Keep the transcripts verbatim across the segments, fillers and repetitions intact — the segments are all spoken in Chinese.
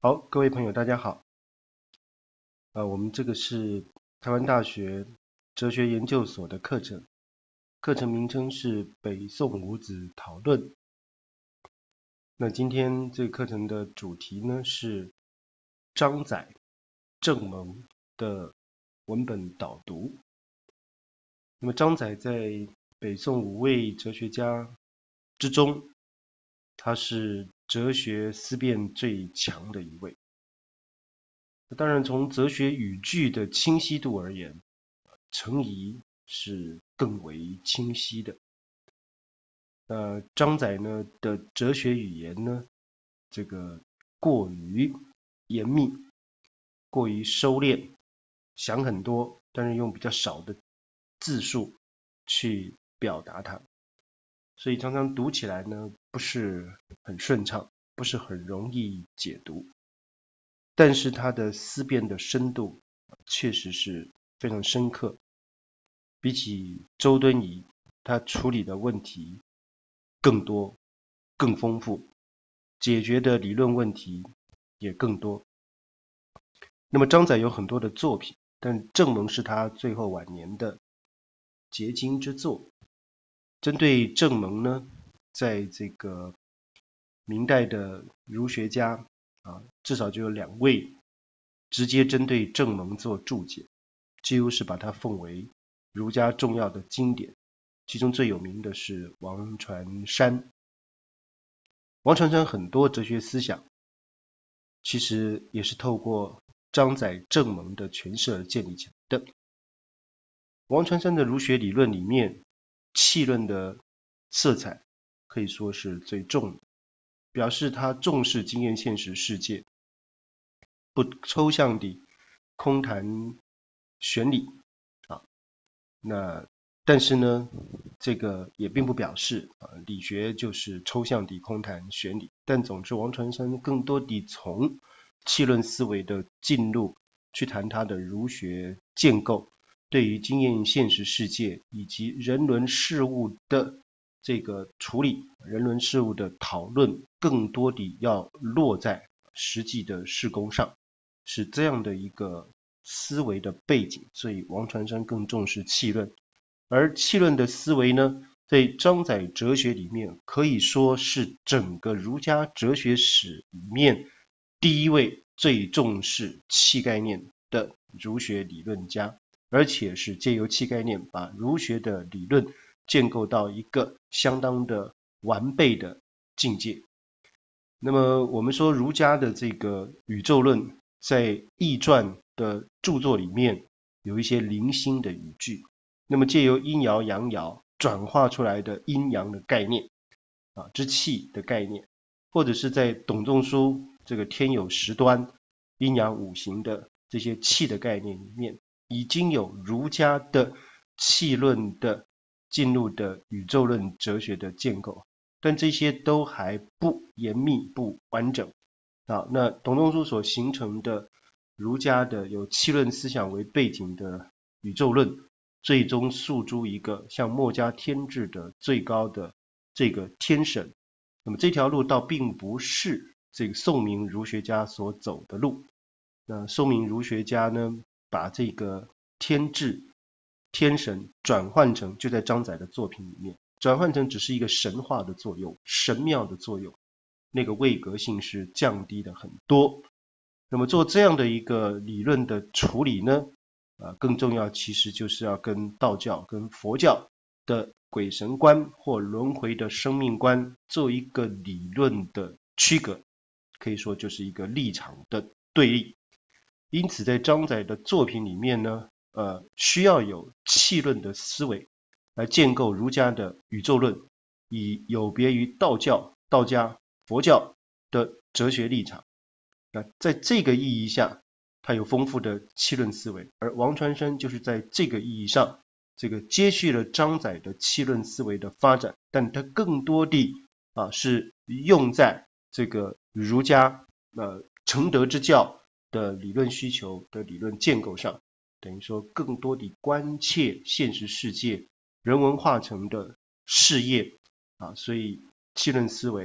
好，各位朋友，大家好。呃，我们这个是台湾大学哲学研究所的课程，课程名称是北宋五子讨论。那今天这个课程的主题呢是张载、郑蒙的文本导读。那么张载在北宋五位哲学家之中，他是哲学思辨最强的一位。当然，从哲学语句的清晰度而言，程颐是更为清晰的。呃，张载呢的哲学语言呢，这个过于严密，过于收敛，想很多，但是用比较少的字数去表达它，所以常常读起来呢不是很顺畅，不是很容易解读。但是他的思辨的深度确实是非常深刻，比起周敦颐，他处理的问题更多、更丰富，解决的理论问题也更多。那么张载有很多的作品，但郑蒙是他最后晚年的结晶之作。针对郑蒙呢，在这个明代的儒学家啊，至少就有两位直接针对郑蒙做注解，几乎是把它奉为儒家重要的经典。其中最有名的是王传山。王传山很多哲学思想，其实也是透过张载、郑蒙的诠释而建立起来的。王传山的儒学理论里面，气论的色彩可以说是最重的，表示他重视经验现实世界，不抽象地空谈玄理啊。那但是呢，这个也并不表示啊理学就是抽象地空谈玄理。但总之，王传山更多地从气论思维的进入去谈他的儒学建构，对于经验现实世界以及人伦事物的这个处理，人伦事物的讨论，更多地要落在实际的事工上，是这样的一个思维的背景。所以王传山更重视气论，而气论的思维呢，在张载哲学里面可以说是整个儒家哲学史里面第一位最重视气概念的儒学理论家，而且是借由气概念把儒学的理论建构到一个相当的完备的境界。那么我们说儒家的这个宇宙论在易传的著作里面有一些零星的语句，那么借由阴爻阳爻转化出来的阴阳的概念啊，之气的概念，或者是在董仲舒这个天有十端阴阳五行的这些气的概念里面，已经有儒家的气论的进入的宇宙论哲学的建构，但这些都还不严密不完整啊。那董仲舒所形成的儒家的有气论思想为背景的宇宙论，最终诉诸一个像墨家天志的最高的这个天神。那么这条路倒并不是这个宋明儒学家所走的路。那宋明儒学家呢，把这个天志天神转换成，就在张载的作品里面转换成只是一个神话的作用，神妙的作用，那个位格性是降低的很多。那么做这样的一个理论的处理呢，呃，更重要其实就是要跟道教跟佛教的鬼神观或轮回的生命观做一个理论的区隔，可以说就是一个立场的对立。因此在张载的作品里面呢，呃，需要有气论的思维来建构儒家的宇宙论，以有别于道教、道家、佛教的哲学立场。那在这个意义下，他有丰富的气论思维，而王传山就是在这个意义上，这个接续了张载的气论思维的发展，但他更多地啊是用在这个儒家呃承德之教的理论需求的理论建构上，等于说更多地关切现实世界人文化成的事业啊，所以气论思维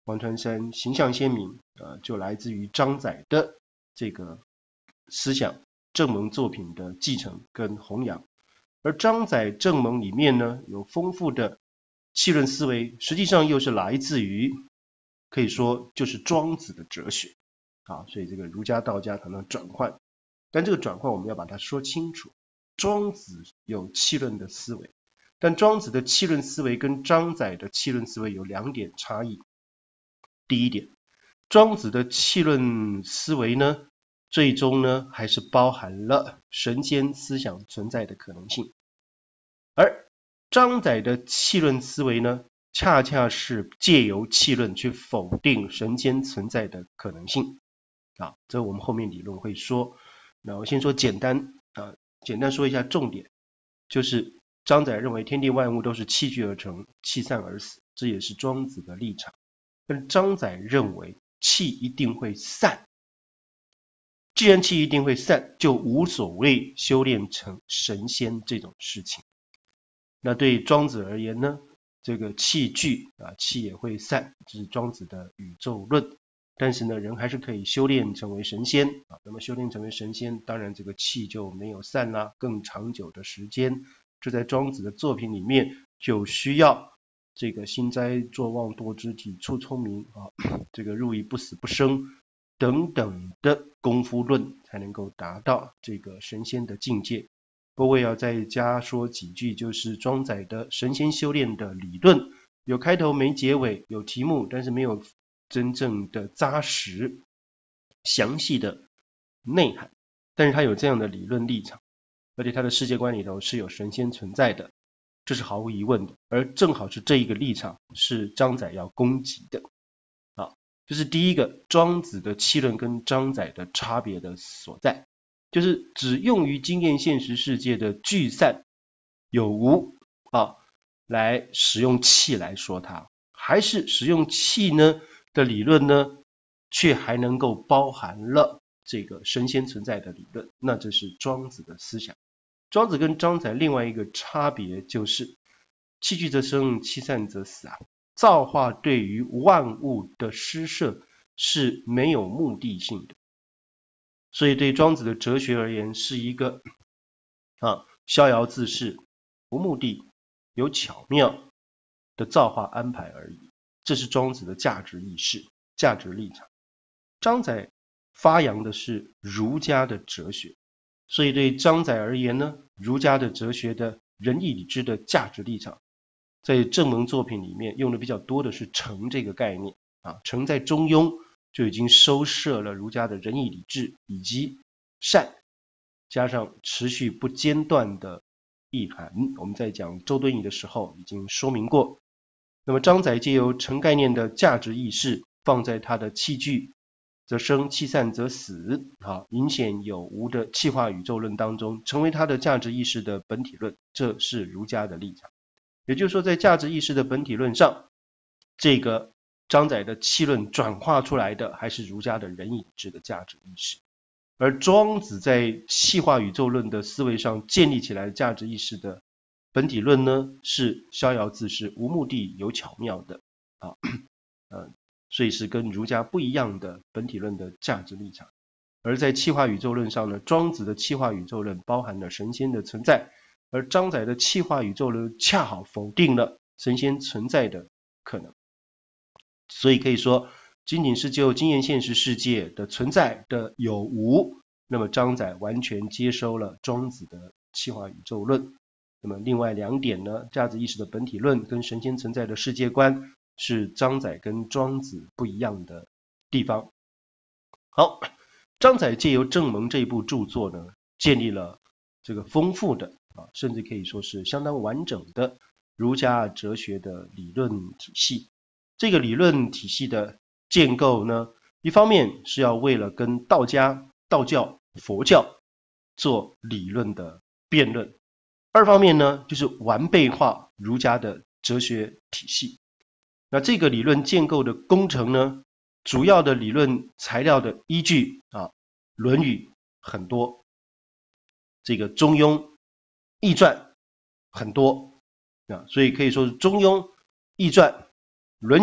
王传山形象鲜明，呃，就来自于张载的这个思想正盟作品的继承跟弘扬。而张载正盟里面呢，有丰富的气论思维，实际上又是来自于可以说就是庄子的哲学啊，所以这个儒家道家可能转换，但这个转换我们要把它说清楚。庄子有气论的思维，但庄子的气论思维跟张载的气论思维有两点差异。第一点，庄子的气论思维呢，最终呢还是包含了神仙思想存在的可能性，而张载的气论思维呢，恰恰是借由气论去否定神仙存在的可能性啊，这我们后面理论会说。那我先说简单啊，简单说一下重点，就是张载认为天地万物都是气聚而成，气散而死，这也是庄子的立场。但张载认为气一定会散，既然气一定会散，就无所谓修炼成神仙这种事情。那对庄子而言呢，这个气聚啊，气也会散，这是庄子的宇宙论。但是呢，人还是可以修炼成为神仙啊。那么修炼成为神仙，当然这个气就没有散啦，更长久的时间。这在庄子的作品里面就需要这个心斋作望多知体处聪明啊，这个入以不死不生等等的功夫论才能够达到这个神仙的境界。不过我也要再加说几句，就是庄载的神仙修炼的理论有开头没结尾，有题目，但是没有真正的扎实详细的内涵，但是他有这样的理论立场，而且他的世界观里头是有神仙存在的，这是毫无疑问的。而正好是这一个立场是张载要攻击的啊，这是第一个庄子的气论跟张载的差别的所在，就是只用于经验现实世界的聚散有无啊，来使用气来说它，还是使用气呢的理论呢，却还能够包含了这个神仙存在的理论，那这是庄子的思想。庄子跟张载另外一个差别就是气聚则生，气散则死啊。造化对于万物的施设是没有目的性的，所以对庄子的哲学而言是一个啊逍遥自适、无目的、有巧妙的造化安排而已。这是庄子的价值意识、价值立场。张载发扬的是儒家的哲学，所以对张载而言呢，儒家的哲学的仁义礼智的价值立场，在正盟作品里面用的比较多的是诚这个概念啊，诚在中庸就已经收摄了儒家的仁义礼智以及善，加上持续不间断的意涵，我们在讲周敦颐的时候已经说明过。那么张载借由诚概念的价值意识放在他的气聚则生，气散则死，好，隐显有无的气化宇宙论当中，成为他的价值意识的本体论，这是儒家的立场。也就是说，在价值意识的本体论上，这个张载的气论转化出来的还是儒家的仁义礼智的价值意识，而庄子在气化宇宙论的思维上建立起来的价值意识的本体论呢，是逍遥自适、无目的、有巧妙的啊，呃，所以是跟儒家不一样的本体论的价值立场。而在气化宇宙论上呢，庄子的气化宇宙论包含了神仙的存在，而张载的气化宇宙论恰好否定了神仙存在的可能。所以可以说，仅仅是就经验现实世界的存在的有无，那么张载完全接收了庄子的气化宇宙论。那么另外两点呢，价值意识的本体论跟神仙存在的世界观是张载跟庄子不一样的地方。好，张载借由正盟这一部著作呢，建立了这个丰富的啊，甚至可以说是相当完整的儒家哲学的理论体系。这个理论体系的建构呢，一方面是要为了跟道家、道教、佛教做理论的辩论，二方面呢，就是完备化儒家的哲学体系。那这个理论建构的工程呢，主要的理论材料的依据啊，《论语》很多，这个《中庸》、《易传》很多啊，所以可以说是《中庸》、《易传》、《论语》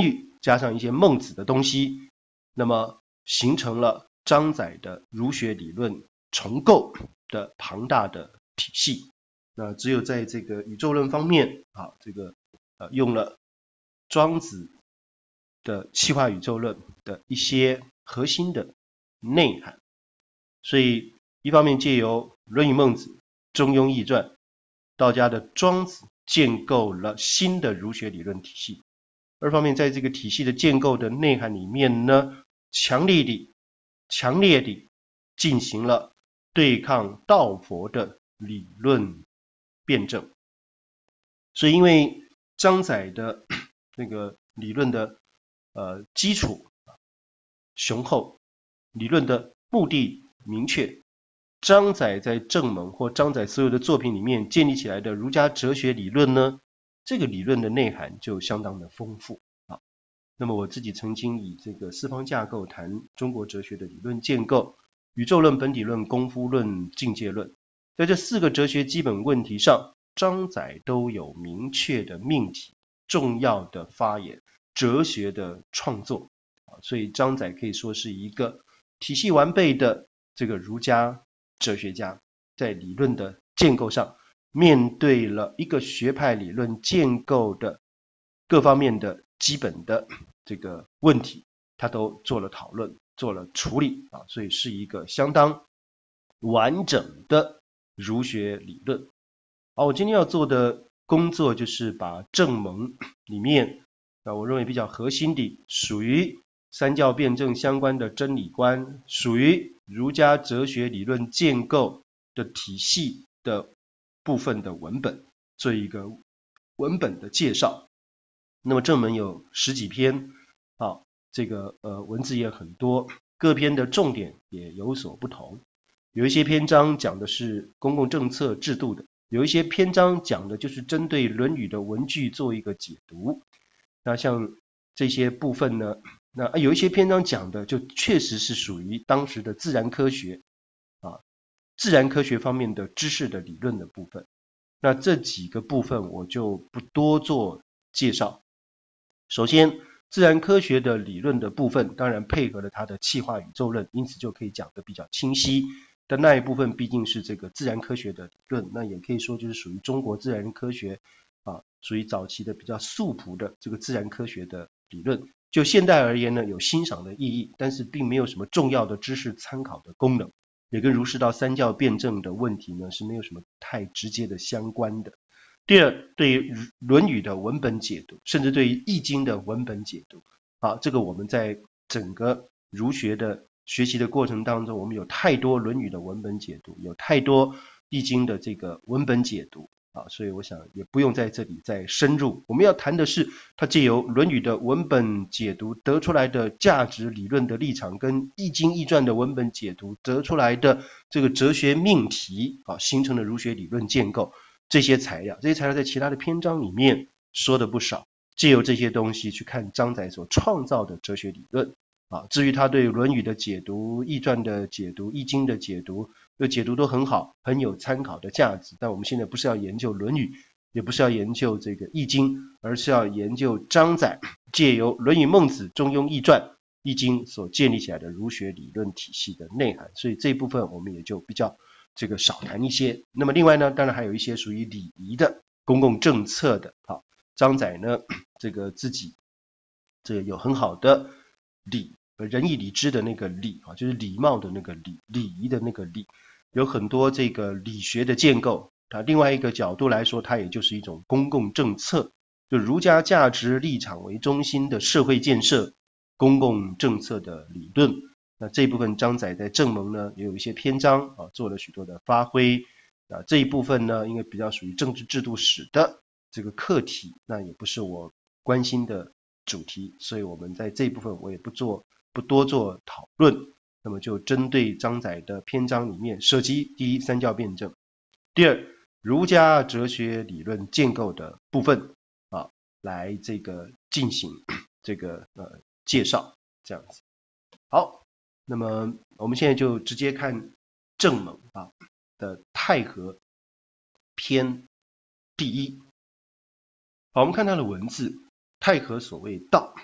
加上一些孟子的东西，那么形成了张载的儒学理论重构的庞大的体系。那只有在这个宇宙论方面啊，这个呃用了庄子的气化宇宙论的一些核心的内涵，所以一方面借由《论语》《孟子》《中庸》《易传》，道家的庄子建构了新的儒学理论体系；二方面，在这个体系的建构的内涵里面呢，强力地、强烈地进行了对抗道佛的理论辩证。所以，因为张载的那个理论的呃基础雄厚，理论的目的明确，张载在正蒙或张载所有的作品里面建立起来的儒家哲学理论呢，这个理论的内涵就相当的丰富啊。那么我自己曾经以这个四方架构谈中国哲学的理论建构，宇宙论、本体论、功夫论、境界论，在这四个哲学基本问题上，张载都有明确的命题、重要的发言、哲学的创作，所以张载可以说是一个体系完备的这个儒家哲学家，在理论的建构上，面对了一个学派理论建构的各方面的基本的这个问题，他都做了讨论，做了处理啊，所以是一个相当完整的儒学理论。好，我今天要做的工作就是把正蒙里面啊，我认为比较核心的，属于三教辩证相关的真理观，属于儒家哲学理论建构的体系的部分的文本，做一个文本的介绍。那么正文有十几篇，啊，这个呃文字也很多，各篇的重点也有所不同。有一些篇章讲的是公共政策制度的，有一些篇章讲的就是针对《论语》的文句做一个解读。那像这些部分呢，那有一些篇章讲的就确实是属于当时的自然科学啊，自然科学方面的知识的理论的部分。那这几个部分我就不多做介绍。首先，自然科学的理论的部分，当然配合了它的气化宇宙论，因此就可以讲得比较清晰。但那一部分毕竟是这个自然科学的理论，那也可以说就是属于中国自然科学啊，属于早期的比较素朴的这个自然科学的理论。就现代而言呢，有欣赏的意义，但是并没有什么重要的知识参考的功能，也跟儒释道三教辩证的问题呢是没有什么太直接的相关的。第二，对于《论语》的文本解读，甚至对于《易经》的文本解读，好，这个我们在整个儒学的学习的过程当中，我们有太多《论语》的文本解读，有太多《易经》的这个文本解读啊，所以我想也不用在这里再深入。我们要谈的是，它借由《论语》的文本解读得出来的价值理论的立场，跟《易经》《易传》的文本解读得出来的这个哲学命题啊，形成的儒学理论建构。这些材料，这些材料在其他的篇章里面说的不少，借由这些东西去看张载所创造的哲学理论啊。至于他对《论语》的解读、《易传》的解读、《易经》的解读，这解读都很好，很有参考的价值。但我们现在不是要研究《论语》，也不是要研究这个《易经》，而是要研究张载借由《论语》《孟子》《中庸》《易传》《易经》所建立起来的儒学理论体系的内涵。所以这一部分我们也就比较这个少谈一些。那么另外呢，当然还有一些属于礼仪的、公共政策的。好，张载呢，这个自己这个有很好的礼，仁义礼智的那个礼啊，就是礼貌的那个礼，礼仪的那个礼，有很多这个理学的建构。啊，另外一个角度来说，它也就是一种公共政策，就儒家价值立场为中心的社会建设、公共政策的理论。那这一部分张载在正蒙呢也有一些篇章啊，做了许多的发挥啊。这一部分呢，因为比较属于政治制度史的这个课题，那也不是我关心的主题，所以我们在这一部分我也不做不多做讨论。那么就针对张载的篇章里面，涉及第一三教辩证，第二儒家哲学理论建构的部分啊，来这个进行这个呃介绍，这样子。好。那么我们现在就直接看正蒙啊的太和篇第一。好，我们看它的文字，太和所谓道，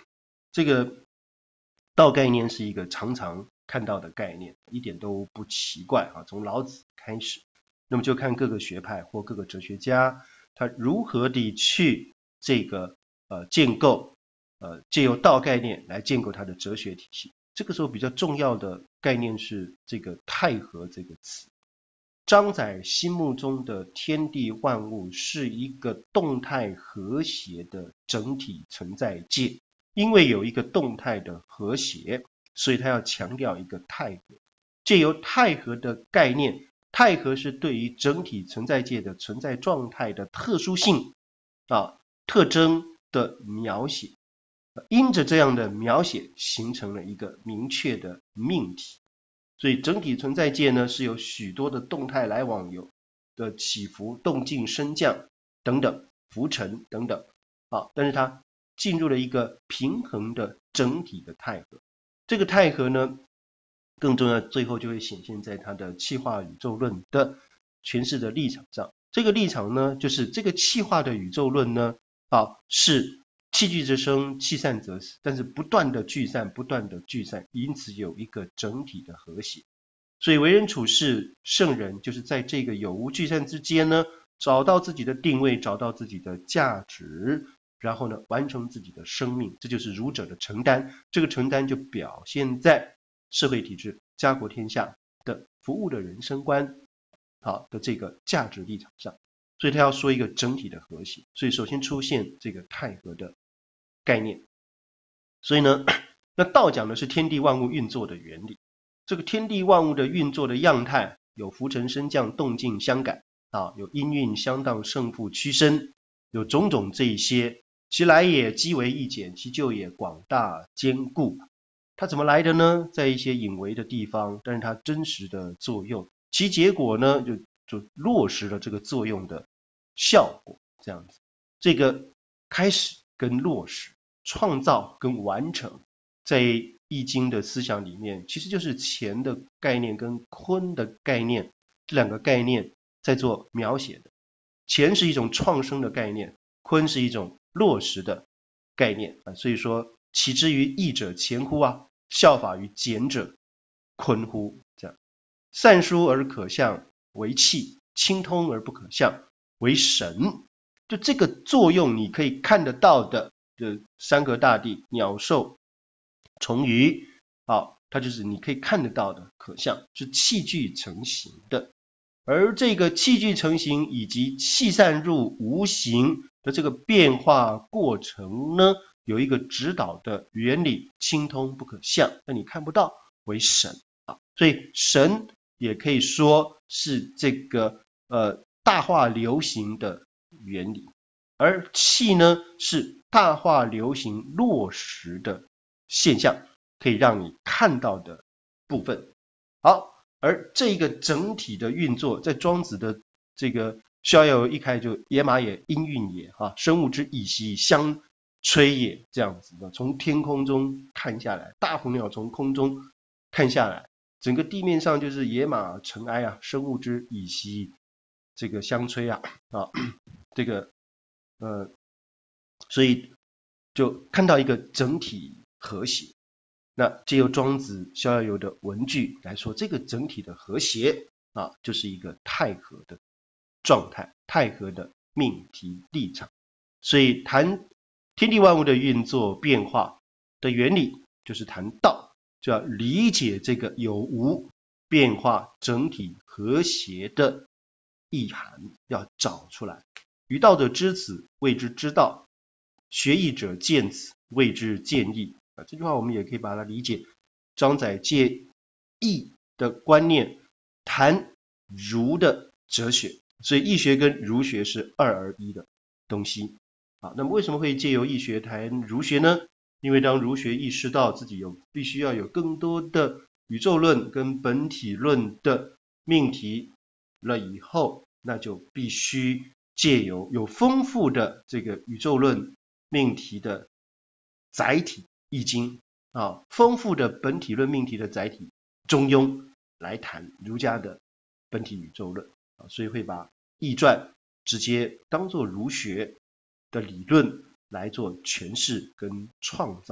这个道概念是一个常常看到的概念，一点都不奇怪啊。从老子开始，那么就看各个学派或各个哲学家他如何地去这个呃建构呃借由道概念来建构他的哲学体系。这个时候比较重要的概念是这个太和这个词。张载心目中的天地万物是一个动态和谐的整体存在界，因为有一个动态的和谐，所以他要强调一个太和。借由太和的概念，太和是对于整体存在界的存在状态的特殊性啊特征的描写，因着这样的描写形成了一个明确的命题。所以整体存在界呢是有许多的动态来往，有的起伏、动静、升降等等、浮沉等等啊，但是它进入了一个平衡的整体的太和。这个太和呢更重要，最后就会显现在它的气化宇宙论的诠释的立场上。这个立场呢就是这个气化的宇宙论呢啊是气聚则生，气散则死，但是不断的聚散，不断的聚散，因此有一个整体的和谐。所以为人处事，圣人就是在这个有无聚散之间呢，找到自己的定位，找到自己的价值，然后呢，完成自己的生命，这就是儒者的承担。这个承担就表现在社会体制、家国天下的服务的人生观，好的这个价值立场上。所以他要说一个整体的和谐，所以首先出现这个太和的概念。所以呢，那道讲的是天地万物运作的原理。这个天地万物的运作的样态，有浮沉升降、动静相感啊，有音韵相当、胜负屈伸，有种种这一些。其来也积为易简，其就也广大坚固。它怎么来的呢？在一些隐微的地方，但是它真实的作用，其结果呢，就就落实了这个作用的效果，这样子。这个开始跟落实，创造跟完成，在易经的思想里面，其实就是乾的概念跟坤的概念这两个概念在做描写的。乾是一种创生的概念，坤是一种落实的概念啊。所以说，启之于易者乾乎啊，效法于简者坤乎。这样，散疏而可象为气，清通而不可象为神。就这个作用，你可以看得到的，就山河大地、鸟兽、虫鱼，啊，它就是你可以看得到的可象，是气聚成形的。而这个气聚成形以及气散入无形的这个变化过程呢，有一个指导的原理，清通不可象，那你看不到为神啊。所以神也可以说是这个呃大化流行的原理，而气呢是大化流行落实的现象，可以让你看到的部分。好，而这个整体的运作，在庄子的这个逍遥游一开就野马也，音韵也啊，生物之以息，相吹也，这样子的，从天空中看下来，大鹏鸟从空中看下来，整个地面上就是野马尘埃啊，生物之以息，这个相吹啊啊，这个呃，所以就看到一个整体和谐。那借由庄子逍遥游的文句来说，这个整体的和谐啊，就是一个太和的状态，太和的命题立场。所以谈天地万物的运作变化的原理，就是谈道，就要理解这个有无变化整体和谐的意涵，要找出来。于道者知此，谓之知道；学义者见此，谓之见义。啊，这句话我们也可以把它理解，张载借义的观念谈儒的哲学，所以义学跟儒学是二而一的东西。啊，那么为什么会借由义学谈儒学呢？因为当儒学意识到自己有必须要有更多的宇宙论跟本体论的命题了以后，那就必须借由有丰富的这个宇宙论命题的载体易经啊，丰富的本体论命题的载体中庸来谈儒家的本体宇宙论啊，所以会把易传直接当作儒学的理论来做诠释跟创造。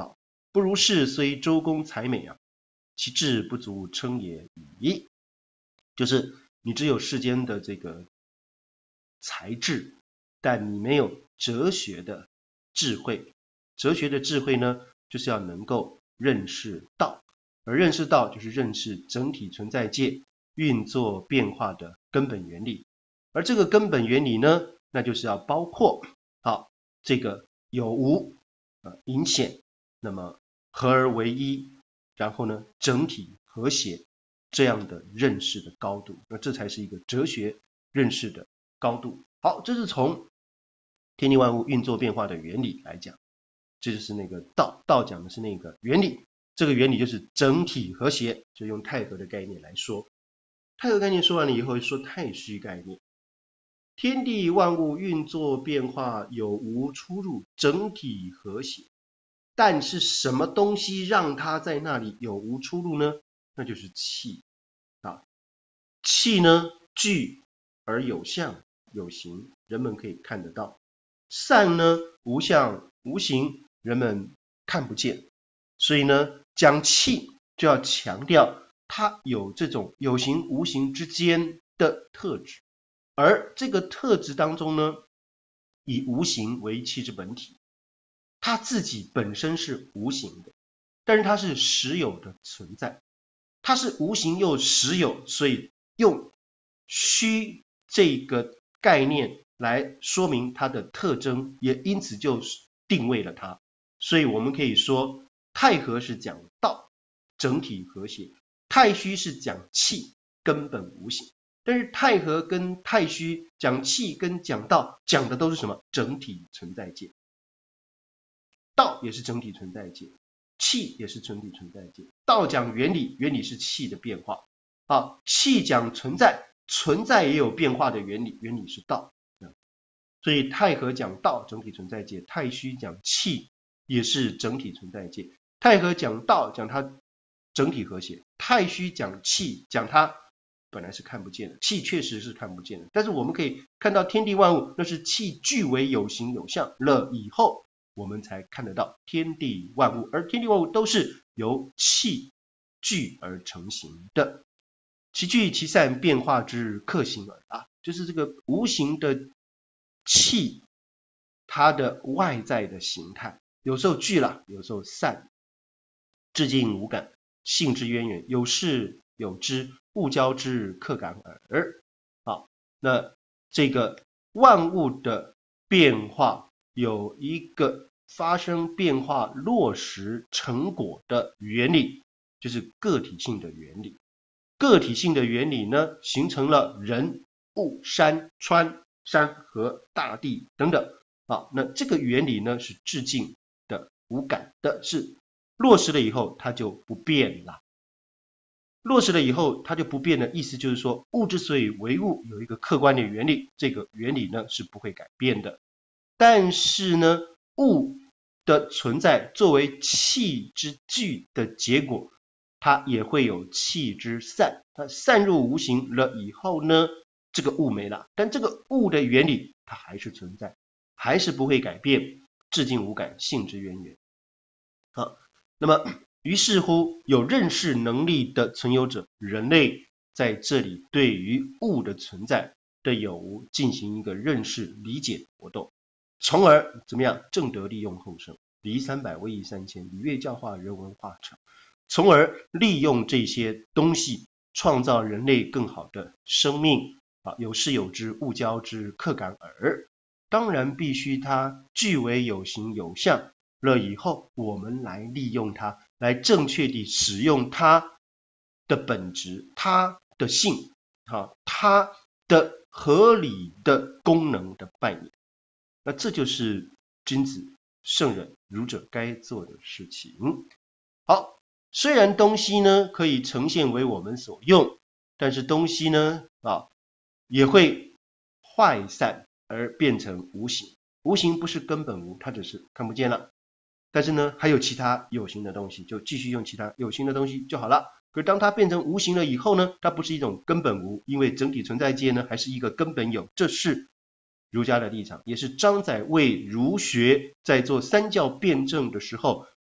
不如是，虽周公才美啊，其志不足称也已。就是你只有世间的这个才智，但你没有哲学的智慧。哲学的智慧呢，就是要能够认识道，而认识道就是认识整体存在界运作变化的根本原理。而这个根本原理呢，那就是要包括好这个有无、呃、隐显，那么合而为一，然后呢整体和谐这样的认识的高度，那这才是一个哲学认识的高度。好，这是从天地万物运作变化的原理来讲，这就是那个道，道讲的是那个原理，这个原理就是整体和谐，就用太和的概念来说。太和概念说完了以后，说太虚概念。天地万物运作变化有无出入，整体和谐。但是什么东西让它在那里有无出入呢？那就是气啊。气呢，聚而有象有形，人们可以看得到；散呢，无象无形，人们看不见。所以呢，讲气就要强调它有这种有形无形之间的特质。而这个特质当中呢，以无形为气之本体，它自己本身是无形的，但是它是实有的存在，它是无形又实有，所以用虚这个概念来说明它的特征，也因此就定位了它。所以我们可以说，太和是讲道，整体和谐；太虚是讲气，根本无形。但是太和跟太虚讲气跟讲道讲的都是什么？整体存在界。道也是整体存在界，气也是整体存在界。道讲原理，原理是气的变化啊；气讲存在，存在也有变化的原理，原理是道。所以太和讲道，整体存在界；太虚讲气，也是整体存在界。太和讲道，讲它整体和谐；太虚讲气，讲它本来是看不见的，气确实是看不见的，但是我们可以看到天地万物，那是气聚为有形有象了以后，我们才看得到天地万物，而天地万物都是由气聚而成形的，其聚其散，变化之克形耳啊，就是这个无形的气，它的外在的形态，有时候聚了，有时候散，至今无感，性之渊源，有事有知，物交之，克感耳。好，那这个万物的变化有一个发生变化落实成果的原理，就是个体性的原理。个体性的原理呢，形成了人、物、山、川、山河、大地等等。好，那这个原理呢是至尽的、无感的，是落实了以后它就不变了。落实了以后它就不变的意思就是说，物之所以为物有一个客观的原理，这个原理呢是不会改变的。但是呢，物的存在作为气之聚的结果，它也会有气之散，它散入无形了以后呢，这个物没了，但这个物的原理它还是存在，还是不会改变，至今无感，性之渊源。好，那么于是乎有认识能力的存有者，人类在这里对于物的存在的有无进行一个认识理解活动，从而怎么样正得利用后生，礼仪三百，威仪三千，礼乐教化，人文化成，从而利用这些东西创造人类更好的生命啊，有事有知，物交之，克感耳。当然必须它具为有形有象了以后，我们来利用它，来正确地使用它的本质，它的性，啊，它的合理的功能的扮演。那这就是君子、圣人、儒者该做的事情。好，虽然东西呢可以呈现为我们所用，但是东西呢啊也会坏散而变成无形。无形不是根本无，它只是看不见了。但是呢，还有其他有形的东西，就继续用其他有形的东西就好了。可是当它变成无形了以后呢，它不是一种根本无，因为整体存在界呢还是一个根本有，这是儒家的立场，也是张载为儒学在做三教辩证的时候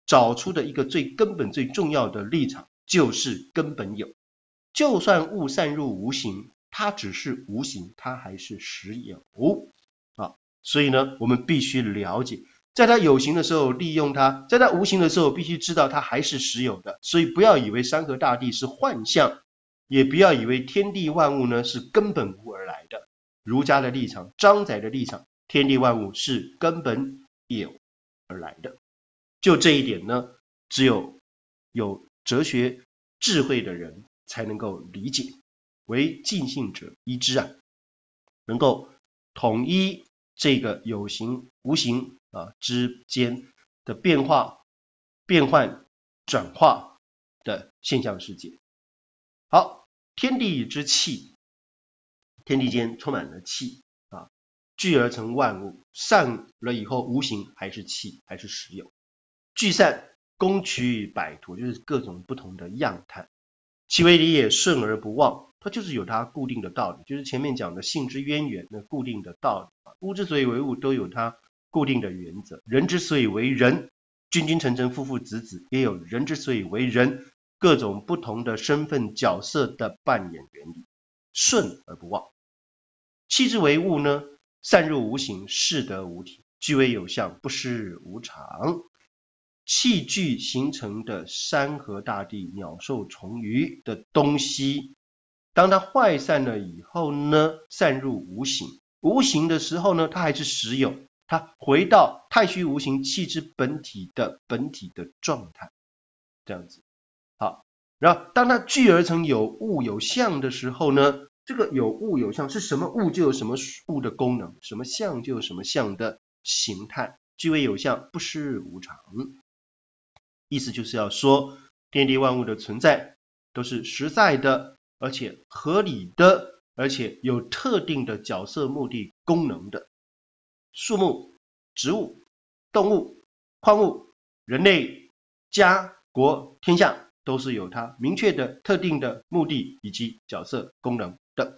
找出的一个最根本最重要的立场，就是根本有。就算物散入无形，它只是无形，它还是实有啊。所以呢，我们必须了解，在它有形的时候利用它，在它无形的时候必须知道它还是实有的。所以不要以为山河大地是幻象，也不要以为天地万物呢是根本无而来的。儒家的立场，张载的立场，天地万物是根本有而来的。就这一点呢，只有有哲学智慧的人才能够理解，为尽信者一之啊，能够统一这个有形无形啊之间的变化、变换、转化的现象世界。好，天地之气，天地间充满了气啊，聚而成万物，散了以后无形还是气，还是实有。聚散攻取百途，就是各种不同的样态。其为理也，顺而不忘，它就是有它固定的道理，就是前面讲的性之渊源，那固定的道理。物之所以为物，都有它固定的原则。人之所以为人，君君臣臣父父子子，也有人之所以为人，各种不同的身份角色的扮演原理。顺而不忘。气之为物呢，散入无形，是得无体，具为有相，不失无常。气聚形成的山河大地、鸟兽虫鱼的东西，当它坏散了以后呢，散入无形。无形的时候呢，它还是实有，它回到太虚无形气之本体的本体的状态，这样子。好，然后当它聚而成有物有相的时候呢，这个有物有相是什么物就有什么物的功能，什么相就有什么相的形态，具为有相，不失无常。意思就是要说，天地万物的存在都是实在的，而且合理的，而且有特定的角色、目的、功能的。树木、植物、动物、矿物、人类、家、国、天下，都是有它明确的、特定的目的以及角色、功能的。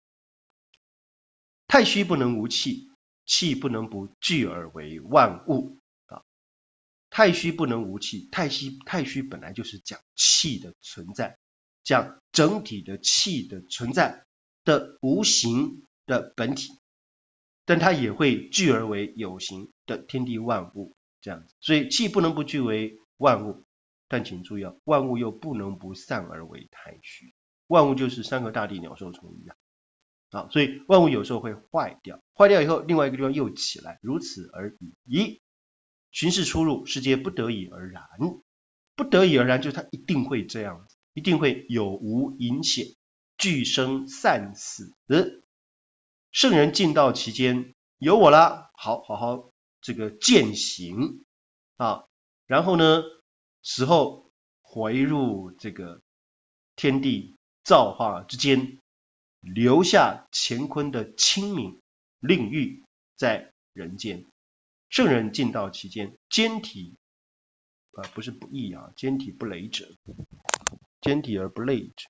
太虚不能无气，气不能不聚而为万物。太虚不能无气，太虚太虚本来就是讲气的存在，讲整体的气的存在的无形的本体，但它也会聚而为有形的天地万物这样子。所以气不能不聚为万物，但请注意啊，万物又不能不散而为太虚。万物就是山河大地、鸟兽虫鱼啊，啊，所以万物有时候会坏掉，坏掉以后另外一个地方又起来，如此而已。循势出入，世界不得已而然，不得已而然就是它一定会这样子，一定会有无隐显，聚生散死。圣人尽道其间，有我啦，好好好这个践行啊，然后呢，死后回入这个天地造化之间，留下乾坤的清明，令欲在人间。圣人尽道其间，兼体啊、呃、不是不义啊，兼体不累者，兼体而不累者。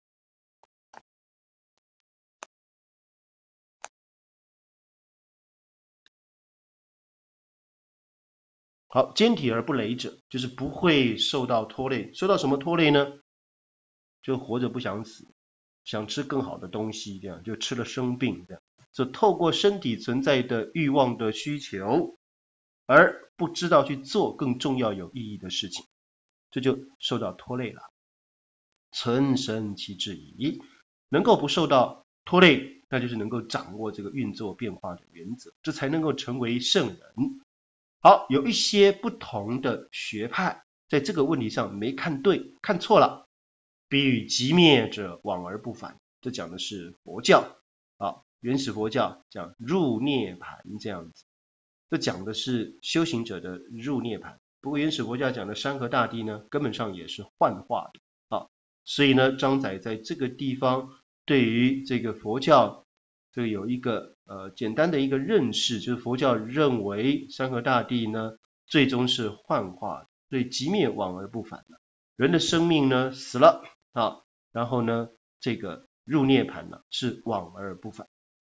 好，兼体而不累者，就是不会受到拖累。受到什么拖累呢？就活着不想死，想吃更好的东西，这样就吃了生病，这样就透过身体存在的欲望的需求，而不知道去做更重要有意义的事情，这就受到拖累了。存身其志矣，能够不受到拖累，那就是能够掌握这个运作变化的原则，这才能够成为圣人。好，有一些不同的学派在这个问题上没看对，看错了。比喻即灭者往而不返，这讲的是佛教啊，原始佛教讲入涅盘这样子，这讲的是修行者的入涅盘。不过原始佛教讲的山河大地呢，根本上也是幻化的啊，所以呢，张载在这个地方对于这个佛教这个有一个呃简单的一个认识，就是佛教认为山河大地呢最终是幻化的，所以即灭往而不返了。人的生命呢死了啊，然后呢这个入涅盘呢是往而不返。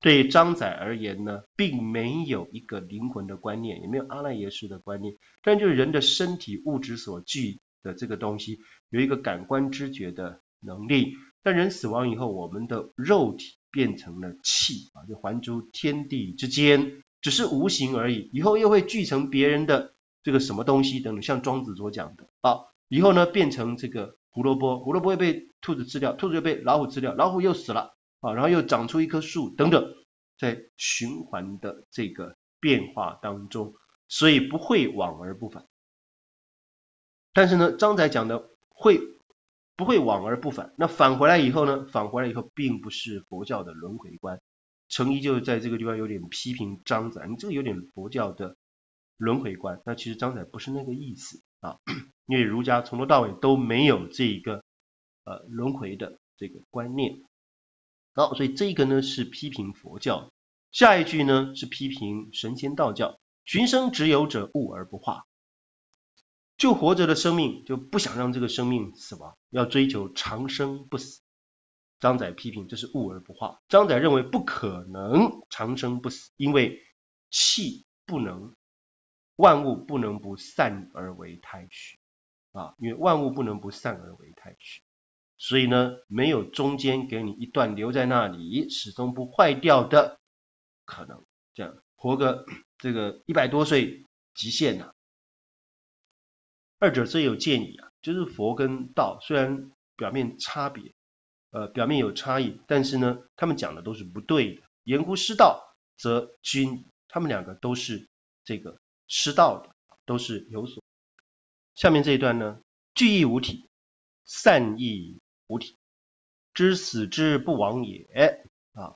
对张载而言呢，并没有一个灵魂的观念，也没有阿赖耶识的观念，但就是人的身体物质所具的这个东西，有一个感官知觉的能力。但人死亡以后，我们的肉体变成了气啊，就还诸天地之间，只是无形而已。以后又会聚成别人的这个什么东西等等，像庄子所讲的啊，以后呢变成这个胡萝卜，胡萝卜又被兔子吃掉，兔子又被老虎吃掉，老虎又死了。啊，然后又长出一棵树等等，在循环的这个变化当中，所以不会往而不返。但是呢，张载讲的会不会往而不返？那返回来以后呢？返回来以后并不是佛教的轮回观。程颐就在这个地方有点批评张载，你这个有点佛教的轮回观。那其实张载不是那个意思啊，因为儒家从头到尾都没有这个呃轮回的这个观念。好，所以这个呢是批评佛教，下一句呢是批评神仙道教，寻生执有者悟而不化，就活着的生命就不想让这个生命死亡，要追求长生不死。张载批评这是悟而不化，张载认为不可能长生不死，因为气不能，万物不能不散而为太虚啊，因为万物不能不散而为太虚。所以呢，没有中间给你一段留在那里，始终不坏掉的可能。这样活个这个一百多岁极限啊。二者虽有见矣啊，就是佛跟道虽然表面差别，呃，表面有差异，但是呢，他们讲的都是不对的。言乎失道，则均，他们两个都是这个失道的，都是有所。下面这一段呢，聚亦无体，散亦无体，知死之不往也啊。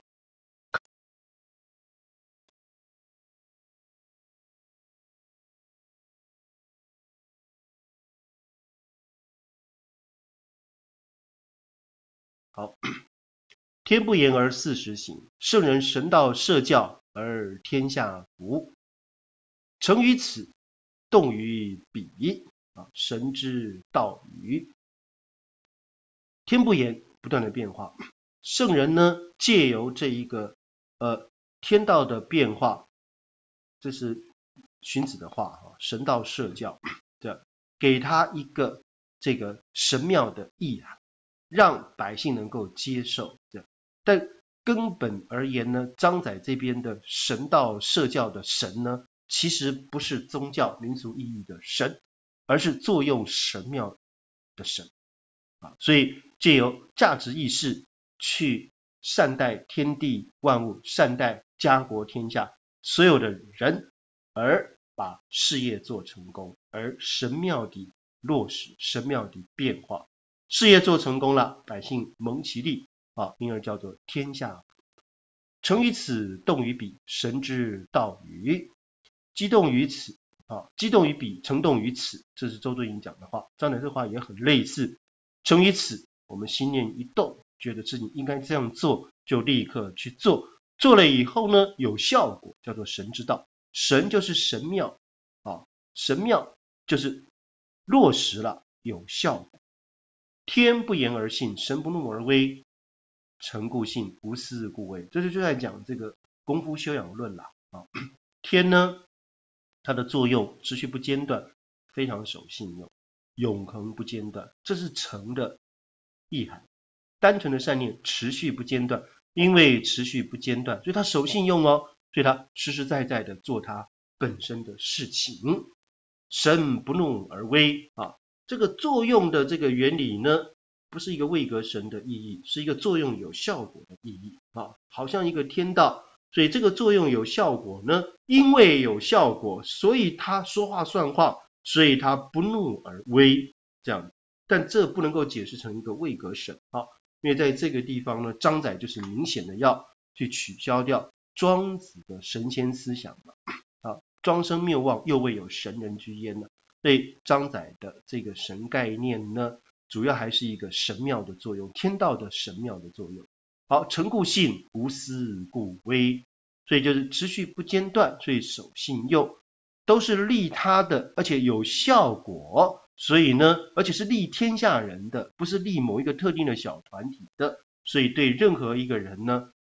好，天不言而四时行，圣人神道设教而天下服。成于此，动于彼啊，神之道于。天不言，不断的变化。圣人呢，借由这一个呃天道的变化，这是荀子的话啊，神道设教，这给他一个这个神妙的意涵，让百姓能够接受。这但根本而言呢，张载这边的神道设教的神呢，其实不是宗教民俗意义的神，而是作用神妙的神啊，所以借由价值意识去善待天地万物，善待家国天下所有的人，而把事业做成功，而神妙地落实，神妙地变化。事业做成功了，百姓蒙其利啊，因而叫做天下。成于此，动于彼，神之道于。激动于此啊，激动于彼，成动于此，这是周敦颐讲的话。张载这话也很类似。成于此，我们心念一动，觉得自己应该这样做，就立刻去做。做了以后呢，有效果，叫做神之道。神就是神妙啊，神妙就是落实了，有效果。天不言而信，神不怒而威，诚故信，无私故威。这就就在讲这个功夫修养论啦啊。天呢，它的作用持续不间断，非常守信用，永恒不间断，这是诚的意涵。单纯的善念持续不间断，因为持续不间断，所以它守信用哦，所以它实实在在的做它本身的事情。神不怒而威啊，这个作用的这个原理呢，不是一个位格神的意义，是一个作用有效果的意义啊，好像一个天道。所以这个作用有效果呢，因为有效果，所以他说话算话，所以他不怒而威，这样。但这不能够解释成一个位格神啊，因为在这个地方呢，张载就是明显的要去取消掉庄子的神仙思想嘛啊，庄生谬妄，又未有神人之焉呢。所以张载的这个神概念呢，主要还是一个神妙的作用，天道的神妙的作用。好，诚故信，无私故威，所以就是持续不间断，所以守信用都是利他的，而且有效果，所以呢，而且是利天下人的，不是利某一个特定的小团体的，所以对任何一个人呢，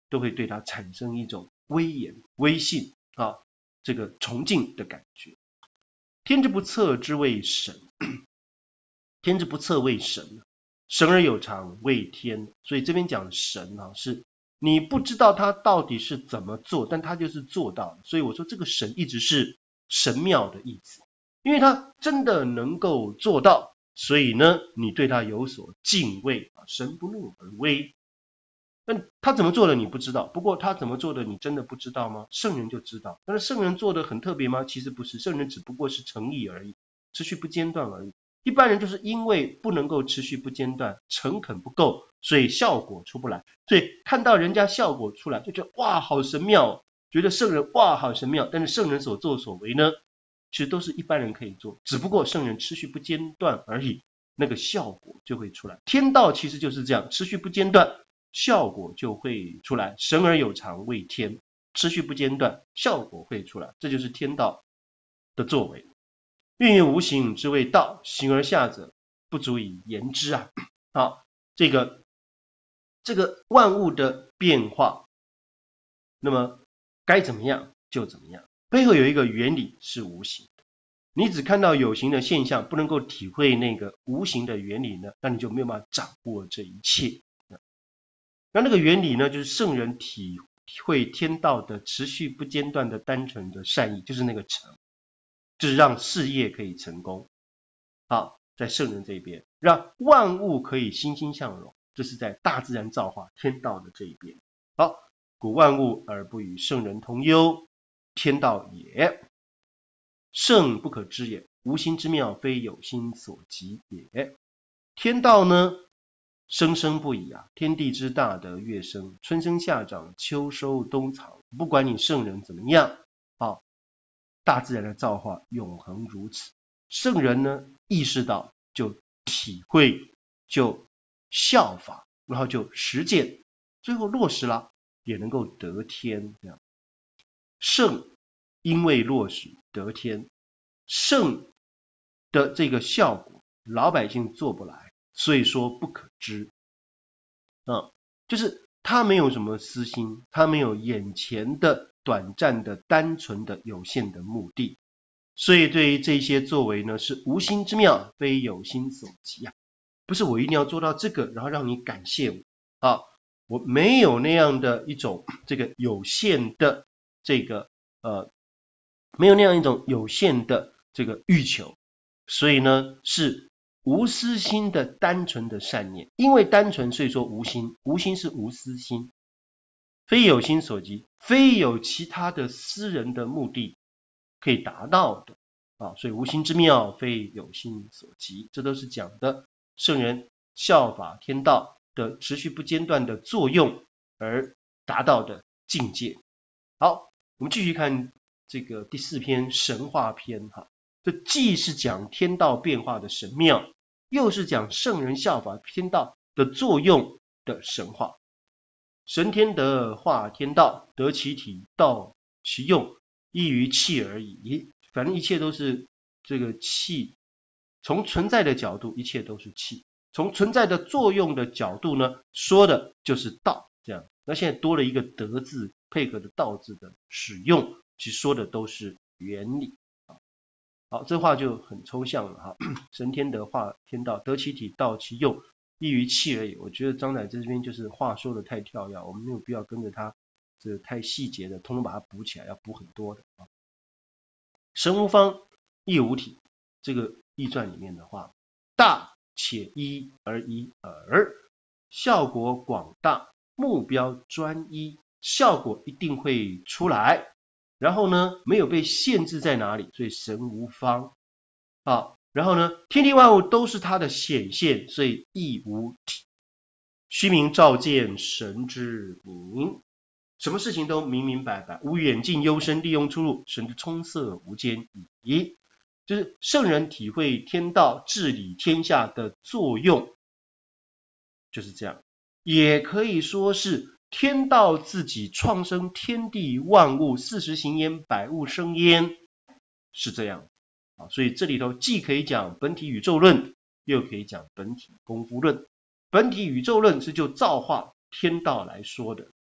都会对他产生一种威严、威信啊，这个崇敬的感觉。天之不测之谓神，天之不测谓神，神而有常谓天。所以这边讲神啊，是你不知道他到底是怎么做，但他就是做到了。所以我说这个神一直是神妙的意思，因为他真的能够做到，所以呢，你对他有所敬畏啊，神不怒而威。那他怎么做的你不知道，不过他怎么做的你真的不知道吗？圣人就知道。但是圣人做的很特别吗？其实不是，圣人只不过是诚意而已，持续不间断而已。一般人就是因为不能够持续不间断，诚恳不够，所以效果出不来。所以看到人家效果出来，就觉得哇好神妙，觉得圣人哇好神妙。但是圣人所作所为呢，其实都是一般人可以做，只不过圣人持续不间断而已，那个效果就会出来。天道其实就是这样，持续不间断，效果就会出来。神而有常谓天，持续不间断，效果会出来，这就是天道的作为。运于无形之谓道，形而下者不足以言之啊。好，这个这个万物的变化，那么该怎么样就怎么样，背后有一个原理是无形的。你只看到有形的现象，不能够体会那个无形的原理呢，那你就没有办法掌握这一切。那那个原理呢，就是圣人体会天道的持续不间断的单纯的善意，就是那个诚，就是让事业可以成功。好，在圣人这边，让万物可以欣欣向荣，这是在大自然造化天道的这一边。好，故万物而不与圣人同忧，天道也。圣不可知也，无心之妙，非有心所及也。天道呢，生生不已啊，天地之大德月生，春生夏长，秋收冬藏，不管你圣人怎么样啊，大自然的造化永恒如此。圣人呢，意识到就体会，就效法，然后就实践，最后落实了，也能够得天。这样，圣因为落实得天，圣的这个效果老百姓做不来，所以说不可知。啊，就是他没有什么私心，他没有眼前的短暂的单纯的有限的目的，所以对于这些作为呢，是无心之妙，非有心所及啊。不是我一定要做到这个，然后让你感谢我啊，我没有那样的一种这个有限的这个呃，没有那样一种有限的这个欲求，所以呢是无私心的单纯的善念。因为单纯，所以说无心，无心是无私心，非有心所及，非有其他的私人的目的可以达到的啊，所以无心之妙，非有心所及，这都是讲的圣人效法天道的持续不间断的作用而达到的境界。好，我们继续看这个第四篇神话篇哈，这既是讲天道变化的神妙，又是讲圣人效法天道的作用的神话。神天德化天道，得其体，道其用，依于气而已。反正一切都是这个气，从存在的角度，一切都是气；从存在的作用的角度呢，说的就是道。这样，那现在多了一个德字，配合的道字的使用，其实说的都是原理。好，这话就很抽象了哈。神天德化天道，得其体，道其用，依于气而已。我觉得张载这边就是话说的太跳跃，我们没有必要跟着他这个太细节的，通通把它补起来，要补很多的啊。神无方，亦无体，这个易传里面的话，大且一而一耳，效果广大，目标专一，效果一定会出来。然后呢，没有被限制在哪里，所以神无方啊。然后呢，天地万物都是它的显现，所以亦无体。虚明照见，神之明，什么事情都明明白白，无远近幽深，利用出入，神之充塞无间矣。就是圣人体会天道治理天下的作用，就是这样。也可以说是天道自己创生天地万物，四时行焉，百物生焉，是这样啊。所以这里头既可以讲本体宇宙论，又可以讲本体功夫论。本体宇宙论是就造化天道来说的，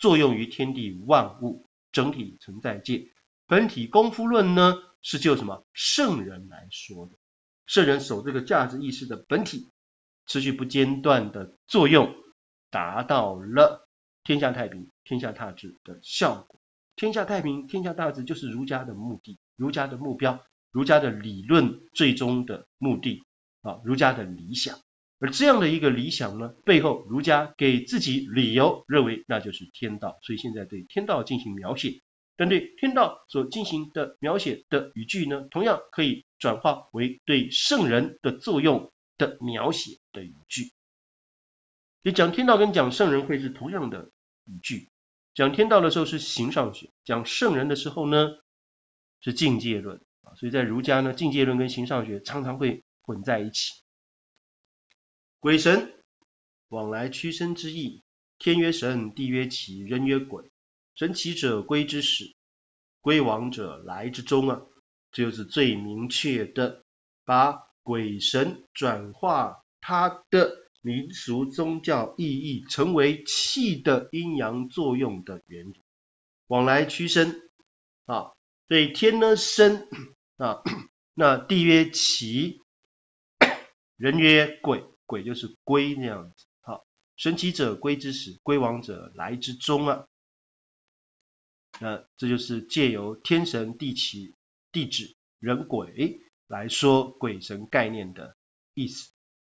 作用于天地万物整体存在界。本体功夫论呢，是就什么圣人来说的，圣人守这个价值意识的本体持续不间断的作用，达到了天下太平天下大治的效果。天下太平天下大治就是儒家的目的，儒家的目标，儒家的理论最终的目的啊，儒家的理想。而这样的一个理想呢，背后儒家给自己理由，认为那就是天道，所以现在对天道进行描写。但对天道所进行的描写的语句呢，同样可以转化为对圣人的作用的描写的语句。也讲天道跟讲圣人会是同样的语句，讲天道的时候是形上学，讲圣人的时候呢是境界论。所以在儒家呢，境界论跟形上学常常会混在一起。鬼神往来屈伸之意，天曰神，地曰奇，人曰鬼。神奇者归之始，归往者来之终啊，这就是最明确的把鬼神转化它的民俗宗教意义成为气的阴阳作用的原理。往来屈伸啊，所以天呢生啊，那地曰奇，人曰鬼，鬼就是归那样子。好，神奇者归之始，归往者来之终啊。那这就是借由天神地奇地质人鬼来说鬼神概念的意思。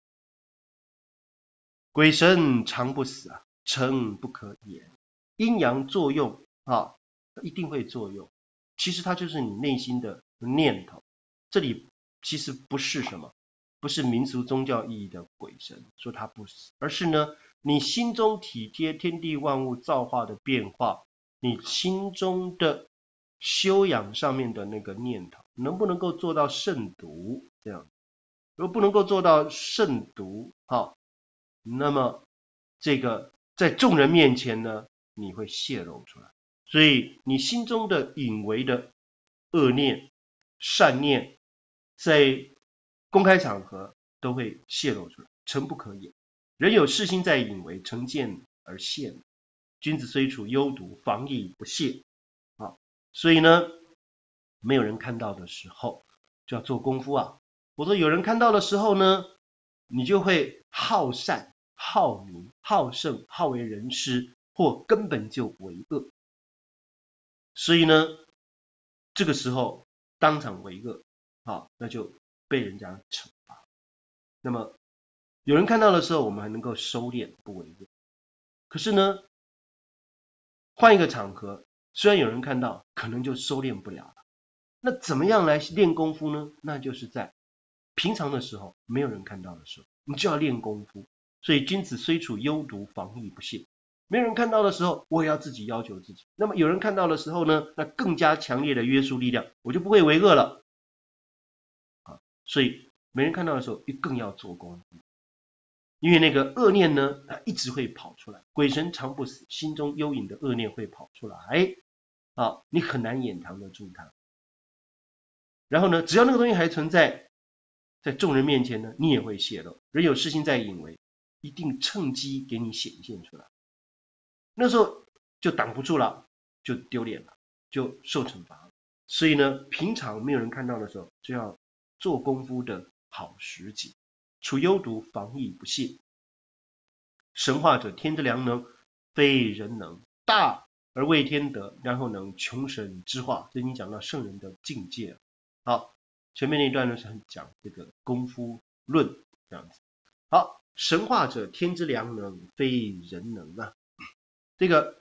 鬼神常不死啊，诚不可言。阴阳作用啊，一定会作用。其实它就是你内心的念头。这里其实不是什么，不是民俗宗教意义的鬼神说它不死，而是呢你心中体贴天地万物造化的变化，你心中的修养上面的那个念头能不能够做到慎独，这样如果不能够做到慎独，好，那么这个在众人面前呢你会泄露出来，所以你心中的隐微的恶念善念在公开场合都会泄露出来，诚不可言。人有世心在隐为，成见而现。君子虽处幽独，防亦不懈啊。所以呢，没有人看到的时候，就要做功夫啊。我说有人看到的时候呢，你就会好善、好名、好胜、好为人师，或根本就为恶。所以呢，这个时候当场为恶，啊，那就被人家惩罚。那么有人看到的时候，我们还能够收敛不为恶。可是呢，换一个场合，虽然有人看到，可能就收敛不了了。那怎么样来练功夫呢？那就是在平常的时候，没有人看到的时候，你就要练功夫。所以君子虽处幽独，防亦不懈。没有人看到的时候，我也要自己要求自己。那么有人看到的时候呢，那更加强烈的约束力量，我就不会为恶了。啊，所以没人看到的时候，更要做功夫。因为那个恶念呢，它一直会跑出来，鬼神常不死，心中幽隐的恶念会跑出来，啊，你很难掩藏得住它。然后呢，只要那个东西还存在，在众人面前呢，你也会泄露。人有世心在隐为，一定趁机给你显现出来。那时候就挡不住了，就丢脸了，就受惩罚了。所以呢，平常没有人看到的时候，就要做功夫的好时机。处幽独，防亦不懈。神化者，天之良能，非人能。大而为天德，然后能穷神之化。这已经讲到圣人的境界了。好，前面那一段呢是很讲这个功夫论这样子。好，神化者，天之良能，非人能啊。这个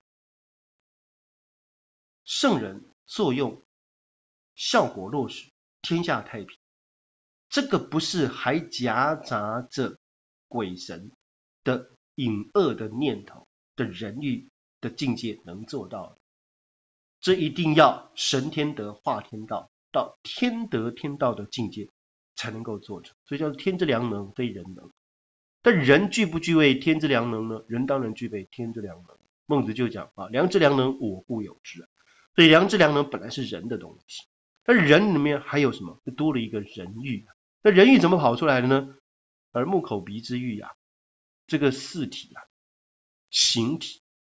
圣人作用效果落实，天下太平。这个不是还夹杂着鬼神的隐恶的念头的人欲的境界能做到的，这一定要神天德化天道，到天德天道的境界才能够做成，所以叫做天之良能，非人能。但人具不具备天之良能呢？人当然具备天之良能。孟子就讲啊，良知良能，我固有之。所以良知良能本来是人的东西，但是人里面还有什么？就多了一个人欲。那人欲怎么跑出来的呢？耳目口鼻之欲啊，这个四体啊，形体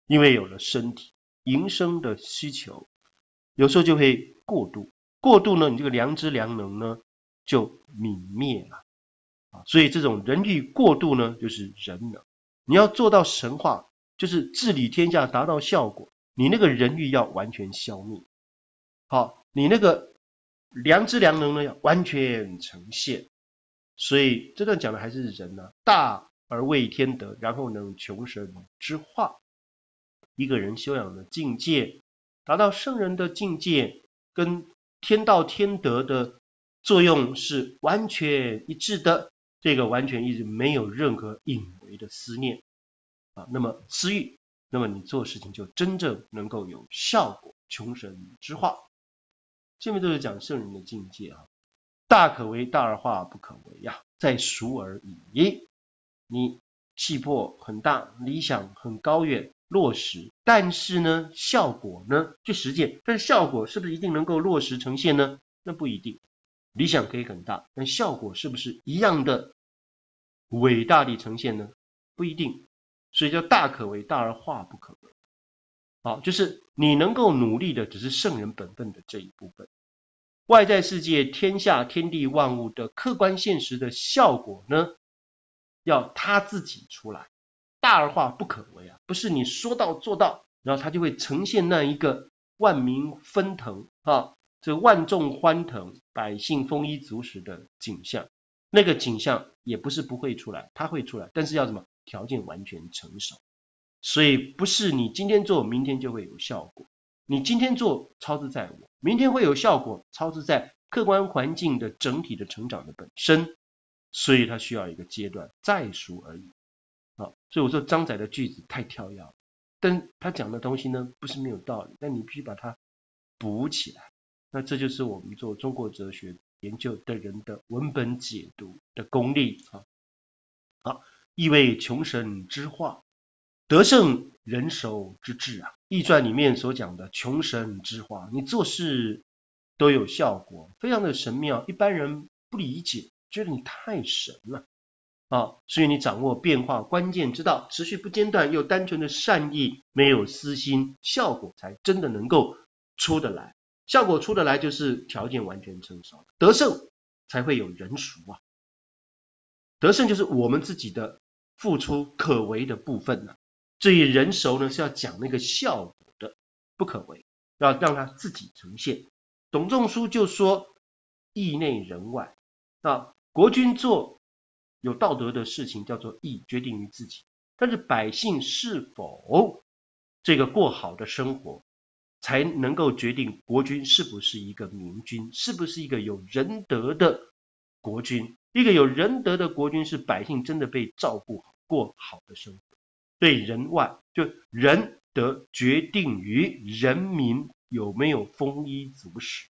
因为有了身体营生的需求，有时候就会过度，过度呢，你这个良知良能呢就泯灭了啊。所以这种人欲过度呢，就是人能。你要做到神化，就是治理天下，达到效果，你那个人欲要完全消灭，好，你那个良知良能呢要完全呈现。所以这段讲的还是人呢、啊，大而为天德，然后能穷神之化。一个人修养的境界，达到圣人的境界，跟天道天德的作用是完全一致的。这个完全一致，没有任何隐微的思念啊。那么私欲，那么你做事情就真正能够有效果，穷神之化。下面都是讲圣人的境界啊。大可为，大而化不可为呀、啊，在俗而已。你气魄很大，理想很高远，落实，但是呢，效果呢，去实践，但是效果是不是一定能够落实呈现呢？那不一定。理想可以很大，但效果是不是一样的伟大地呈现呢？不一定。所以叫大可为，大而化不可为。好，就是你能够努力的只是圣人本分的这一部分。外在世界天下天地万物的客观现实的效果呢，要他自己出来。大而化不可为啊，不是你说到做到，然后它就会呈现那一个万民奔腾啊，这万众欢腾，百姓丰衣足食的景象。那个景象也不是不会出来，它会出来，但是要什么？条件完全成熟。所以不是你今天做，明天就会有效果。你今天做操之在我，明天会有效果，操之在客观环境的整体的成长的本身。所以它需要一个阶段，再熟而已。啊，所以我说张载的句子太跳跃了，但他讲的东西呢，不是没有道理，但你必须把它补起来。那这就是我们做中国哲学研究的人的文本解读的功力啊。好，意为穷神之化，得胜人手之智啊。易传里面所讲的穷神之化，你做事都有效果，非常的神妙，一般人不理解，觉得你太神了啊。所以你掌握变化关键之道，持续不间断又单纯的善意，没有私心，效果才真的能够出得来。效果出得来就是条件完全成熟，得胜才会有人熟啊。得胜就是我们自己的付出可为的部分啊。至于人熟呢，是要讲那个效果的不可为，要让它自己呈现。董仲舒就说义内人外啊，国君做有道德的事情叫做义，决定于自己，但是百姓是否这个过好的生活，才能够决定国君是不是一个明君，是不是一个有仁德的国君。一个有仁德的国君是百姓真的被照顾好，过好的生活。对人外，就仁德决定于人民有没有丰衣足食。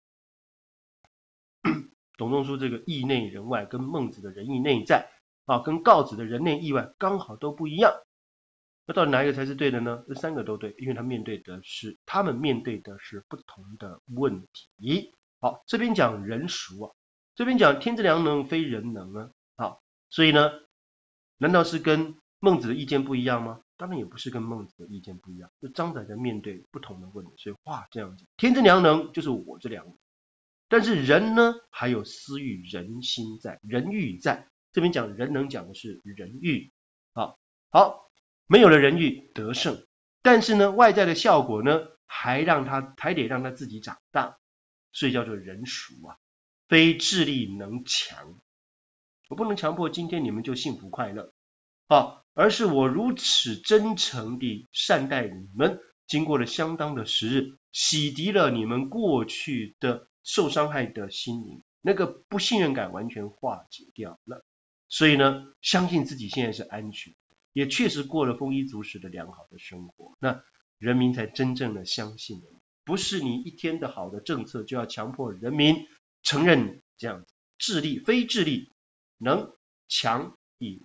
董仲舒这个义内人外跟孟子的仁义内在啊，跟告子的仁内义外刚好都不一样。那到底哪一个才是对的呢？这三个都对，因为他面对的是他们面对的是不同的问题。好，这边讲人熟啊，这边讲天之良能非人能啊。好，所以呢，难道是跟孟子的意见不一样吗？当然也不是跟孟子的意见不一样，就张载在面对不同的问题，所以话这样讲，天之良能就是我这两个，但是人呢还有私欲人心在，人欲在，这边讲人能讲的是人欲。好，好，没有了人欲得胜，但是呢外在的效果呢还让他还得让他自己长大，所以叫做人熟啊，非智力能强。我不能强迫今天你们就幸福快乐啊，而是我如此真诚地善待你们，经过了相当的时日，洗涤了你们过去的受伤害的心灵，那个不信任感完全化解掉了。所以呢，相信自己现在是安全，也确实过了丰衣足食的良好的生活，那人民才真正的相信了。不是你一天的好的政策就要强迫人民承认你这样子，智力非智力能强也。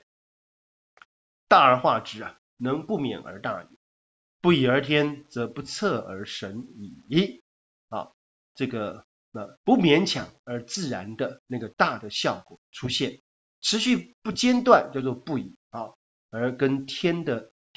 大而化之啊，能不免而大也，不以而天，则不测而神矣。啊，这个呃不勉强而自然的那个大的效果出现，持续不间断叫做不以啊，而跟天的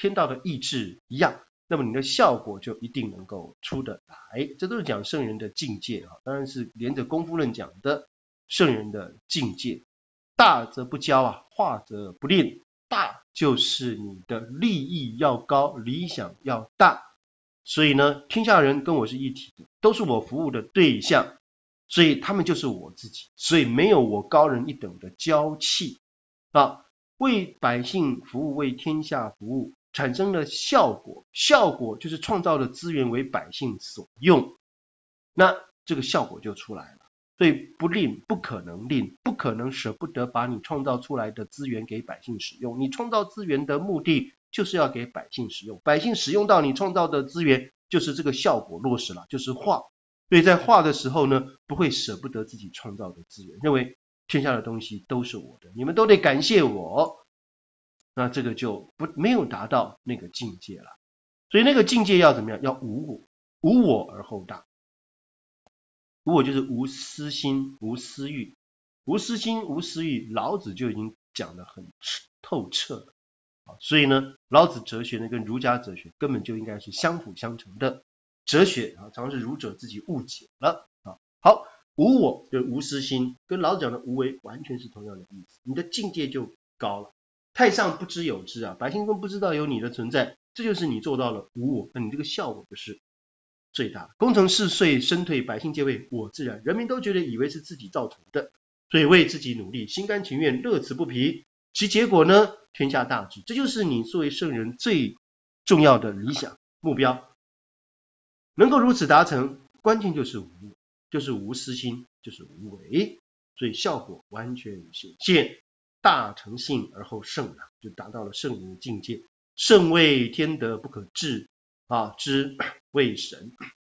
天道的意志一样，那么你的效果就一定能够出得来。这都是讲圣人的境界啊，当然是连着功夫论讲的圣人的境界。大则不骄啊，化则不吝。大就是你的利益要高，理想要大。所以呢，天下人跟我是一体的，都是我服务的对象，所以他们就是我自己，所以没有我高人一等的骄气啊。为百姓服务，为天下服务，产生了效果，效果就是创造的资源为百姓所用，那这个效果就出来了。所以不吝，不可能吝，不可能舍不得把你创造出来的资源给百姓使用。你创造资源的目的就是要给百姓使用，百姓使用到你创造的资源，就是这个效果落实了，就是化。所以在化的时候呢，不会舍不得自己创造的资源，认为天下的东西都是我的，你们都得感谢我。那这个就不没有达到那个境界了。所以那个境界要怎么样？要无我，无我而后大。无我就是无私心、无私欲，无私心、无私欲，老子就已经讲得很透彻了。所以呢，老子哲学呢跟儒家哲学根本就应该是相辅相成的哲学啊，常常是儒者自己误解了啊。好，无我就是无私心，跟老子讲的无为完全是同样的意思，你的境界就高了。太上不知有之啊，百姓都不知道有你的存在，这就是你做到了无我，那你这个效果就是最大的。功成事遂身退，百姓皆谓我自然，人民都觉得以为是自己造成的，所以为自己努力，心甘情愿，乐此不疲，其结果呢，天下大治。这就是你作为圣人最重要的理想目标。能够如此达成，关键就是无我，就是无私心，就是无为，所以效果完全显现。大成性而后圣啊，就达到了圣人的境界。圣谓天德不可治啊，知为神。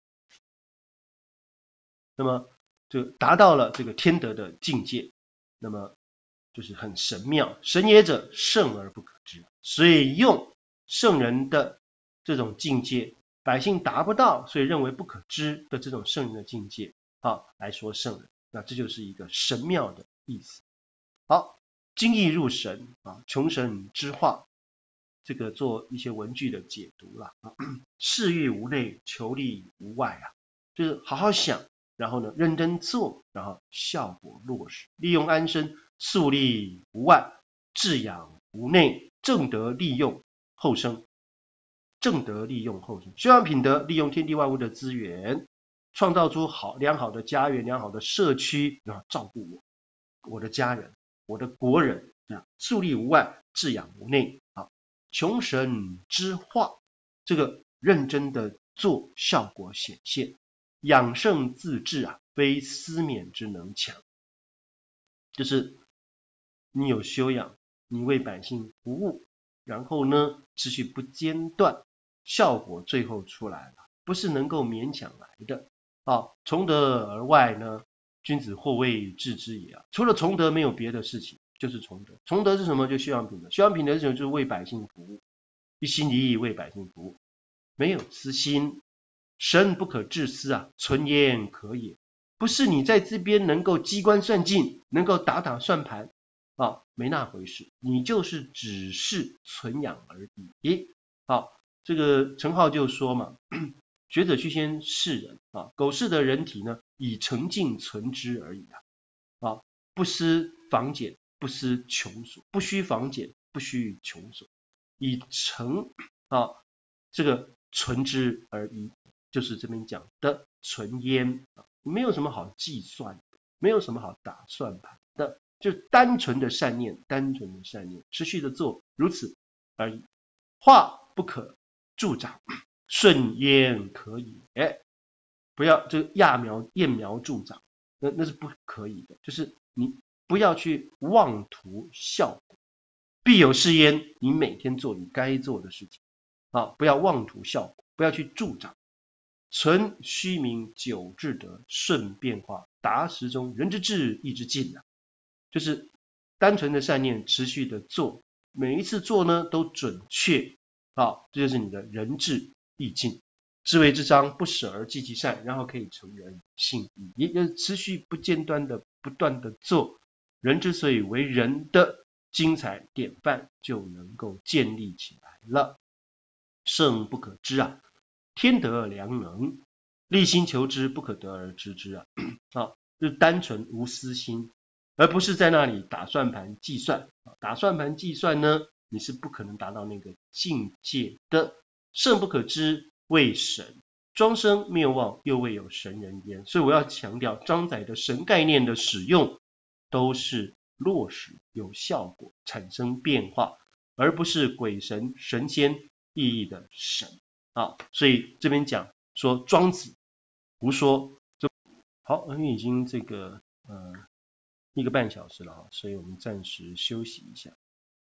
那么就达到了这个天德的境界，那么就是很神妙。神也者，圣而不可知，所以用圣人的这种境界，百姓达不到，所以认为不可知的这种圣人的境界啊来说圣人，那这就是一个神妙的意思。好，精义入神啊，穷神之化，这个做一些文句的解读了啊。事欲无内，求利无外啊，就是好好想，然后呢认真做，然后效果落实。利用安身，速利无外，治养无内，正德利用后生，正德利用后生，修养品德，利用天地万物的资源，创造出好良好的家园、良好的社区，然后照顾我、我的家人、我的国人，速利无外，治养无内。好，穷神之化，这个认真的做，效果显现。养圣自治啊，非私勉之能强。就是你有修养，你为百姓服务，然后呢持续不间断，效果最后出来了，不是能够勉强来的。好，从德而外呢，君子或谓治之也啊。除了从德没有别的事情，就是从德。从德是什么？就修养品德。修养品德是什么？就是为百姓服务，一心一意为百姓服务，没有私心。神不可致私啊，存焉可也。不是你在这边能够机关算尽，能够打打算盘啊，没那回事。你就是只是存养而已。好，这个陈浩就说嘛，学者须先视人啊，苟视的人体呢，以诚敬存之而已啊，啊，不思防俭，不思穷所，不须防俭，不须穷所，以诚啊这个存之而已。就是这边讲的存焉啊，没有什么好计算的，没有什么好打算盘的，就单纯的善念，单纯的善念，持续的做，如此而已。化不可助长，顺焉可以。哎，不要这个揠苗揠苗助长，那那是不可以的。就是你不要去妄图效果，必有是焉。你每天做你该做的事情啊，不要妄图效果，不要去助长。存虚名，久至德，顺变化，达时中，人之至，义之尽啊。就是单纯的善念，持续的做，每一次做呢都准确啊，这就是你的人至义尽。知为之章，不舍而济其善，然后可以成人性义，也就是持续不间断的不断的做，人之所以为人的精彩典范就能够建立起来了。 圣不可知啊，天得而良能，立心求之，不可得而知之啊。啊，就是单纯无私心，而不是在那里打算盘计算。打算盘计算呢，你是不可能达到那个境界的。圣不可知，谓神。庄生谬妄，又未有神人焉。所以我要强调，张载的神概念的使用，都是落实有效果，产生变化，而不是鬼神神仙意义的神啊。所以这边讲说庄子胡说，就好，因为已经这个呃一个半小时了啊，所以我们暂时休息一下。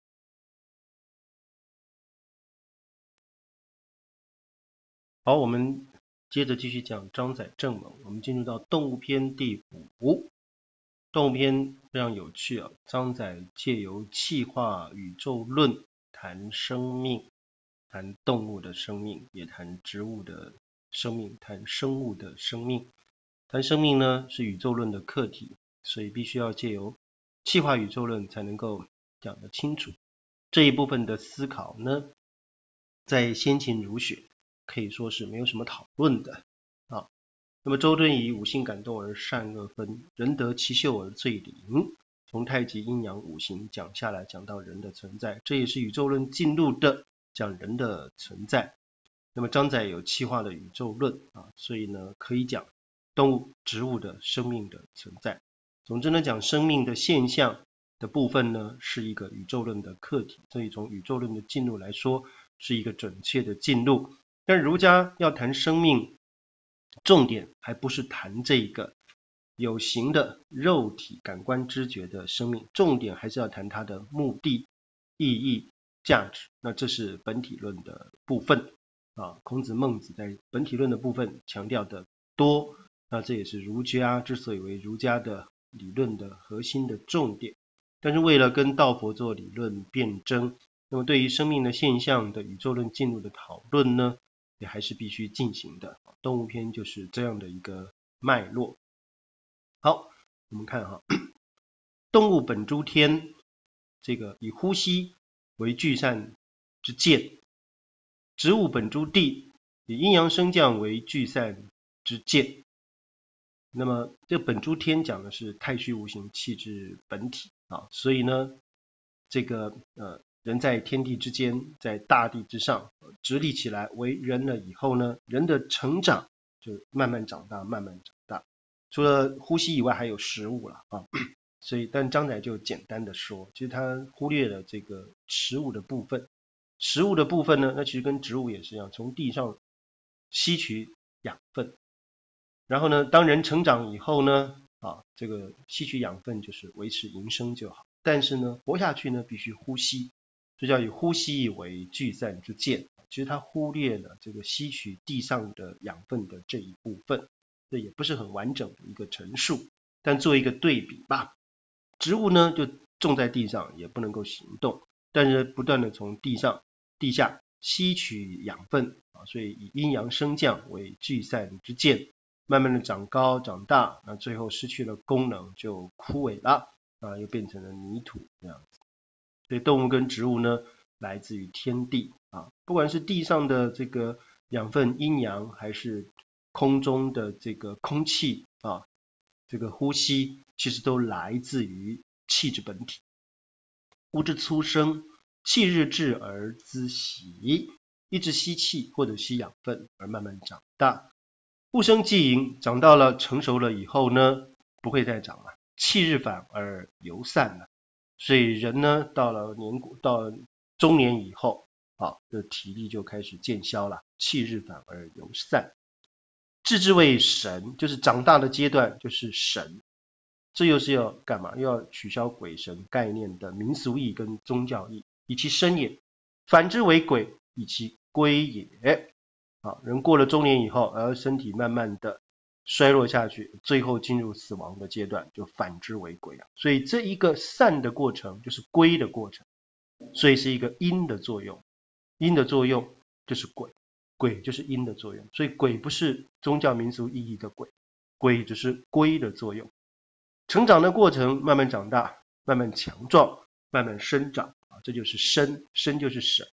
好，我们接着继续讲张载正盟，我们进入到动物篇第五。动物篇非常有趣啊，张载借由气化宇宙论谈生命，谈动物的生命，也谈植物的生命，谈生物的生命。谈生命呢是宇宙论的课题，所以必须要借由气化宇宙论才能够讲得清楚。这一部分的思考呢，在先秦儒学可以说是没有什么讨论的啊。那么周敦颐五性感动而善恶分，人得其秀而最灵。从太极阴阳五行讲下来，讲到人的存在，这也是宇宙论进入的讲人的存在。那么张载有气化的宇宙论啊，所以呢可以讲动物、植物的生命的存在。总之呢，讲生命的现象的部分呢，是一个宇宙论的课题，所以从宇宙论的进入来说，是一个准确的进入。但儒家要谈生命，重点还不是谈这个有形的肉体感官知觉的生命，重点还是要谈它的目的、意义、价值。那这是本体论的部分啊。孔子、孟子在本体论的部分强调的多，那这也是儒家之所以为儒家的理论的核心的重点。但是为了跟道佛做理论辩证，那么对于生命的现象的宇宙论进入的讨论呢，也还是必须进行的。动物篇就是这样的一个脉络。好，我们看哈，动物本诸天，这个以呼吸为聚散之见；植物本诸地，以阴阳升降为聚散之见。那么这本诸天讲的是太虚无形气质本体啊，所以呢，这个呃人在天地之间，在大地之上直立起来为人了以后呢，人的成长就慢慢长大，慢慢长大。除了呼吸以外，还有食物了啊。所以，但张载就简单的说，其实他忽略了这个食物的部分。食物的部分呢，那其实跟植物也是一样，从地上吸取养分。然后呢，当人成长以后呢，啊，这个吸取养分就是维持营生就好。但是呢，活下去呢，必须呼吸，这叫以呼吸为聚散之见。其实他忽略了这个吸取地上的养分的这一部分，这也不是很完整的一个陈述。但做一个对比吧，植物呢就种在地上，也不能够行动，但是不断的从地上、地下吸取养分啊，所以以阴阳升降为聚散之见。慢慢的长高长大，那最后失去了功能就枯萎了啊，又变成了泥土这样子。所以动物跟植物呢，来自于天地啊，不管是地上的这个养分阴阳，还是空中的这个空气啊，这个呼吸，其实都来自于气质本体。物之粗生，气日至而滋习，一直吸气或者吸养分而慢慢长大。物生既盈，长到了成熟了以后呢，不会再长了，气日反而游散了。所以人呢，到了年到中年以后，啊，这体力就开始渐消了，气日反而游散。至之为神，就是长大的阶段，就是神。这又是要干嘛？又要取消鬼神概念的民俗义跟宗教义，以其生也；反之为鬼，以其归也。啊，人过了中年以后，而身体慢慢的衰落下去，最后进入死亡的阶段，就反之为鬼啊。所以这一个散的过程就是归的过程，所以是一个因的作用，因的作用就是鬼，鬼就是因的作用，所以鬼不是宗教民俗意义的鬼，鬼只是归的作用。成长的过程，慢慢长大，慢慢强壮，慢慢生长啊，这就是生，生就是神。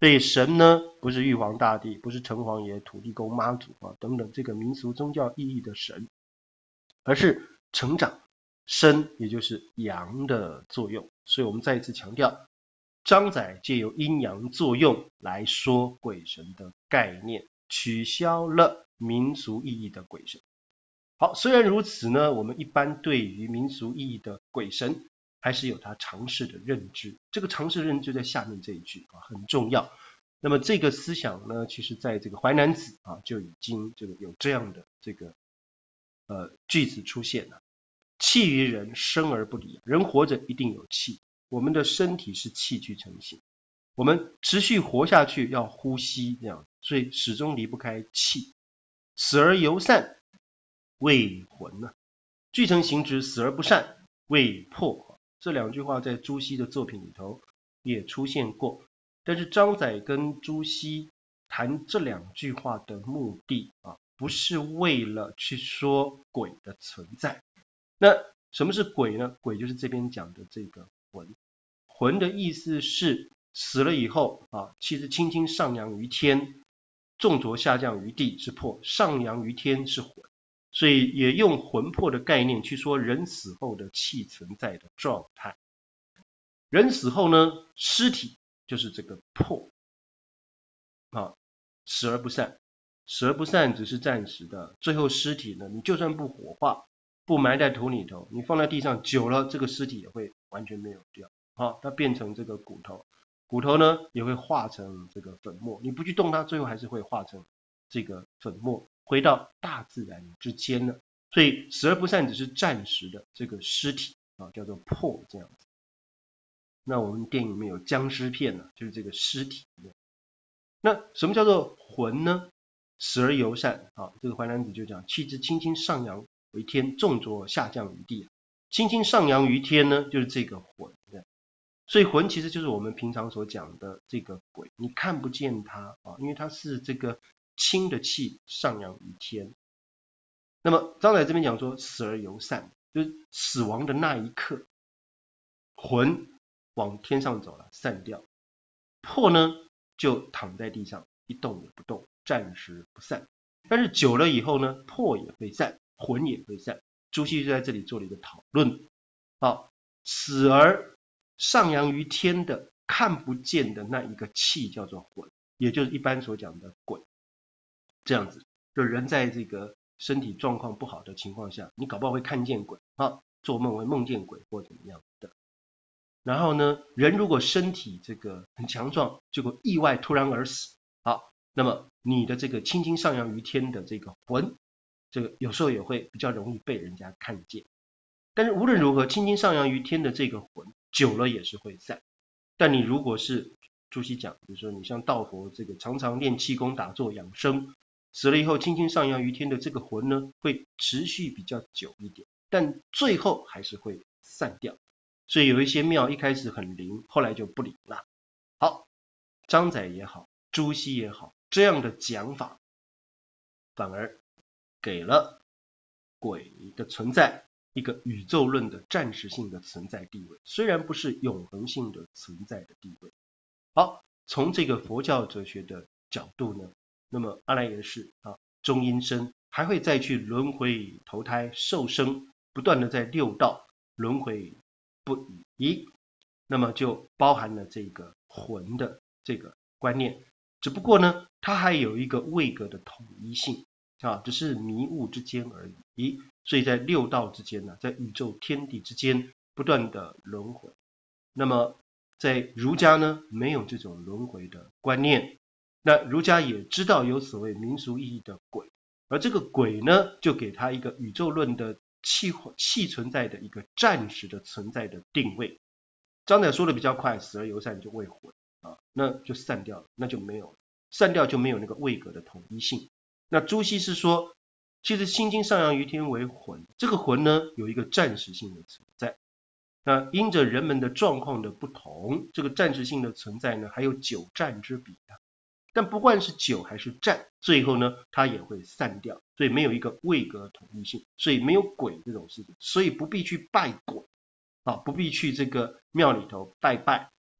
所以神呢，不是玉皇大帝，不是城隍爷、土地公、妈祖啊等等这个民俗宗教意义的神，而是成长生，也就是阳的作用。所以我们再一次强调，张载借由阴阳作用来说鬼神的概念，取消了民俗意义的鬼神。好，虽然如此呢，我们一般对于民俗意义的鬼神还是有它常识的认知，这个常识认知在下面这一句啊很重要。那么这个思想呢，其实在这个淮南子啊就已经这个有这样的这个呃句子出现了。气于人，生而不离，人活着一定有气，我们的身体是气聚成形，我们持续活下去要呼吸这样，所以始终离不开气。死而犹散，谓魂呢、啊，聚成形质，死而不散，谓魄。这两句话在朱熹的作品里头也出现过，但是张载跟朱熹谈这两句话的目的啊，不是为了去说鬼的存在。那什么是鬼呢？鬼就是这边讲的这个魂。魂的意思是死了以后啊，气质轻轻上扬于天，重浊下降于地是魄，上扬于天是魂。所以也用魂魄的概念去说人死后的气存在的状态。人死后呢，尸体就是这个魄啊，死而不散，死而不散只是暂时的，最后尸体呢，你就算不火化，不埋在土里头，你放在地上久了，这个尸体也会完全没有掉啊，它变成这个骨头，骨头呢也会化成这个粉末，你不去动它，最后还是会化成这个粉末，回到大自然之间了。所以死而不散只是暂时的这个尸体啊，叫做魄这样子。那我们电影里面有僵尸片呢、啊，就是这个尸体。那什么叫做魂呢？死而犹散啊，这个淮南子就讲，气质轻轻上扬为天，重浊下降于地。轻轻上扬于天呢，就是这个魂。所以魂其实就是我们平常所讲的这个鬼，你看不见它啊，因为它是这个轻的气上扬于天。那么张载这边讲说死而犹散，就是死亡的那一刻，魂往天上走了，散掉，魄呢就躺在地上一动也不动，暂时不散。但是久了以后呢，魄也会散，魂也会散。朱熹就在这里做了一个讨论。好，死而上扬于天的看不见的那一个气叫做魂，也就是一般所讲的鬼。这样子，就人在这个身体状况不好的情况下，你搞不好会看见鬼啊，做梦会梦见鬼或怎么样的。然后呢，人如果身体这个很强壮，结果意外突然而死，好，那么你的这个轻轻上扬于天的这个魂，这个有时候也会比较容易被人家看见。但是无论如何，轻轻上扬于天的这个魂，久了也是会散。但你如果是朱熹讲，比如说你像道佛这个常常练气功打坐养生，死了以后轻轻上扬于天的这个魂呢，会持续比较久一点，但最后还是会散掉。所以有一些庙一开始很灵，后来就不灵了。好，张载也好，朱熹也好，这样的讲法反而给了鬼的存在一个宇宙论的暂时性的存在地位，虽然不是永恒性的存在的地位。好，从这个佛教哲学的角度呢，那么阿赖耶识啊，中阴身还会再去轮回投胎受生，不断的在六道轮回不已，那么就包含了这个魂的这个观念。只不过呢，它还有一个位格的统一性啊，只是迷雾之间而已。所以在六道之间呢，在宇宙天地之间不断的轮回。那么在儒家呢，没有这种轮回的观念。那儒家也知道有所谓民俗意义的鬼，而这个鬼呢，就给他一个宇宙论的气气存在的一个暂时的存在的定位。张载说的比较快，死而犹散就为魂啊，那就散掉了，那就没有了，散掉就没有那个位格的统一性。那朱熹是说，其实轻轻上扬于天为魂，这个魂呢有一个暂时性的存在。那因着人们的状况的不同，这个暂时性的存在呢，还有久暂之比啊。但不管是久还是暂，最后呢，它也会散掉，所以没有一个位格统一性，所以没有鬼这种事情，所以不必去拜鬼啊，不必去这个庙里头拜拜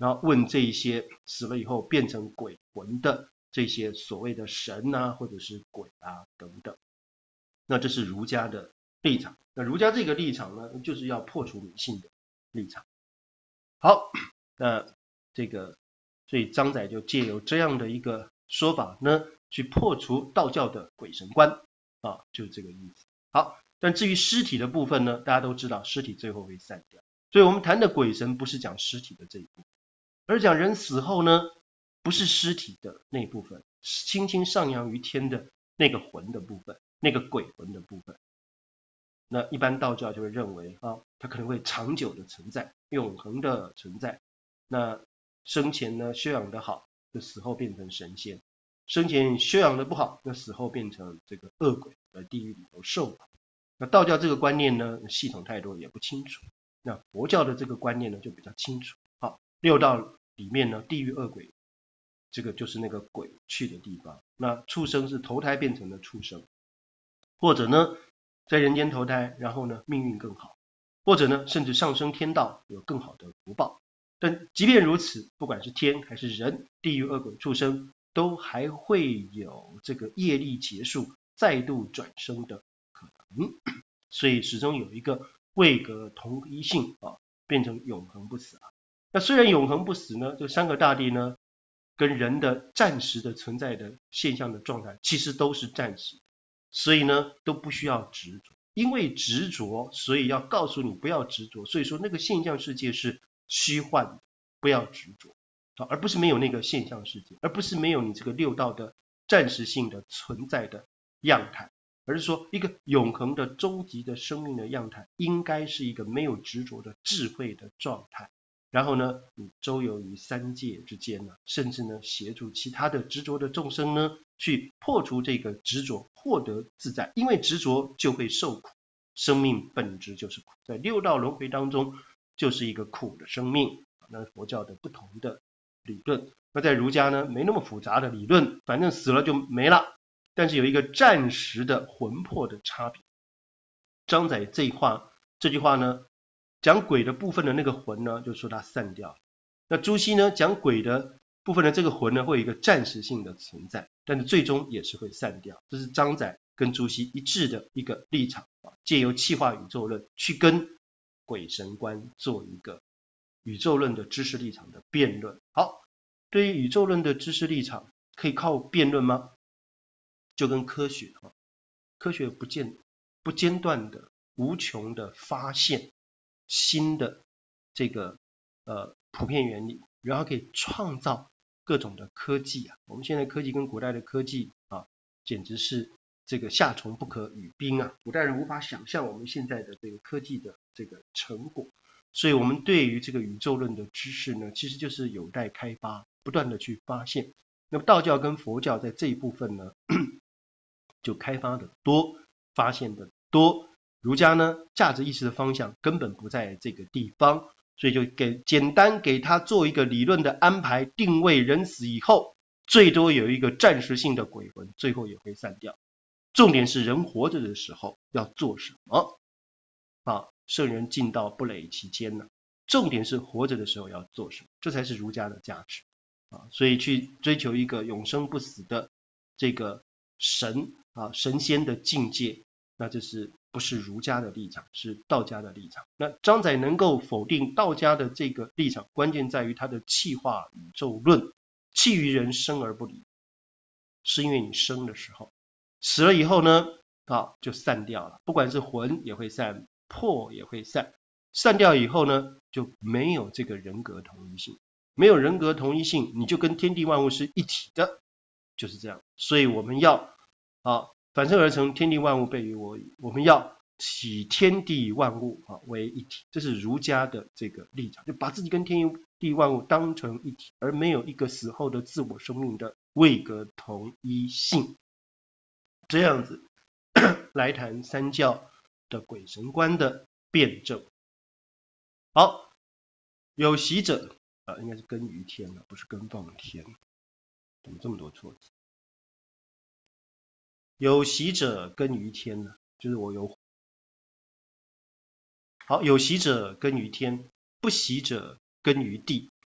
然后问这一些死了以后变成鬼魂的这些所谓的神啊，或者是鬼啊等等。那这是儒家的立场。那儒家这个立场呢，就是要破除迷信的立场。好，那这个所以张载就借由这样的一个说法呢，去破除道教的鬼神观啊，就是这个意思。好，但至于尸体的部分呢，大家都知道尸体最后会散掉，所以我们谈的鬼神不是讲尸体的这一部分，而讲人死后呢，不是尸体的那部分，轻轻上扬于天的那个魂的部分，那个鬼魂的部分。那一般道教就会认为啊，它可能会长久的存在，永恒的存在。那生前呢修养的好，那死后变成神仙；生前修养的不好，那死后变成这个恶鬼，在地狱里头受苦。那道教这个观念呢，系统太多也不清楚。那佛教的这个观念呢，就比较清楚。好，六道里面呢，地狱恶鬼，这个就是那个鬼去的地方。那畜生是投胎变成的畜生，或者呢，在人间投胎，然后呢，命运更好，或者呢，甚至上升天道，有更好的福报。但即便如此，不管是天还是人，地狱恶鬼畜生都还会有这个业力结束，再度转生的可能。所以始终有一个位格同一性啊，变成永恒不死啊。那虽然永恒不死呢，这三个大地呢，跟人的暂时的存在的现象的状态，其实都是暂时，所以呢，都不需要执着。因为执着，所以要告诉你不要执着。所以说那个现象世界是虚幻的，不要执着，而不是没有那个现象世界，而不是没有你这个六道的暂时性的存在的样态，而是说一个永恒的终极的生命的样态，应该是一个没有执着的智慧的状态。然后呢，你周游于三界之间呢，甚至呢，协助其他的执着的众生呢，去破除这个执着，获得自在。因为执着就会受苦，生命本质就是苦，在六道轮回当中就是一个苦的生命。那佛教的不同的理论，那在儒家呢，没那么复杂的理论，反正死了就没了，但是有一个暂时的魂魄的差别。张载这一话这句话呢，讲鬼的部分的那个魂呢，就说它散掉了。那朱熹呢，讲鬼的部分的这个魂呢，会有一个暂时性的存在，但是最终也是会散掉。这是张载跟朱熹一致的一个立场啊，借由气化宇宙论去跟鬼神观做一个宇宙论的知识立场的辩论。好，对于宇宙论的知识立场，可以靠辩论吗？就跟科学啊，科学不间不间断的、无穷的发现新的这个呃普遍原理，然后可以创造各种的科技啊。我们现在科技跟古代的科技啊，简直是这个夏虫不可语冰啊！古代人无法想象我们现在的这个科技的这个成果。所以我们对于这个宇宙论的知识呢，其实就是有待开发，不断的去发现。那么道教跟佛教在这一部分呢，就开发的多，发现的多。儒家呢，价值意识的方向根本不在这个地方，所以就给简单给他做一个理论的安排定位，人死以后最多有一个暂时性的鬼魂，最后也会散掉。重点是人活着的时候要做什么啊？圣人进道不累其间呢、啊。重点是活着的时候要做什么，这才是儒家的价值啊！所以去追求一个永生不死的这个神啊神仙的境界，那这是不是儒家的立场，是道家的立场。那张载能够否定道家的这个立场，关键在于他的气化宇宙论，气于人生而不离，是因为你生的时候，死了以后呢啊就散掉了，不管是魂也会散，魄也会散，散掉以后呢就没有这个人格同一性，没有人格同一性，你就跟天地万物是一体的，就是这样。所以我们要啊反生而成，天地万物备于我矣，我们要起天地万物啊为一体，这是儒家的这个立场，就把自己跟天地万物当成一体，而没有一个死后的自我生命的位格同一性。这样子来谈三教的鬼神观的辩证。好，有习者啊，应该是根于天了，不是根奉天，怎么这么多错字？有习者根于天呢，就是我有。好，有习者根于天，不习者根于地。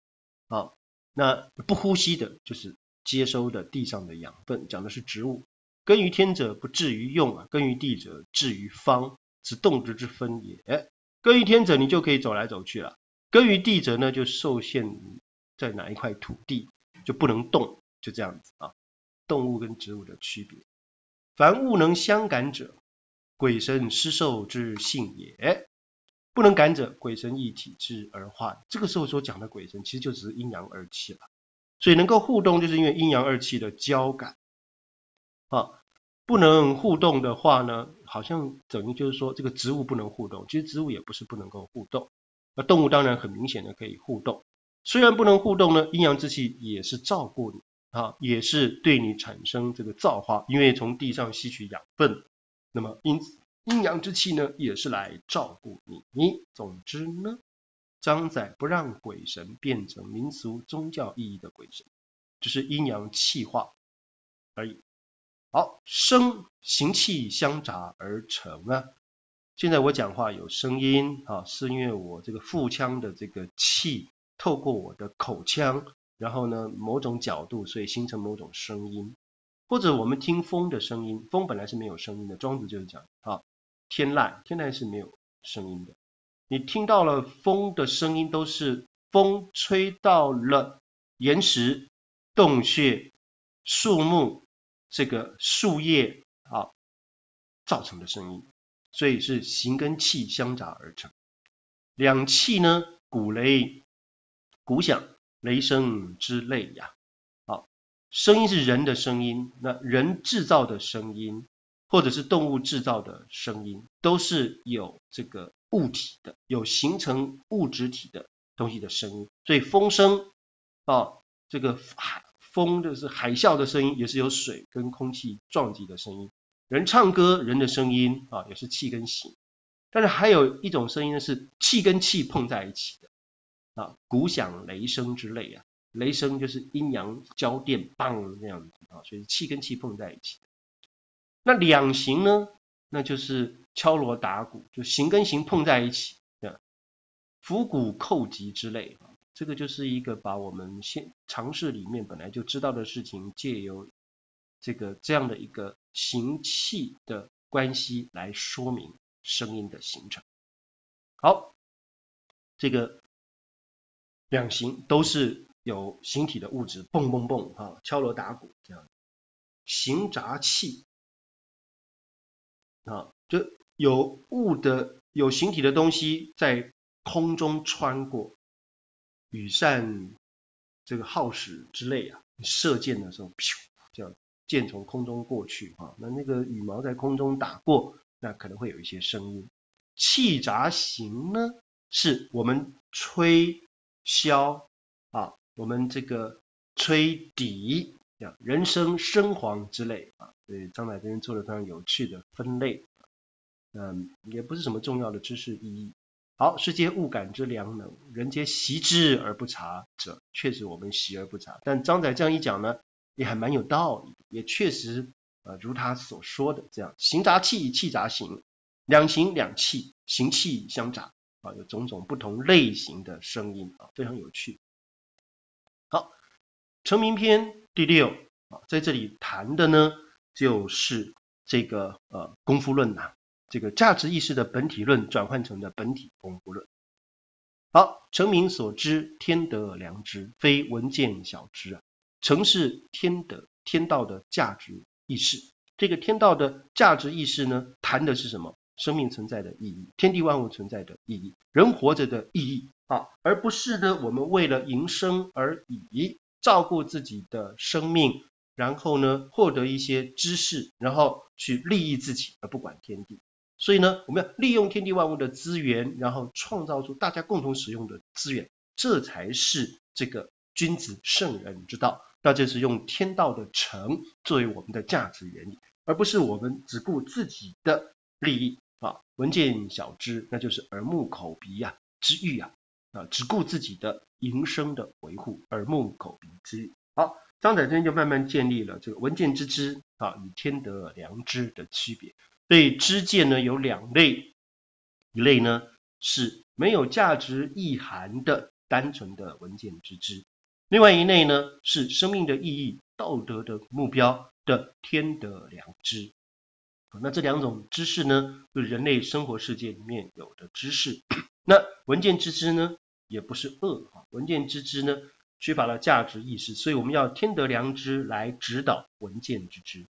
啊。那不呼吸的就是接收的地上的养分，讲的是植物。耕于天者不至于用啊，耕于地者至于方，此动植之分也。耕于天者你就可以走来走去了，耕于地者呢就受限在哪一块土地，就不能动，就这样子啊。动物跟植物的区别，凡物能相感者，鬼神施受之性也。不能感者，鬼神一体之而化。这个时候所讲的鬼神，其实就只是阴阳二气了。所以能够互动，就是因为阴阳二气的交感。啊，不能互动的话呢，好像等于就是说，这个植物不能互动。其实植物也不是不能够互动，那动物当然很明显的可以互动。虽然不能互动呢，阴阳之气也是照顾你啊，也是对你产生这个造化，因为从地上吸取养分，那么因此阴阳之气呢，也是来照顾你。总之呢，张载不让鬼神变成民俗宗教意义的鬼神，只是阴阳气化而已。好，声形气相杂而成啊。现在我讲话有声音啊，是因为我这个腹腔的这个气透过我的口腔，然后呢某种角度，所以形成某种声音。或者我们听风的声音，风本来是没有声音的，庄子就是讲啊，天籁，天籁是没有声音的。你听到了风的声音，都是风吹到了岩石、洞穴、树木、这个树叶啊造成的声音，所以是形跟气相杂而成。两气呢，鼓雷、鼓响、雷声之类呀。好，声音是人的声音，那人制造的声音，或者是动物制造的声音，都是有这个物体的，有形成物质体的东西的声音。所以风声啊，这个风就是海啸的声音，也是有水跟空气撞击的声音。人唱歌，人的声音啊，也是气跟形。但是还有一种声音呢，是气跟气碰在一起的啊，鼓响、雷声之类啊。雷声就是阴阳交电，棒这样子啊，所以气跟气碰在一起的。那两形呢，那就是敲锣打鼓，就形跟形碰在一起的，伏鼓叩击之类啊。这个就是一个把我们现常识里面本来就知道的事情，借由这个这样的一个形气的关系来说明声音的形成。好，这个两形都是有形体的物质，蹦蹦蹦啊，敲锣打鼓这样。形杂气啊，就有物的有形体的东西在空中穿过。羽扇这个号使之类啊，射箭的时候，噗，这样箭从空中过去啊，那那个羽毛在空中打过，那可能会有一些声音。气杂形呢，是我们吹箫啊，我们这个吹笛，人声声簧之类啊，所以张载这边做了非常有趣的分类，嗯，也不是什么重要的知识意义。好，世皆物感之良能，人皆习之而不察者，确实我们习而不察。但张载这样一讲呢，也还蛮有道理，也确实呃如他所说的这样，形杂气，气杂形，两形两气，形气相杂啊，有种种不同类型的声音啊，非常有趣。好，成名篇第六啊，在这里谈的呢，就是这个呃功夫论呐、啊。这个价值意识的本体论转换成的本体功夫论。好，成名所知，天德良知，非闻见小知啊。成是天德天道的价值意识。这个天道的价值意识呢，谈的是什么？生命存在的意义，天地万物存在的意义，人活着的意义啊，而不是呢我们为了营生而已，照顾自己的生命，然后呢获得一些知识，然后去利益自己，而不管天地。所以呢，我们要利用天地万物的资源，然后创造出大家共同使用的资源，这才是这个君子圣人之道。那就是用天道的诚作为我们的价值原理，而不是我们只顾自己的利益啊，闻见小知，那就是耳目口鼻啊之欲啊，啊只顾自己的营生的维护，耳目口鼻之欲。好，张载这边就慢慢建立了这个闻见之知啊与天德良知的区别。所以知见呢有两类，一类呢是没有价值意涵的单纯的闻见之知， 另外一类呢是生命的意义、道德的目标的天德良知。那这两种知识呢，就是人类生活世界里面有的知识。那闻见之知呢，也不是恶啊，闻见之知呢，缺乏了价值意识，所以我们要天德良知来指导闻见之知。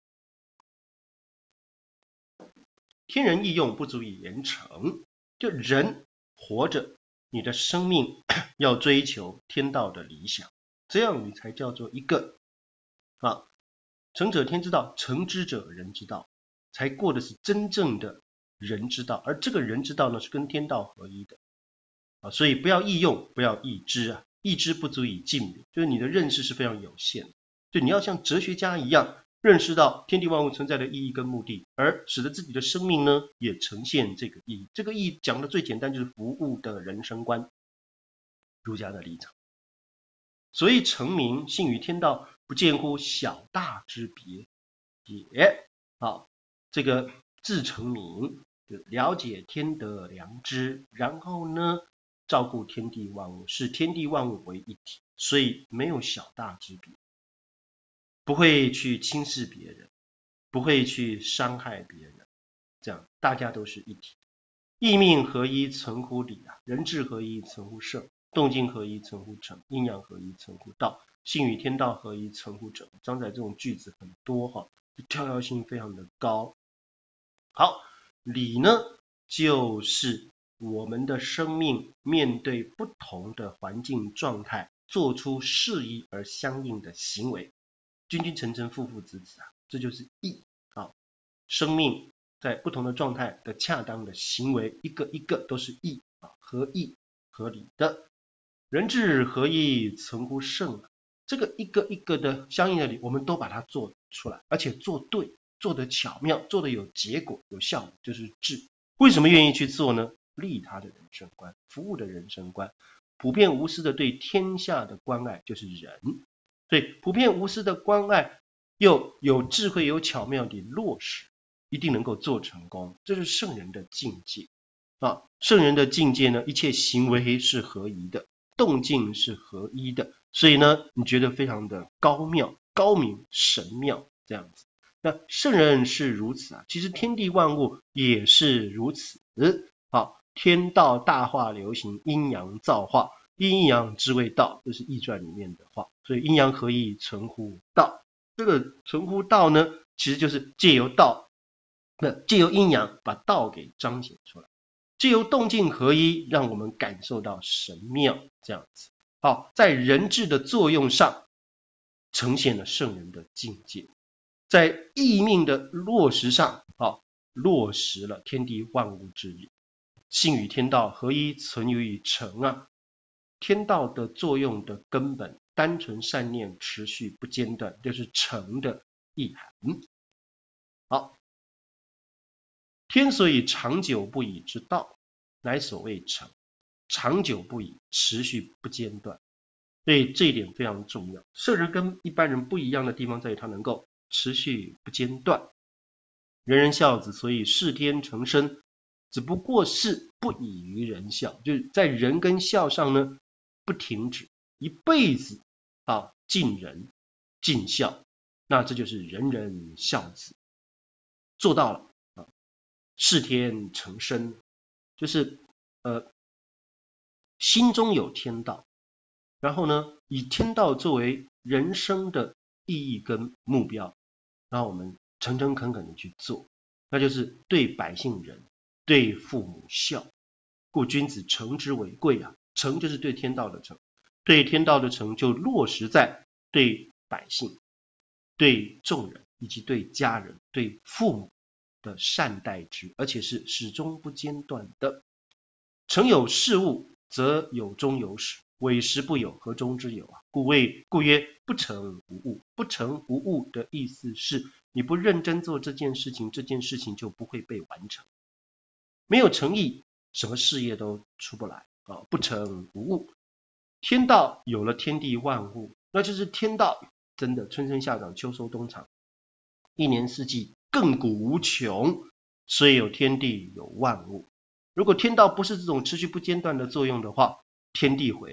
天人异用，不足以言成。就人活着，你的生命要追求天道的理想，这样你才叫做一个啊，成者天之道，成之者人之道，才过的是真正的人之道。而这个人之道呢，是跟天道合一的啊，所以不要异用，不要异知啊，异知不足以尽明，就是你的认识是非常有限的，就你要像哲学家一样认识到天地万物存在的意义跟目的，而使得自己的生命呢也呈现这个意义。这个意义讲的最简单，就是服务的人生观，儒家的立场。所以成名信与天道，不见乎小大之别也。好，这个自成名，就了解天德良知，然后呢照顾天地万物，视天地万物为一体，所以没有小大之别，不会去轻视别人，不会去伤害别人，这样大家都是一体。义命合一，存乎理啊；人智合一，存乎圣；动静合一，存乎诚；阴阳合一，存乎道；性与天道合一，存乎整。张载这种句子很多哈，跳跃性非常的高。好，理呢，就是我们的生命面对不同的环境状态，做出适宜而相应的行为。君君臣臣，父父子子啊，这就是义啊。生命在不同的状态的恰当的行为，一个一个都是义啊，合义合理的。人智合一，存乎圣。这个一个一个的相应的理，我们都把它做出来，而且做对，做得巧妙，做得有结果有效果，就是智。为什么愿意去做呢？利他的人生观，服务的人生观，普遍无私的对天下的关爱，就是仁。对，普遍无私的关爱，又有智慧有巧妙地落实，一定能够做成功，这是圣人的境界啊。圣人的境界呢，一切行为是合一的，动静是合一的，所以呢，你觉得非常的高妙、高明、神妙这样子。那圣人是如此啊，其实天地万物也是如此。好，天道大化流行，阴阳造化，阴阳之谓道，这是易传里面的话。所以阴阳合一，存乎道。这个存乎道呢，其实就是借由道，那借由阴阳把道给彰显出来，借由动静合一，让我们感受到神妙这样子。好，在人智的作用上，呈现了圣人的境界；在义命的落实上，好，落实了天地万物之理。性与天道合一，存于诚啊。天道的作用的根本，单纯善念，持续不间断，就是诚的意涵。好，天所以长久不已之道，乃所谓诚。长久不已，持续不间断，所以这一点非常重要。圣人跟一般人不一样的地方在于他能够持续不间断。人人孝子，所以事天成身，只不过是不以于人孝，就是在人跟孝上呢不停止，一辈子啊尽人尽孝，那这就是人人孝子，做到了啊，事天成身，就是呃心中有天道，然后呢以天道作为人生的意义跟目标，然后我们诚诚恳恳的去做，那就是对百姓仁，对父母孝。故君子诚之为贵啊，诚就是对天道的诚，对天道的诚就落实在对百姓、对众人以及对家人、对父母的善待之，而且是始终不间断的。诚有事物，则有终有始，委实不有，何终之有啊？故谓故曰不诚无物。不诚无物的意思是，你不认真做这件事情，这件事情就不会被完成。没有诚意，什么事业都出不来啊！不诚无物。天道有了天地万物，那就是天道真的春生夏长秋收冬藏，一年四季亘古无穷，所以有天地有万物。如果天道不是这种持续不间断的作用的话，天地毁啊，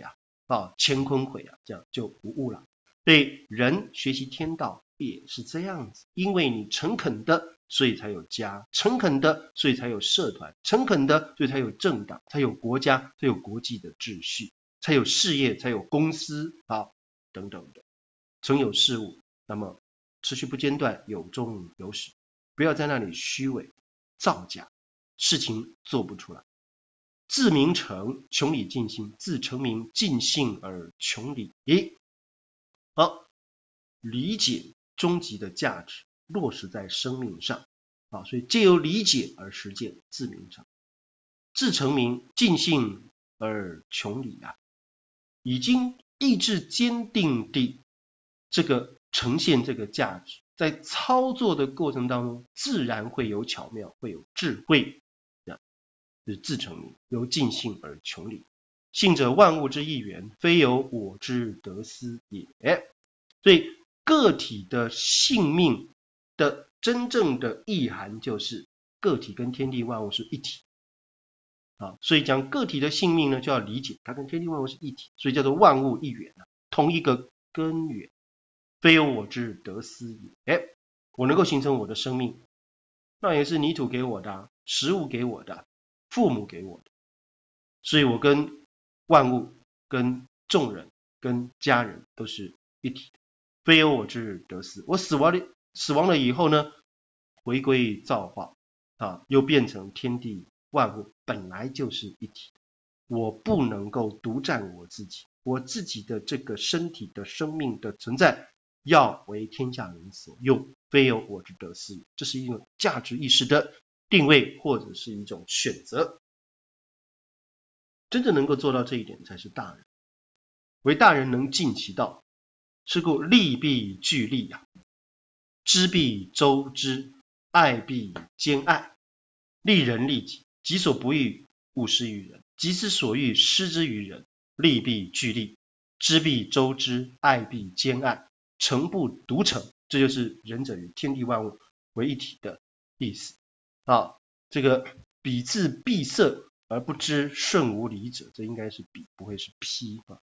啊，乾坤悔啊，这样就无误了。对，人学习天道也是这样子，因为你诚恳的，所以才有家，诚恳的，所以才有社团，诚恳的，所以才有政党，才有国家，才有国际的秩序，才有事业，才有公司啊等等的，曾有事物，那么持续不间断，有终有始，不要在那里虚伪造假，事情做不出来。自明诚，穷理尽性；自成名，尽性而穷理。诶，好，理解终极的价值落实在生命上啊，所以借由理解而实践自明诚，自成名，尽性而穷理啊，已经意志坚定地这个呈现这个价值，在操作的过程当中，自然会有巧妙，会有智慧。是自成名，由尽性而穷理。性者万物之一源，非由我之得失也。所以个体的性命的真正的意涵就是个体跟天地万物是一体啊，所以讲个体的性命呢，就要理解它跟天地万物是一体，所以叫做万物一源，同一个根源，非由我之得失也。我能够形成我的生命，那也是泥土给我的，食物给我的，父母给我的，所以我跟万物、跟众人、跟家人都是一体的，非由我之得失。我死亡了，死亡了以后呢，回归造化啊，又变成天地万物，本来就是一体的。我不能够独占我自己，我自己的这个身体的生命的存在，要为天下人所用，非由我之得失。这是一种价值意识的定位，或者是一种选择。真正能够做到这一点才是大人。为大人能尽其道，是故利必俱利啊，知必周知，爱必兼爱，利人利己，己所不欲，勿施于人；己之所欲，施之于人。利必俱利，知必周知，爱必兼爱，诚不独成。这就是仁者与天地万物为一体的意思啊。这个彼自闭塞而不知顺无理者，这应该是彼，不会是批啊。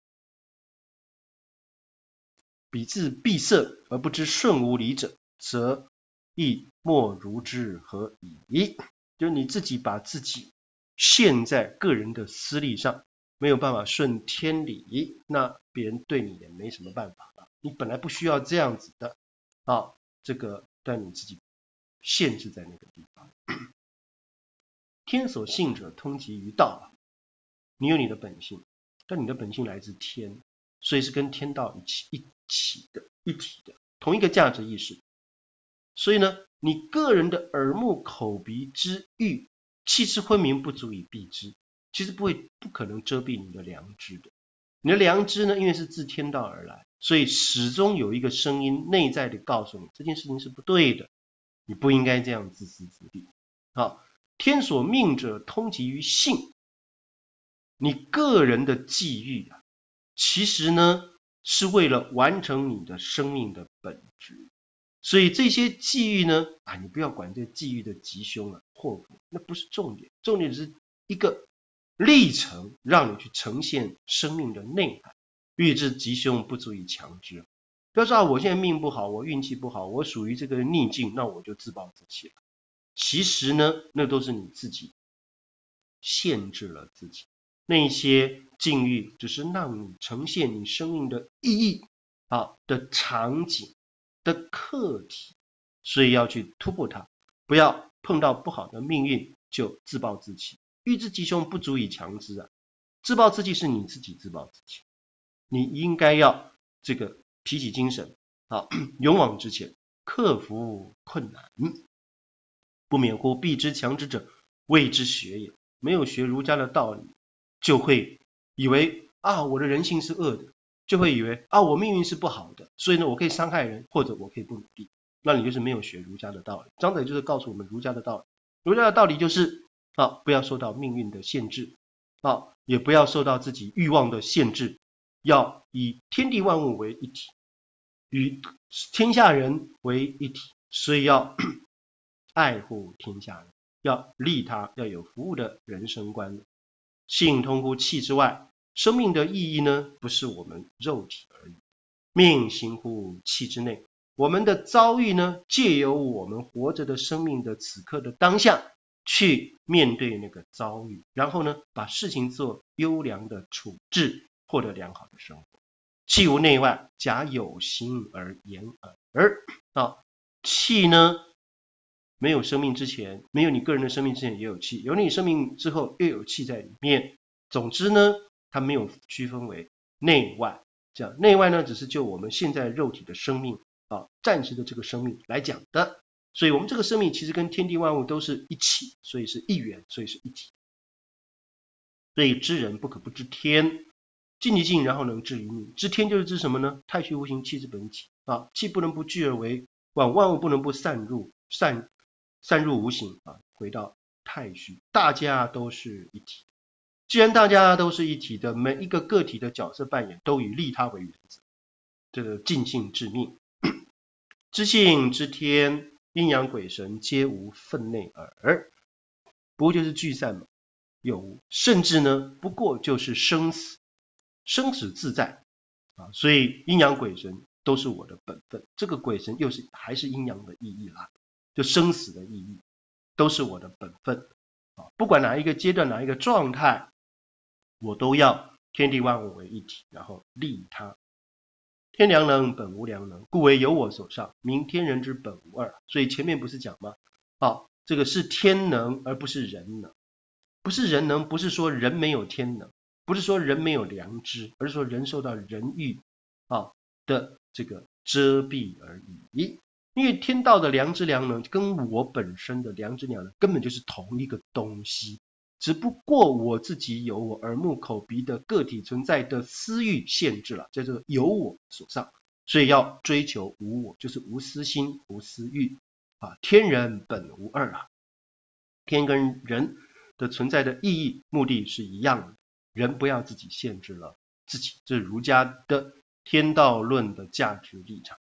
彼自闭塞而不知顺无理者，则亦莫如之何矣。就是你自己把自己陷在个人的私利上，没有办法顺天理，那别人对你也没什么办法了。你本来不需要这样子的啊，这个但你自己限制在那个地方。天所性者，通极于道啊。你有你的本性，但你的本性来自天，所以是跟天道一起一起的、一体的，同一个价值意识。所以呢，你个人的耳目口鼻之欲，气之昏明不足以蔽之，其实不会不可能遮蔽你的良知的。你的良知呢，因为是自天道而来，所以始终有一个声音内在的告诉你这件事情是不对的，你不应该这样自私自利。好，天所命者，通极于性。你个人的际遇啊，其实呢是为了完成你的生命的本质。所以这些际遇呢，啊，你不要管这际遇的吉凶啊、祸福，那不是重点，重点是一个历程，让你去呈现生命的内涵。欲知吉凶，不足以强之。不要说啊，我现在命不好，我运气不好，我属于这个逆境，那我就自暴自弃了。其实呢，那都是你自己限制了自己。那些境遇只是让你呈现你生命的意义啊的场景的课题，所以要去突破它，不要碰到不好的命运就自暴自弃。欲知吉凶，不足以强之啊！自暴自弃是你自己自暴自弃，你应该要这个提起精神啊，勇往直前，克服困难。不免乎避之强之者，谓之学也。没有学儒家的道理，就会以为啊，我的人性是恶的，就会以为啊，我命运是不好的，所以呢，我可以伤害人，或者我可以不努力。那你就是没有学儒家的道理。张载就是告诉我们儒家的道理。儒家的道理就是啊，不要受到命运的限制啊，也不要受到自己欲望的限制，要以天地万物为一体，与天下人为一体，所以要爱护天下人，要利他，要有服务的人生观。性通乎气之外， 生命的意义呢，不是我们肉体而已。命行乎气之内，我们的遭遇呢，借由我们活着的生命的此刻的当下，去面对那个遭遇，然后呢，把事情做优良的处置，获得良好的生活。气无内外，假有形而言耳。啊，气呢，没有生命之前，没有你个人的生命之前也有气，有你生命之后又有气在里面。总之呢，它没有区分为内外，这样内外呢，只是就我们现在肉体的生命啊，暂时的这个生命来讲的。所以我们这个生命其实跟天地万物都是一起，所以是一元，所以是一体。所以知人不可不知天，尽其尽，然后能知于命。知天就是知什么呢？太虚无形，气之本体啊，气不能不聚而为万，万物不能不散入散散入无形啊，回到太虚，大家都是一体。既然大家都是一体的，每一个个体的角色扮演都以利他为原则，这个尽性致命。知性知天，阴阳鬼神皆无分内耳。不过就是聚散嘛，有无，甚至呢，不过就是生死，生死自在啊，所以阴阳鬼神都是我的本分。这个鬼神又是还是阴阳的意义啦，就生死的意义，都是我的本分啊。不管哪一个阶段，哪一个状态，我都要天地万物为一体，然后利他。天良能，本无良能，故为有我所上，名天人之本无二。所以前面不是讲吗？啊，这个是天能，而不是人能。不是人能，不是说人没有天能，不是说人没有良知，而是说人受到人欲啊的这个遮蔽而已。因为天道的良知良能跟我本身的良知良能根本就是同一个东西，只不过我自己有我耳目口鼻的个体存在的私欲限制了，在这个有我所上，所以要追求无我，就是无私心无私欲啊。天人本无二啊，天跟人的存在的意义目的是一样的，人不要自己限制了自己，这是儒家的天道论的价值立场。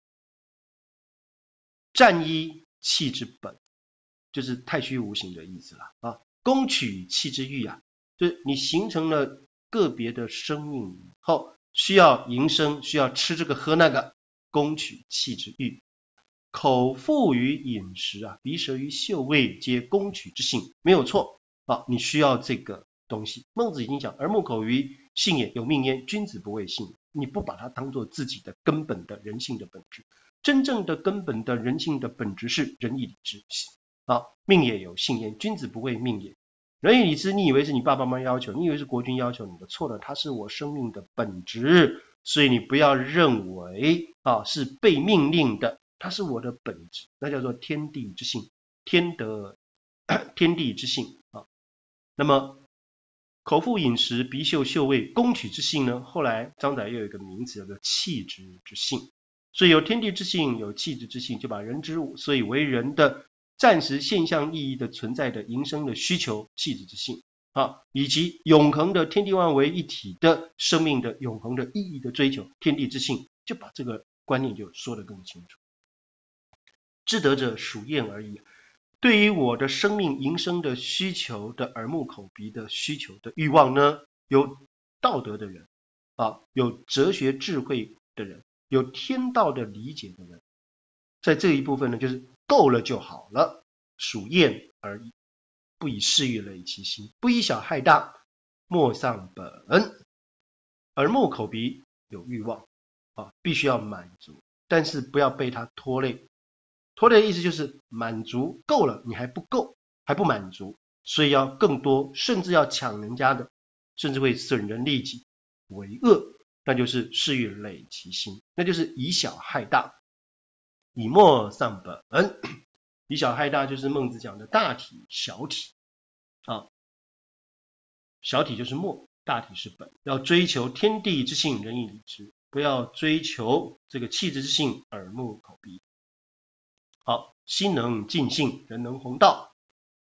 占一气之本，就是太虚无形的意思了啊。攻取气之欲啊，就是你形成了个别的生命以后，需要营生，需要吃这个喝那个，攻取气之欲。口腹于饮食啊，鼻舌于嗅味，皆攻取之性，没有错啊，你需要这个东西。孟子已经讲，耳目口于性也，有命焉，君子不畏性。你不把它当做自己的根本的人性的本质，真正的根本的人性的本质是仁义礼智啊，命也有性焉，君子不畏命也。仁义礼智，你以为是你爸爸妈妈要求，你以为是国君要求你的，错了，它是我生命的本质，所以你不要认为啊是被命令的，它是我的本质，那叫做天地之性，天德天地之性啊。那么口腹饮食，鼻嗅嗅味，攻取之性呢？后来张载又有一个名词叫做气质之性，所以有天地之性，有气质之性，就把人之所以为人的暂时现象意义的存在的营生的需求，气质之性啊，以及永恒的天地万物为一体的生命的永恒的意义的追求，天地之性，就把这个观念就说得更清楚。知德者属厌而已。对于我的生命营生的需求的耳目口鼻的需求的欲望呢，有道德的人啊，有哲学智慧的人，有天道的理解的人，在这一部分呢，就是够了就好了，属厌而已，不以事欲累其心，不以小害大，莫丧本。耳目口鼻有欲望啊，必须要满足，但是不要被它拖累。拖累的意思就是满足够了，你还不够，还不满足，所以要更多，甚至要抢人家的，甚至会损人利己，为恶，那就是事欲累其心，那就是以小害大，以莫丧本。以小害大就是孟子讲的大体小体啊，小体就是末，大体是本，要追求天地之性，仁义礼智，不要追求这个气质之性，耳目口鼻。好，心能尽性，人能弘道。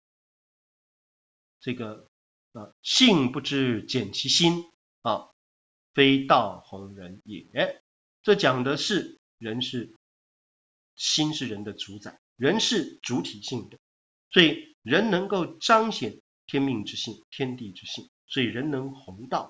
这个啊，性不知减其心啊，非道弘人也。这讲的是人是心是人的主宰，人是主体性的，所以人能够彰显天命之性、天地之性，所以人能弘道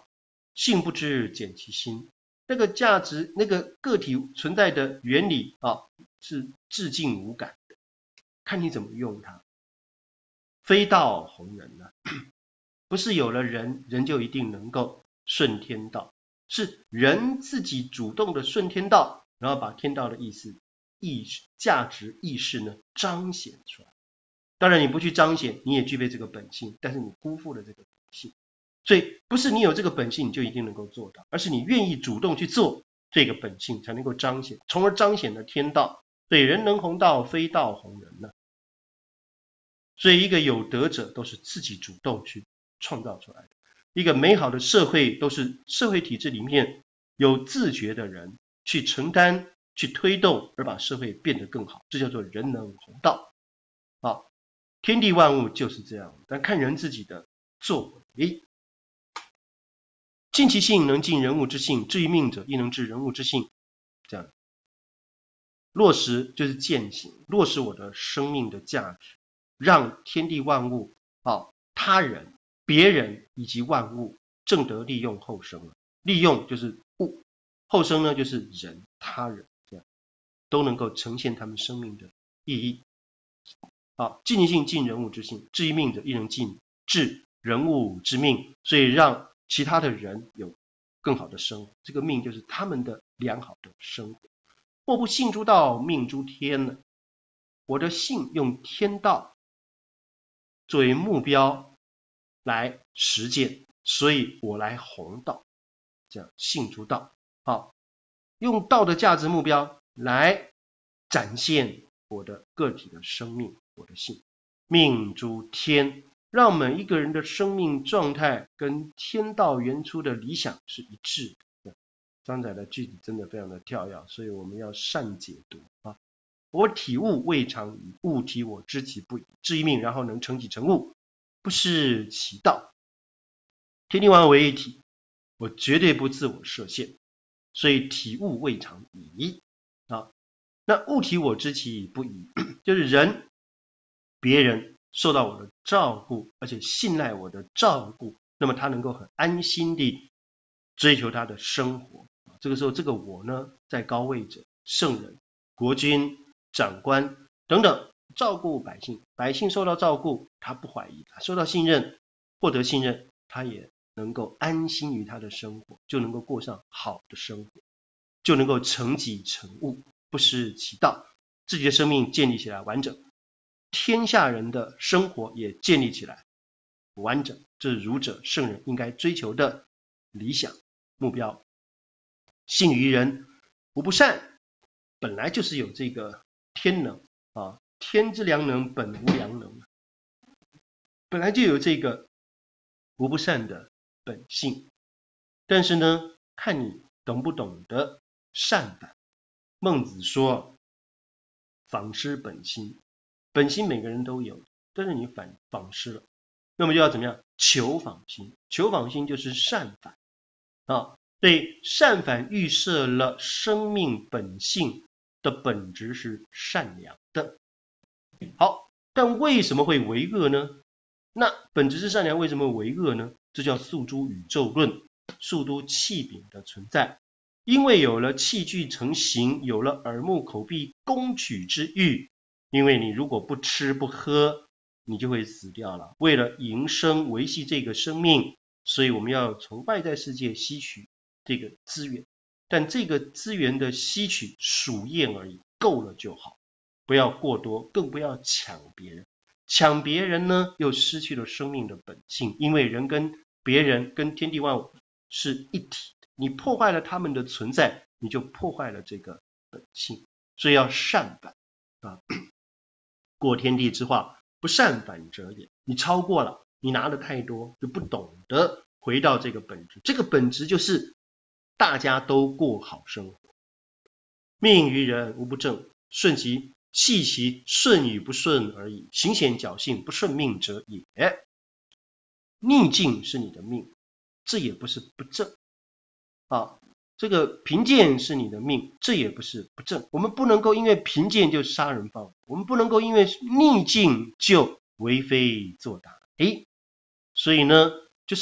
性不知减其心。那个价值，那个个体存在的原理啊，是至静无感的，看你怎么用它。非道弘人啊，不是有了人，人就一定能够顺天道，是人自己主动的顺天道，然后把天道的意思、意价值、意识呢彰显出来。当然，你不去彰显，你也具备这个本性，但是你辜负了这个本性。所以，不是你有这个本性，你就一定能够做到，而是你愿意主动去做，这个本性才能够彰显，从而彰显了天道。所以，人能弘道，非道弘人呢。所以，一个有德者都是自己主动去创造出来的。一个美好的社会，都是社会体制里面有自觉的人去承担、去推动，而把社会变得更好。这叫做人能弘道。好，天地万物就是这样，但看人自己的作为。尽其性，能尽人物之性；至于命者，亦能治人物之性。这样落实就是践行，落实我的生命的价值，让天地万物、啊、他人、别人以及万物正得利用后生。利用就是物，后生呢就是人、他人，这样都能够呈现他们生命的意义。好，尽其性，尽人物之性；至于命者，亦能尽治人物之命。所以让其他的人有更好的生活，这个命就是他们的良好的生活。或不性诸道，命诸天呢？我的性用天道作为目标来实践，所以我来弘道，这样性诸道。好，用道的价值目标来展现我的个体的生命，我的性。命诸天，让每一个人的生命状态跟天道原初的理想是一致的。张载的句子真的非常的跳跃，所以我们要善解读啊。我体悟未尝已，物体我知其不已。至于命，然后能成己成物，不是其道。天地万物为一体，我绝对不自我设限，所以体悟未尝已啊。那物体我知其不已，就是人、别人受到我的照顾，而且信赖我的照顾，那么他能够很安心地追求他的生活。这个时候，这个我呢，在高位者、圣人、国君、长官等等，照顾百姓，百姓受到照顾，他不怀疑，他受到信任，获得信任，他也能够安心于他的生活，就能够过上好的生活，就能够成己成物，不失其道，自己的生命建立起来完整，天下人的生活也建立起来完整，这是儒者圣人应该追求的理想目标。性于人无不善，本来就是有这个天能啊，天之良能本无良能，本来就有这个无不善的本性。但是呢，看你懂不懂得善反。孟子说访失本心，本心每个人都有，但是你反访失了，那么就要怎么样？求访心，求访心就是善反啊。对，善反预设了生命本性的本质是善良的。好，但为什么会为恶呢？那本质是善良，为什么为恶呢？这叫诉诸宇宙论，诉诸器柄的存在。因为有了器具成形，有了耳目口鼻供取之欲，因为你如果不吃不喝，你就会死掉了。为了营生维系这个生命，所以我们要从外在世界吸取这个资源，但这个资源的吸取属验而已，够了就好，不要过多，更不要抢别人。抢别人呢，又失去了生命的本性，因为人跟别人跟天地万物是一体的，你破坏了他们的存在，你就破坏了这个本性，所以要善反啊。过天地之化，不善反者也。你超过了，你拿的太多，就不懂得回到这个本质。这个本质就是大家都过好生活。命于人无不正，顺其系其顺与不顺而已。行险侥幸，不顺命者也。逆境是你的命，这也不是不正啊。这个贫贱是你的命，这也不是不正。我们不能够因为贫贱就杀人放火，我们不能够因为逆境就为非作歹。诶，所以呢，就是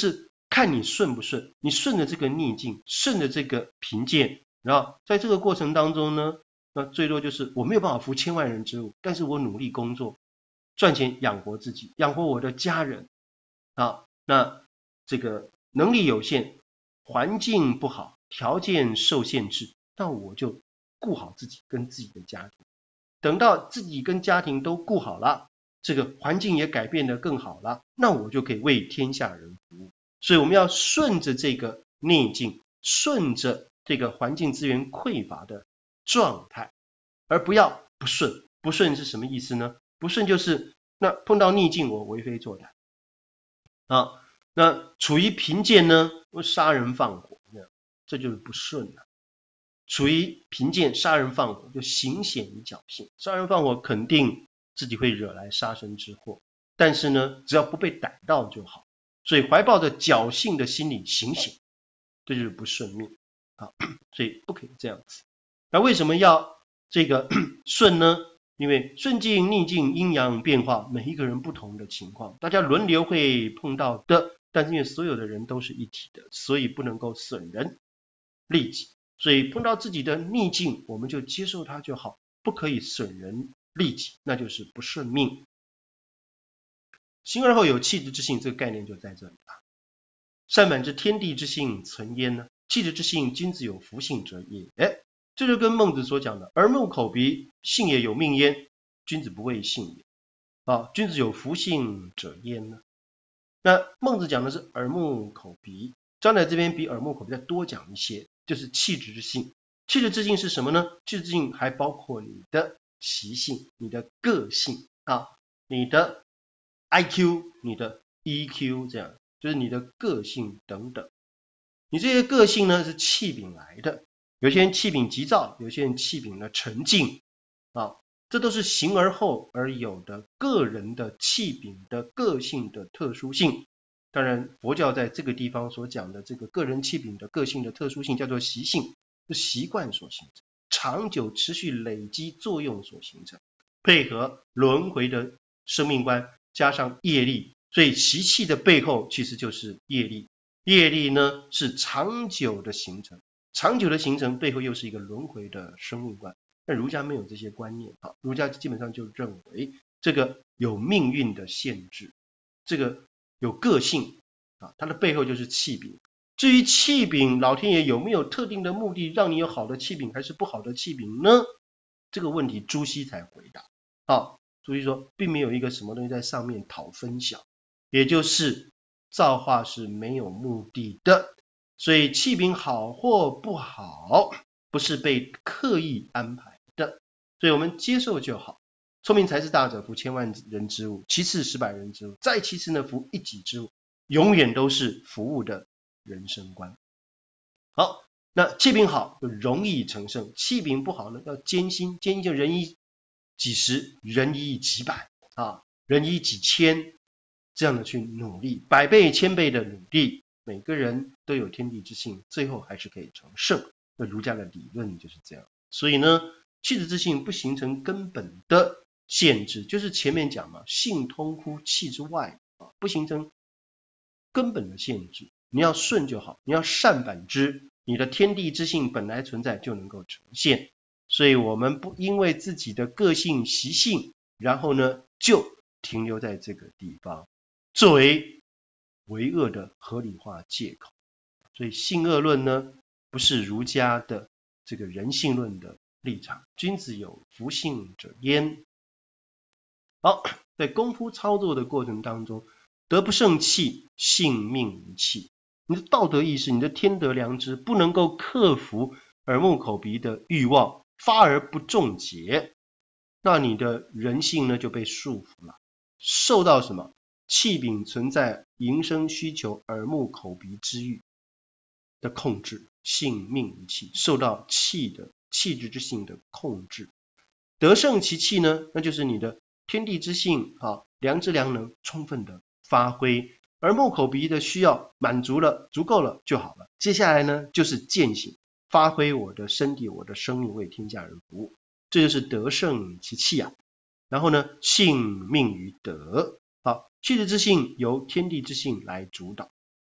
看你顺不顺，你顺着这个逆境，顺着这个贫贱，然后在这个过程当中呢，那最多就是我没有办法扶千万人之务，但是我努力工作，赚钱养活自己，养活我的家人啊。那这个能力有限，环境不好，条件受限制，那我就顾好自己跟自己的家庭。等到自己跟家庭都顾好了，这个环境也改变得更好了，那我就可以为天下人服务。所以我们要顺着这个逆境，顺着这个环境资源匮乏的状态，而不要不顺。不顺是什么意思呢？不顺就是那碰到逆境我为非作歹啊，那处于贫贱呢，我杀人放火，这就是不顺了。处于贫贱杀人放火就行险于侥幸，杀人放火肯定自己会惹来杀身之祸，但是呢只要不被逮到就好。所以怀抱着侥幸的心理行险，这就是不顺命啊，所以不可以这样子。那为什么要这个顺呢？因为顺境逆境阴阳变化，每一个人不同的情况，大家轮流会碰到的，但是因为所有的人都是一体的，所以不能够损人利己。所以碰到自己的逆境，我们就接受它就好，不可以损人利己，那就是不顺命。行而后有气质之性，这个概念就在这里了。善满之天地之性存焉呢？气质之性，君子有福性者也。哎，这就跟孟子所讲的耳目口鼻，性也有命焉，君子不畏性也。啊，君子有福性者焉呢？那孟子讲的是耳目口鼻，张载这边比耳目口鼻再多讲一些，就是气质之性。气质之性是什么呢？气质之性还包括你的习性、你的个性啊，你的I Q 你的 E Q， 这样就是你的个性等等。你这些个性呢是气禀来的，有些人气禀急躁，有些人气禀了沉静啊，这都是行而后而有的个人的气禀的个性的特殊性。当然佛教在这个地方所讲的这个个人气禀的个性的特殊性叫做习性，是习惯所形成，长久持续累积作用所形成，配合轮回的生命观加上业力，所以习气的背后其实就是业力。业力呢是长久的形成，长久的形成背后又是一个轮回的生命观。那儒家没有这些观念，儒家基本上就认为这个有命运的限制，这个有个性啊，它的背后就是气禀。至于气禀，老天爷有没有特定的目的让你有好的气禀还是不好的气禀呢？这个问题朱熹才回答。好，朱熹说并没有一个什么东西在上面讨分晓，也就是造化是没有目的的，所以气禀好或不好不是被刻意安排的，所以我们接受就好。聪明才智大者服千万人之物，其次十百人之物，再其次呢服一己之物，永远都是服务的人生观。好，那气禀好就容易成圣，气禀不好呢要艰辛，艰辛就人以几十，人以几百啊，人以几千，这样的去努力，百倍千倍的努力，每个人都有天地之性，最后还是可以成圣。那儒家的理论就是这样。所以呢，气质之性不形成根本的限制，就是前面讲嘛，性通乎气之外啊，不形成根本的限制。你要顺就好，你要善反之，你的天地之性本来存在就能够呈现。所以我们不因为自己的个性习性，然后呢就停留在这个地方，作为为恶的合理化借口。所以性恶论呢，不是儒家的这个人性论的立场。君子有福性者焉。好，在功夫操作的过程当中，德不胜气，性命于气。你的道德意识，你的天德良知不能够克服耳目口鼻的欲望，发而不中节，那你的人性呢就被束缚了，受到什么气禀存在营生需求耳目口鼻之欲的控制，性命于气，受到气的气质之性的控制。得胜其气呢，那就是你的天地之性啊，良知良能充分的发挥，耳目口鼻的需要满足了，足够了就好了。接下来呢就是践行，发挥我的身体我的生命为天下人服务，这就是得胜其气啊。然后呢，性命于德，好，气质之性由天地之性来主导，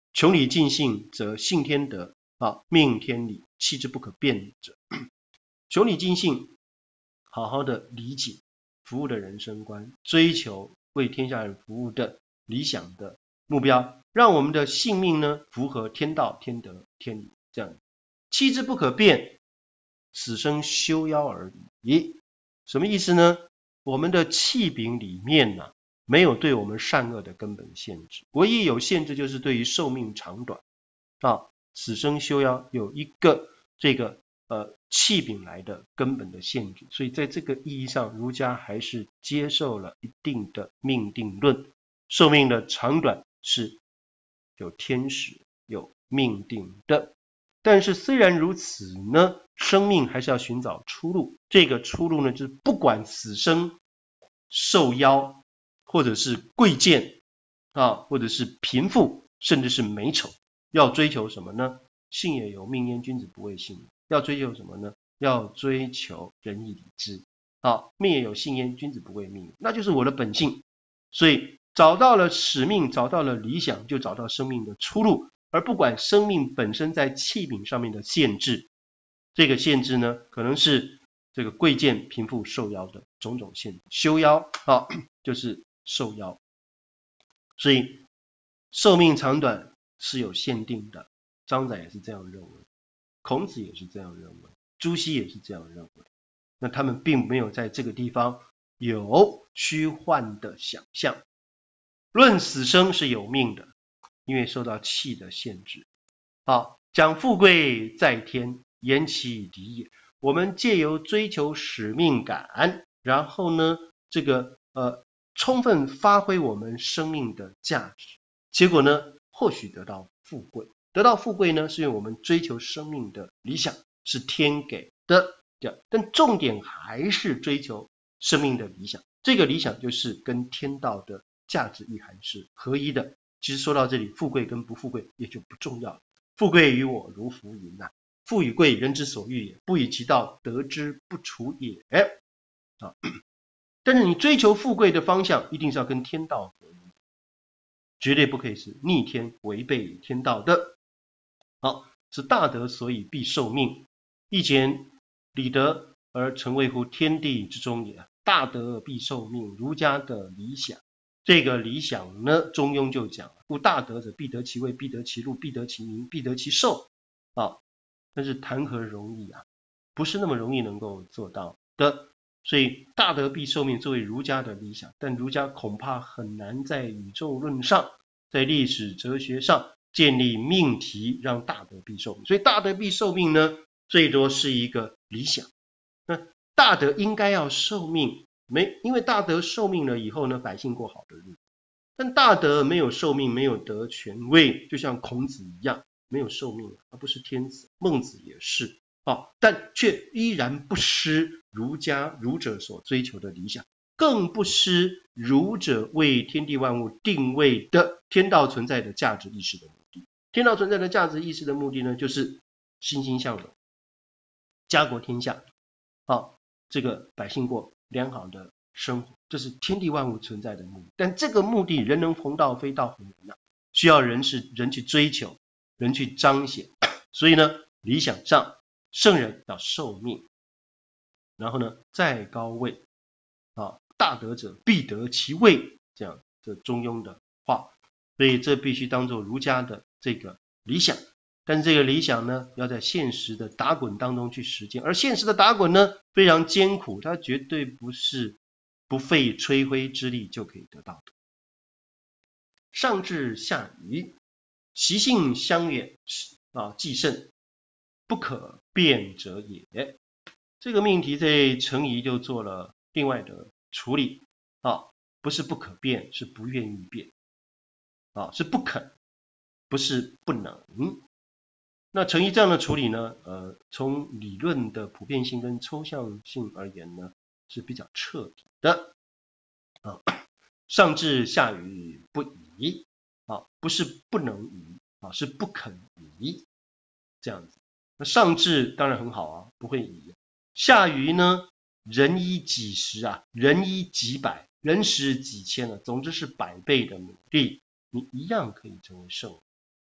穷理尽性，则性天德啊，命天理，弃之不可变者。穷理尽性，好好的理解服务的人生观，追求为天下人服务的理想的目标，让我们的性命呢符合天道、天德、天理，这样弃之不可变，死生休夭而已。什么意思呢？我们的气柄里面呢、啊，没有对我们善恶的根本限制，唯一有限制就是对于寿命长短啊，死生休夭有一个这个呃气柄来的根本的限制，所以在这个意义上，儒家还是接受了一定的命定论，寿命的长短是有天时有命定的。但是虽然如此呢，生命还是要寻找出路，这个出路呢，就是不管死生寿夭，或者是贵贱啊，或者是贫富，甚至是美丑，要追求什么呢？信也由命焉，君子不畏信。要追求什么呢？要追求仁义礼智啊，命也有信焉，君子不畏命，那就是我的本性。所以找到了使命，找到了理想，就找到生命的出路。而不管生命本身在气柄上面的限制，这个限制呢，可能是这个贵贱贫富寿夭的种种限制，休夭啊，就是寿夭。所以寿命长短是有限定的，张载也是这样认为，孔子也是这样认为，朱熹也是这样认为。那他们并没有在这个地方有虚幻的想象。论死生是有命的，因为受到气的限制。好，讲富贵在天，言其理也。我们借由追求使命感，然后呢，这个呃，充分发挥我们生命的价值，结果呢，或许得到富贵。得到富贵呢，是因为我们追求生命的理想，是天给的，但重点还是追求生命的理想。这个理想就是跟天道的价值意涵是合一的。其实说到这里，富贵跟不富贵也就不重要了。富贵于我如浮云呐、啊，富与贵人之所欲也，不以其道得之不处也。啊，但是你追求富贵的方向一定是要跟天道合一，绝对不可以是逆天违背天道的。好，是大德所以必受命，亦简理德而成谓乎天地之中也。大德必受命，儒家的理想。这个理想呢，中庸就讲，故大德者必得其位，必得其禄，必得其名，必得其寿啊。但是谈何容易啊，不是那么容易能够做到的。所以大德必受命作为儒家的理想，但儒家恐怕很难在宇宙论上，在历史哲学上建立命题，让大德必受命。所以大德必受命呢，最多是一个理想。那大德应该要受命，没，因为大德受命了以后呢，百姓过好的日子。但大德没有受命，没有得权位，就像孔子一样，没有受命，而不是天子。孟子也是啊，但却依然不失儒家儒者所追求的理想，更不失儒者为天地万物定位的天道存在的价值意识的目的。天道存在的价值意识的目的呢，就是欣欣向荣，家国天下，啊，这个百姓过良好的生活，这是天地万物存在的目的。但这个目的，人能弘道，非道弘人啊，需要人是人去追求，人去彰显。所以呢，理想上圣人要受命，然后呢，在高位啊，大德者必得其位，这样这中庸的话。所以这必须当作儒家的这个理想。但是这个理想呢，要在现实的打滚当中去实践，而现实的打滚呢，非常艰苦，它绝对不是不费吹灰之力就可以得到的。上至下愚，习性相远啊，既甚，不可变者也。这个命题在程颐就做了另外的处理啊，不是不可变，是不愿意变啊，是不肯，不是不能。那程颐这样的处理呢，呃，从理论的普遍性跟抽象性而言呢，是比较彻底的啊。上至下愚不移啊，不是不能移啊，是不肯移，这样子。那上至当然很好啊，不会移。下愚呢，人以几十啊，人以几百，人十几千啊，总之是百倍的努力，你一样可以成为圣人。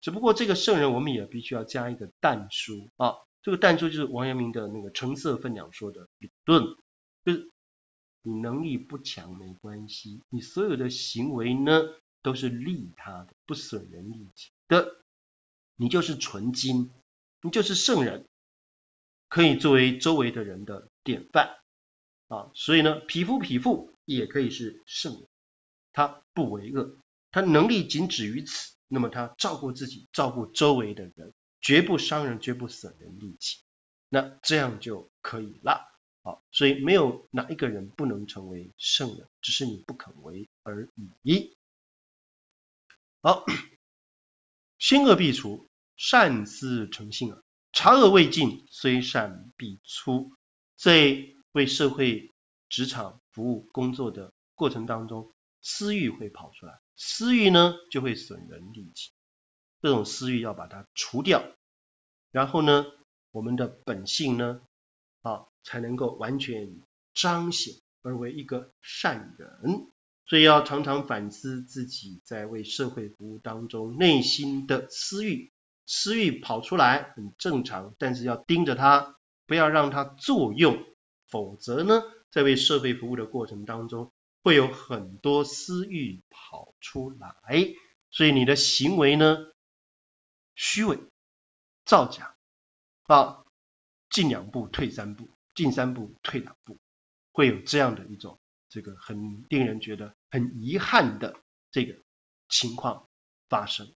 只不过这个圣人我们也必须要加一个但书啊，这个但书就是王阳明的那个成色分两说的理论，就是你能力不强没关系，你所有的行为呢都是利他的，不损人利己的，你就是纯金，你就是圣人，可以作为周围的人的典范啊。所以呢，匹夫匹妇也可以是圣人，他不为恶，他能力仅止于此，那么他照顾自己，照顾周围的人，绝不伤人，绝不损人利己，那这样就可以了。好，所以没有哪一个人不能成为圣人，只是你不肯为而已。好，先恶必除，善思成性啊。察恶未尽，虽善必出。在为社会职场服务工作的过程当中，私欲会跑出来，私欲呢就会损人利己，这种私欲要把它除掉，然后呢，我们的本性呢，啊，才能够完全彰显而为一个善人。所以要常常反思自己在为社会服务当中内心的私欲，私欲跑出来很正常，但是要盯着它，不要让它作用，否则呢，在为社会服务的过程当中会有很多私欲跑出来，所以你的行为呢，虚伪、造假，啊，进两步退三步，进三步退两步，会有这样的一种这个很令人觉得很遗憾的这个情况发生。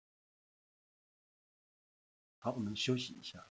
好，我们休息一下。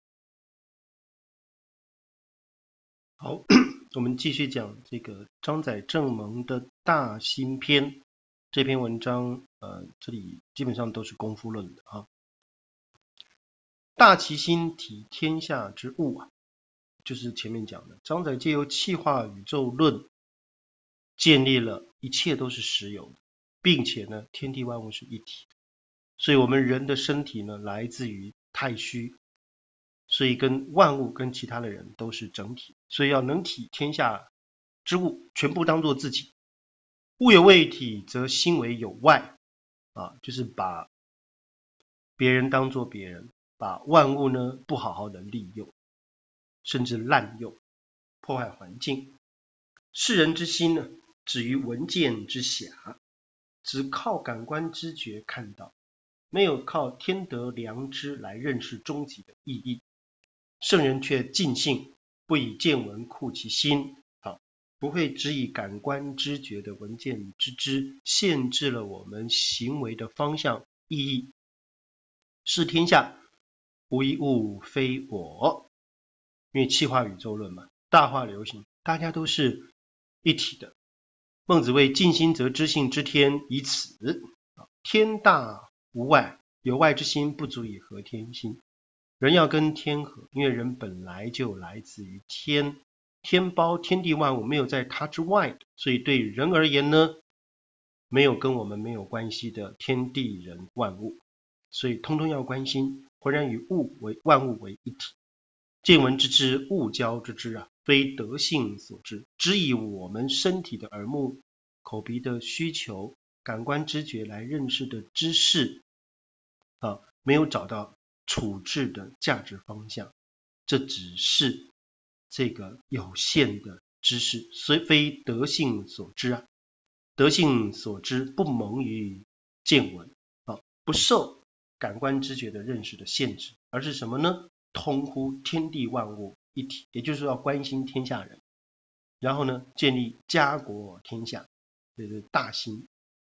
好，我们继续讲这个张载正蒙的大心篇这篇文章，呃，这里基本上都是功夫论的啊。大其心，体天下之物啊，就是前面讲的，张载借由气化宇宙论，建立了一切都是实有的，并且呢，天地万物是一体的，所以我们人的身体呢，来自于太虚，所以跟万物跟其他的人都是整体，所以要能体天下之物，全部当作自己。物有未体，则心为有外啊，就是把别人当作别人，把万物呢不好好的利用，甚至滥用，破坏环境。世人之心呢，止于闻见之暇，只靠感官知觉看到，没有靠天德良知来认识终极的意义。圣人却尽性，不以见闻酷其心，啊，不会只以感官知觉的闻见之知限制了我们行为的方向意义。视天下无一物非我，因为气化宇宙论嘛，大化流行，大家都是一体的。孟子谓尽心则知性知天，以此天大无外，有外之心不足以合天心。人要跟天合，因为人本来就来自于天，天包天地万物，没有在它之外的，所以对人而言呢，没有跟我们没有关系的天地人万物，所以通通要关心，浑然与物为万物为一体。见闻之知，物交之知啊，非德性所知，只以我们身体的耳目口鼻的需求，感官知觉来认识的知识啊，没有找到处置的价值方向，这只是这个有限的知识，虽非德性所知啊。德性所知不蒙于见闻啊，不受感官知觉的认识的限制，而是什么呢？通乎天地万物一体，也就是要关心天下人，然后呢，建立家国天下，这是大心。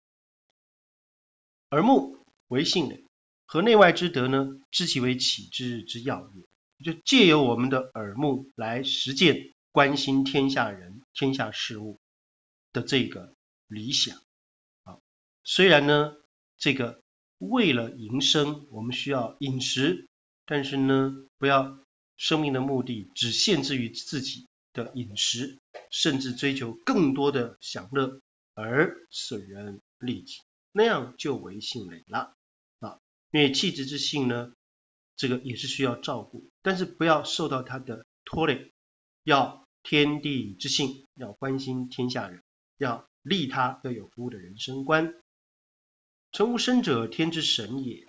耳目为性类，和内外之德呢，知其为启之之要也。就借由我们的耳目来实践关心天下人、天下事物的这个理想啊。虽然呢，这个为了营生，我们需要饮食，但是呢，不要生命的目的只限制于自己的饮食，甚至追求更多的享乐而损人利己，那样就为性累了啊。因为气质之性呢，这个也是需要照顾，但是不要受到它的拖累，要天地之性，要关心天下人，要利他，要有服务的人生观。成无生者，天之神也啊！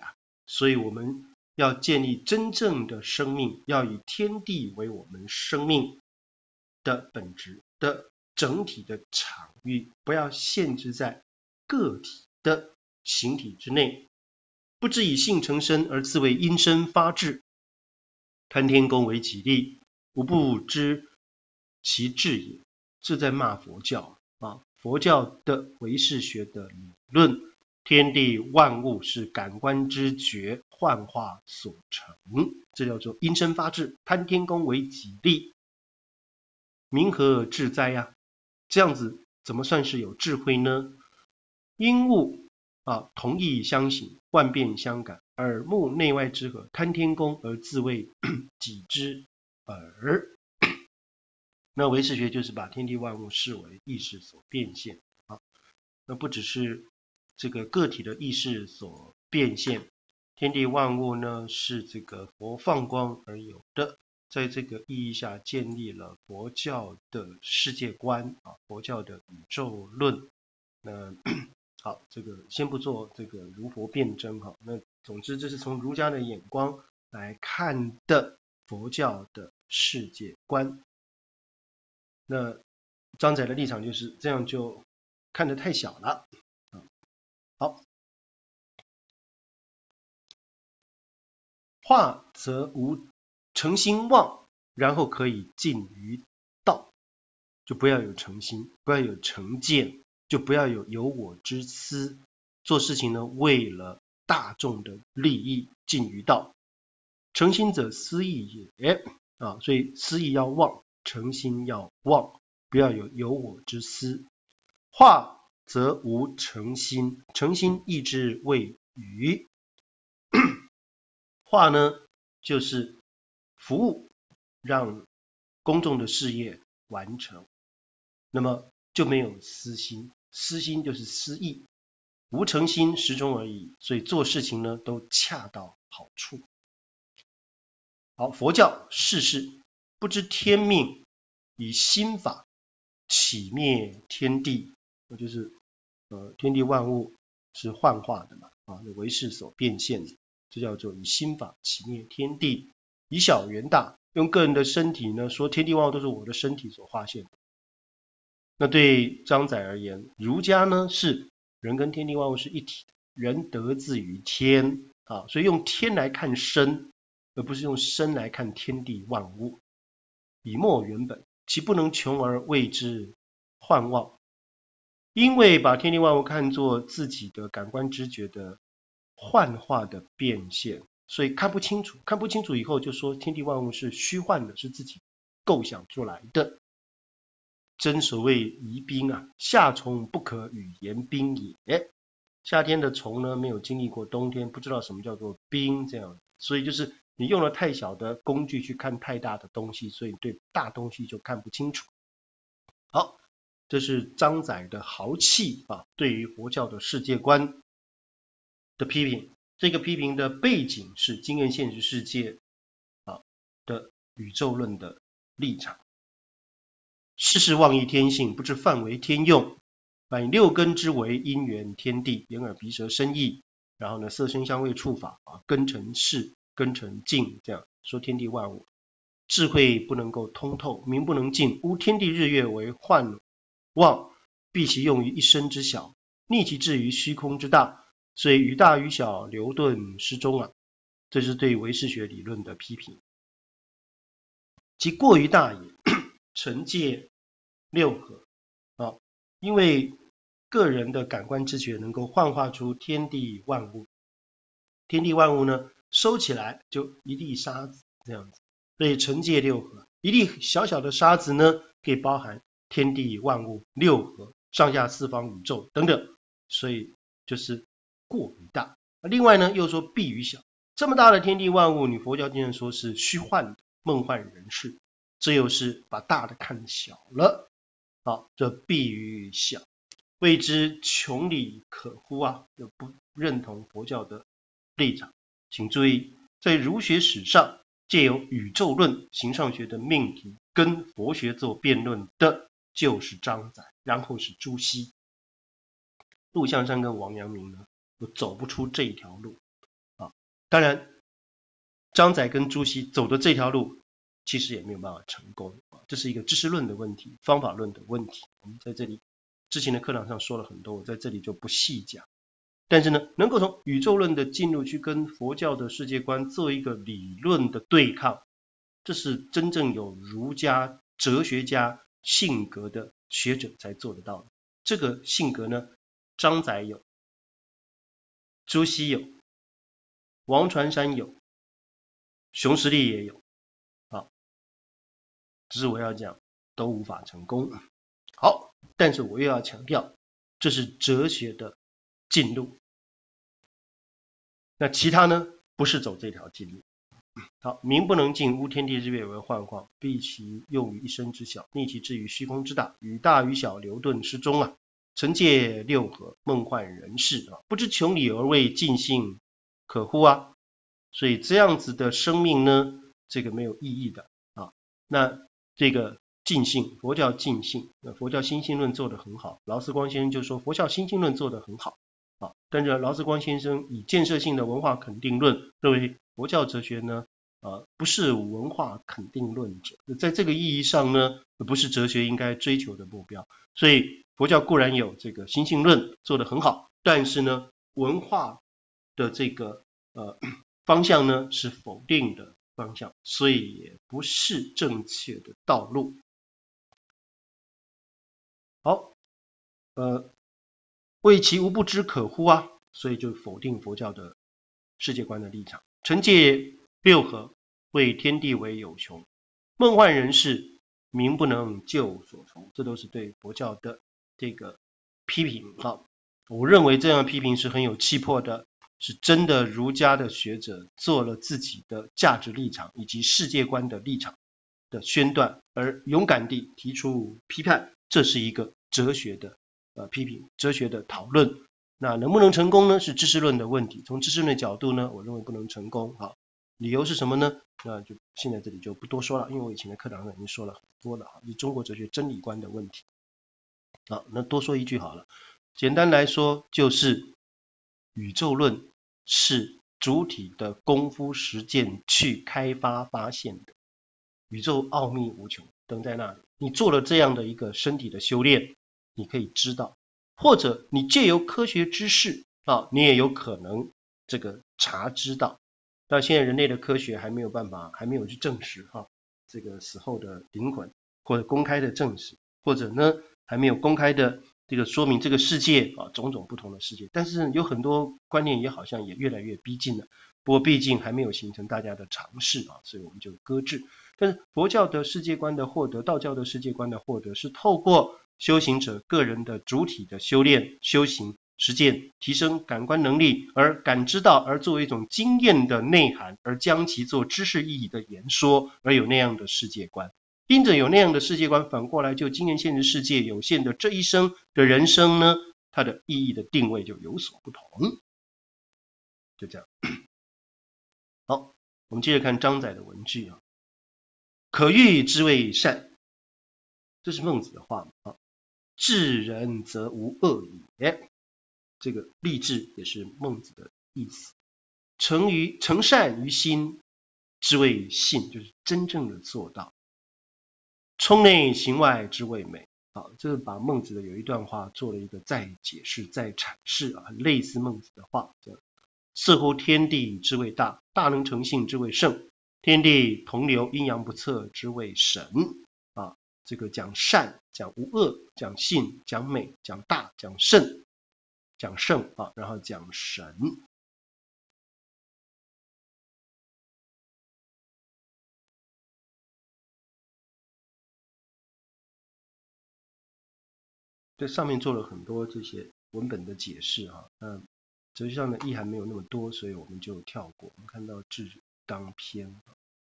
所以我们要建立真正的生命，要以天地为我们生命的本质的整体的场域，不要限制在个体的形体之内。不知以性成身而自为因身发志，堪天宫为己力，吾不知其志也。这在骂佛教啊！佛教的唯识学的理论，天地万物是感官知觉幻化所成，这叫做因身发志，堪天宫为己力，民何至哉呀、啊？这样子怎么算是有智慧呢？因物啊，同义相形，万变相感，耳目内外之合，堪天宫而自谓己之耳。那唯识学就是把天地万物视为意识所变现啊，那不只是这个个体的意识所变现，天地万物呢是这个佛放光而有的，在这个意义下建立了佛教的世界观啊，佛教的宇宙论。那好，这个先不做这个如佛辩证哈，那总之这是从儒家的眼光来看的佛教的世界观。那张载的立场就是这样，就看得太小了。好，化则无诚心妄，然后可以尽于道，就不要有诚心，不要有成见，就不要有有我之私。做事情呢，为了大众的利益，尽于道。诚心者思义也啊，所以思义要妄，诚心要妄，不要有有我之私。化则无诚心，诚心意之谓愚。化呢，就是服务，让公众的事业完成，那么就没有私心，私心就是私意，无诚心时中而已，所以做事情呢都恰到好处。好，佛教世事不知天命，以心法起灭天地，那就是呃天地万物是幻化的嘛，啊，唯识所变现的，这叫做以心法起灭天地，以小圆大，用个人的身体呢说天地万物都是我的身体所化现的。那对张载而言，儒家呢是人跟天地万物是一体的，人得自于天啊，所以用天来看身，而不是用身来看天地万物。以莫原本，其不能穷而谓之幻妄。因为把天地万物看作自己的感官知觉的幻化的变现，所以看不清楚，看不清楚以后就说天地万物是虚幻的，是自己构想出来的。真所谓疑冰啊，夏虫不可语言冰也。夏天的虫呢，没有经历过冬天，不知道什么叫做冰，这样，所以就是你用了太小的工具去看太大的东西，所以对大东西就看不清楚。好，这是张载的豪气啊，对于佛教的世界观的批评。这个批评的背景是经验现实世界啊的宇宙论的立场。世事妄议天性，不知范为天用，反以六根之为因缘天地，眼耳鼻舌身意，然后呢色声香味触法啊，根成事，根成境，这样说天地万物。智慧不能够通透，名不能尽，吾天地日月为幻妄，必其用于一身之小，逆其志于虚空之大，所以于大于小，流遁失踪啊。这是对唯识学理论的批评。其过于大也，惩戒六合啊，因为个人的感官知觉能够幻化出天地万物，天地万物呢收起来就一粒沙子这样子，所以惩戒六合，一粒小小的沙子呢可以包含天地万物、六合、上下四方宇宙等等，所以就是过于大。另外呢又说必于小，这么大的天地万物，你佛教经常说是虚幻的梦幻人世，这又是把大的看小了。好，这必于小，谓之穷理可乎啊，就不认同佛教的立场。请注意，在儒学史上，借由宇宙论、形上学的命题跟佛学做辩论的，就是张载，然后是朱熹。陆象山跟王阳明呢，都走不出这一条路啊。 当然，张载跟朱熹走的这条路，其实也没有办法成功，这是一个知识论的问题，方法论的问题。我们在这里之前的课堂上说了很多，我在这里就不细讲。但是呢，能够从宇宙论的进入去跟佛教的世界观做一个理论的对抗，这是真正有儒家哲学家性格的学者才做得到的。这个性格呢，张载有，朱熹有，王传山有，熊十力也有，啊，只是我要讲都无法成功。好，但是我又要强调，这是哲学的进路。那其他呢，不是走这条进路。好，民不能尽，吾天地日月为幻况，必其用于一身之小，逆其志于虚空之大，与大与小流遁失踪啊，成界六合，梦幻人世啊，不知穷理而为尽兴可乎啊？所以这样子的生命呢，这个没有意义的啊。那这个尽兴，佛教尽兴，那佛教心性论做得很好，劳思光先生就说佛教心性论做得很好。啊，但是劳思光先生以建设性的文化肯定论认为佛教哲学呢，呃，不是文化肯定论者，在这个意义上呢，不是哲学应该追求的目标。所以佛教固然有这个心性论做得很好，但是呢，文化的这个呃方向呢是否定的方向，所以也不是正确的道路。好，呃。谓其无不知可乎啊，所以就否定佛教的世界观的立场。成界六合，谓天地为有穷，梦幻人世，民不能救所从，这都是对佛教的这个批评啊。我认为这样的批评是很有气魄的，是真的儒家的学者做了自己的价值立场以及世界观的立场的宣断，而勇敢地提出批判，这是一个哲学的呃，批评哲学的讨论。那能不能成功呢？是知识论的问题。从知识论的角度呢，我认为不能成功。好，理由是什么呢？那就现在这里就不多说了，因为我以前的课堂上已经说了很多了。是中国哲学真理观的问题。好，那多说一句好了。简单来说，就是宇宙论是主体的功夫实践去开发发现的。宇宙奥秘无穷，等在那里。你做了这样的一个身体的修炼，你可以知道，或者你借由科学知识啊，你也有可能这个查知道。但现在人类的科学还没有办法，还没有去证实哈、啊，这个死后的灵魂，或者公开的证实，或者呢还没有公开的这个说明这个世界啊种种不同的世界。但是有很多观念也好像也越来越逼近了，不过毕竟还没有形成大家的尝试啊，所以我们就搁置。但是佛教的世界观的获得，道教的世界观的获得，是透过修行者个人的主体的修炼、修行、实践，提升感官能力，而感知到，而作为一种经验的内涵，而将其做知识意义的言说，而有那样的世界观。因着有那样的世界观，反过来就经验现实世界有限的这一生的人生呢，它的意义的定位就有所不同。就这样。好，我们接着看张载的文句啊。可欲之谓善，这是孟子的话啊。治人则无恶也，这个立志也是孟子的意思。成于成善于心之谓信，就是真正的做到。充内行外之谓美。好，这是把孟子的有一段话做了一个再解释、再阐释啊，很类似孟子的话。似乎天地之谓大，大能成性之谓圣。天地同流，阴阳不测之谓神啊。这个讲善，讲无恶，讲信，讲美，讲大，讲圣，讲圣啊，然后讲神。这上面做了很多这些文本的解释啊，那哲学上的意涵没有那么多，所以我们就跳过。我们看到至当篇。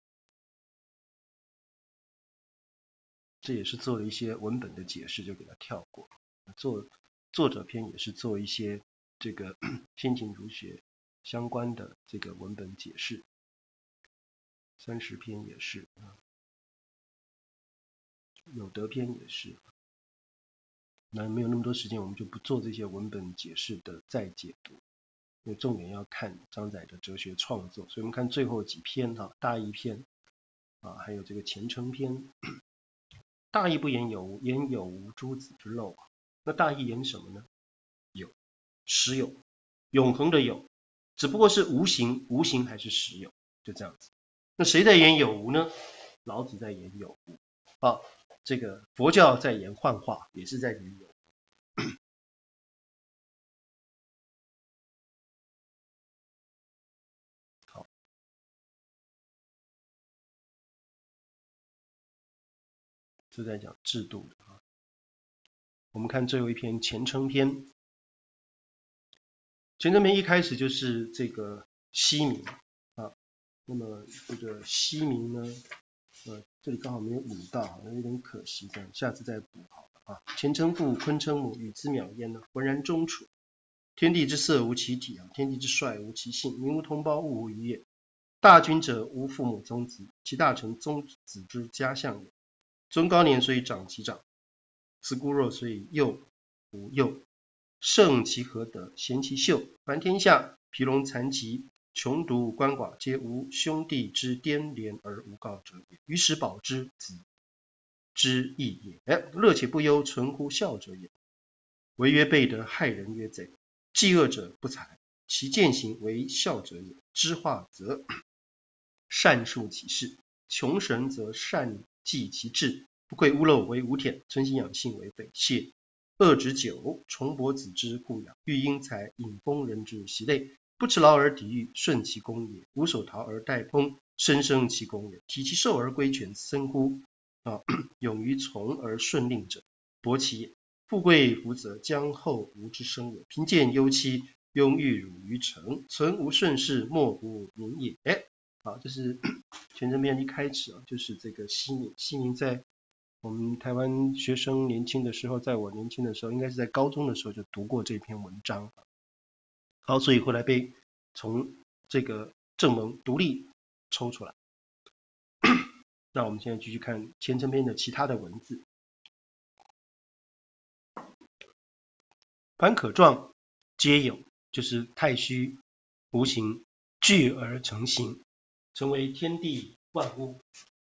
这也是做了一些文本的解释，就给它跳过。作作者篇也是做一些这个先秦儒学相关的这个文本解释，三十篇也是，有德篇也是。那没有那么多时间，我们就不做这些文本解释的再解读。 因为重点要看张载的哲学创作，所以我们看最后几篇哈，大义篇啊，还有这个前称篇。大义不言有无，言有无诸子之漏啊。那大义言什么呢？有，实有，永恒的有，只不过是无形，无形还是实有，就这样子。那谁在言有无呢？老子在言有无啊，这个佛教在言幻化，也是在言有无。好，这在讲制度的啊。我们看最后一篇前称篇。前称篇一开始就是这个西冥啊，那么这个西冥呢，呃，这里刚好没有引到，有点可惜，这样下次再补好了啊。前称父，鲲称母，与之渺焉呢，浑然中处。天地之色无其体啊，天地之帅无其性，民无同胞，物无余也。大君者无父母宗子，其大成宗子之家相也。尊高年，所以长其长；慈孤弱，所以幼无幼。圣其何德，贤其秀。凡天下疲聋残疾、穷独鳏寡，皆无兄弟之颠连而无告者也。于是保之子之义也。乐且不忧，存乎孝者也。为曰备德，害人曰贼。济恶者不才，其践行为孝者也。知化则善述其事，穷神则善济其志。不愧屋漏为无舔，存心养性为匪亵。恶之久，重薄子之故养。欲因财，引疯人之习类。不持劳而抵御，顺其功也。无所逃而待烹，生生其功也。体其寿而归权，森乎啊！勇于从而顺令者，伯其也。富贵福泽，将后无之生也。贫贱忧戚，庸欲辱于诚。存无顺事，莫不民也。哎，好，这是前称篇一开始啊，就是这个西冥。西冥在我们台湾学生年轻的时候，在我年轻的时候，应该是在高中的时候就读过这篇文章。好，所以后来被从这个正门独立抽出来。那我们现在继续看前称篇的其他的文字。凡可状皆有，就是太虚无形，聚而成形，成为天地万物。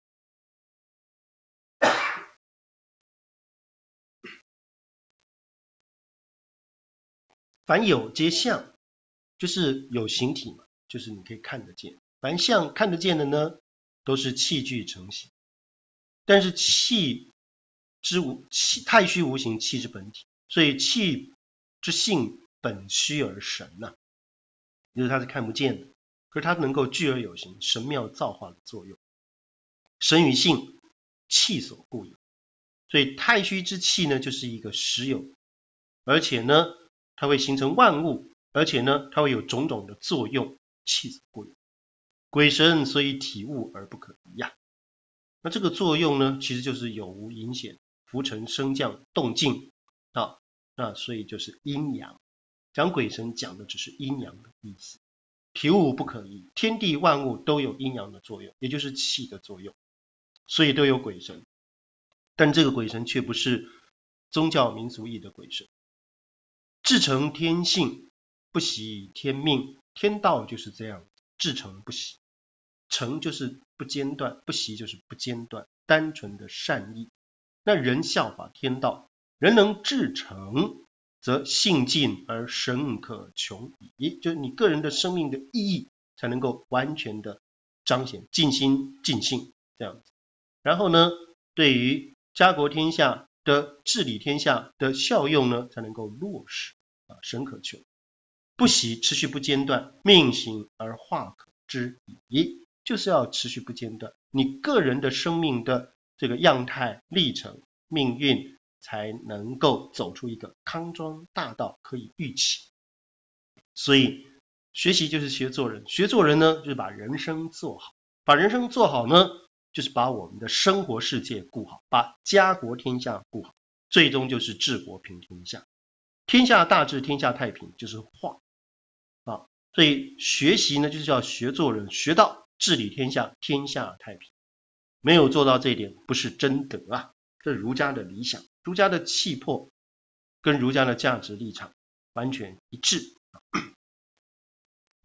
凡有皆相，就是有形体嘛，就是你可以看得见。凡相看得见的呢，都是气聚成形。但是气之无气，太虚无形，气之本体，所以气之性本虚而神呐、啊，就是它是看不见的，可是它能够聚而有形，神妙造化的作用。神与性，气所固有，所以太虚之气呢，就是一个实有，而且呢，它会形成万物，而且呢，它会有种种的作用，气所固有。鬼神所以体物而不可移呀、啊。那这个作用呢，其实就是有无隐显、浮沉升降、动静啊，那所以就是阴阳。讲鬼神讲的只是阴阳的意思，体物不可移，天地万物都有阴阳的作用，也就是气的作用，所以都有鬼神。但这个鬼神却不是宗教民俗义的鬼神。至诚天性，不习天命，天道就是这样，至诚不习。诚就是不间断，不习就是不间断，单纯的善意。那人效法天道，人能至诚，则性尽而神可穷矣。就是你个人的生命的意义才能够完全的彰显，尽心尽性这样子。然后呢，对于家国天下的治理天下的效用呢，才能够落实啊，神可求。不习持续不间断，命行而化可知矣。就是要持续不间断，你个人的生命的这个样态、历程、命运，才能够走出一个康庄大道，可以预期。所以学习就是学做人，学做人呢，就是把人生做好，把人生做好呢，就是把我们的生活世界顾好，把家国天下顾好，最终就是治国平天下。天下大治，天下太平，就是化啊。所以学习呢，就是要学做人，学到治理天下，天下太平。没有做到这一点，不是真德啊！这是儒家的理想，儒家的气魄跟儒家的价值立场完全一致。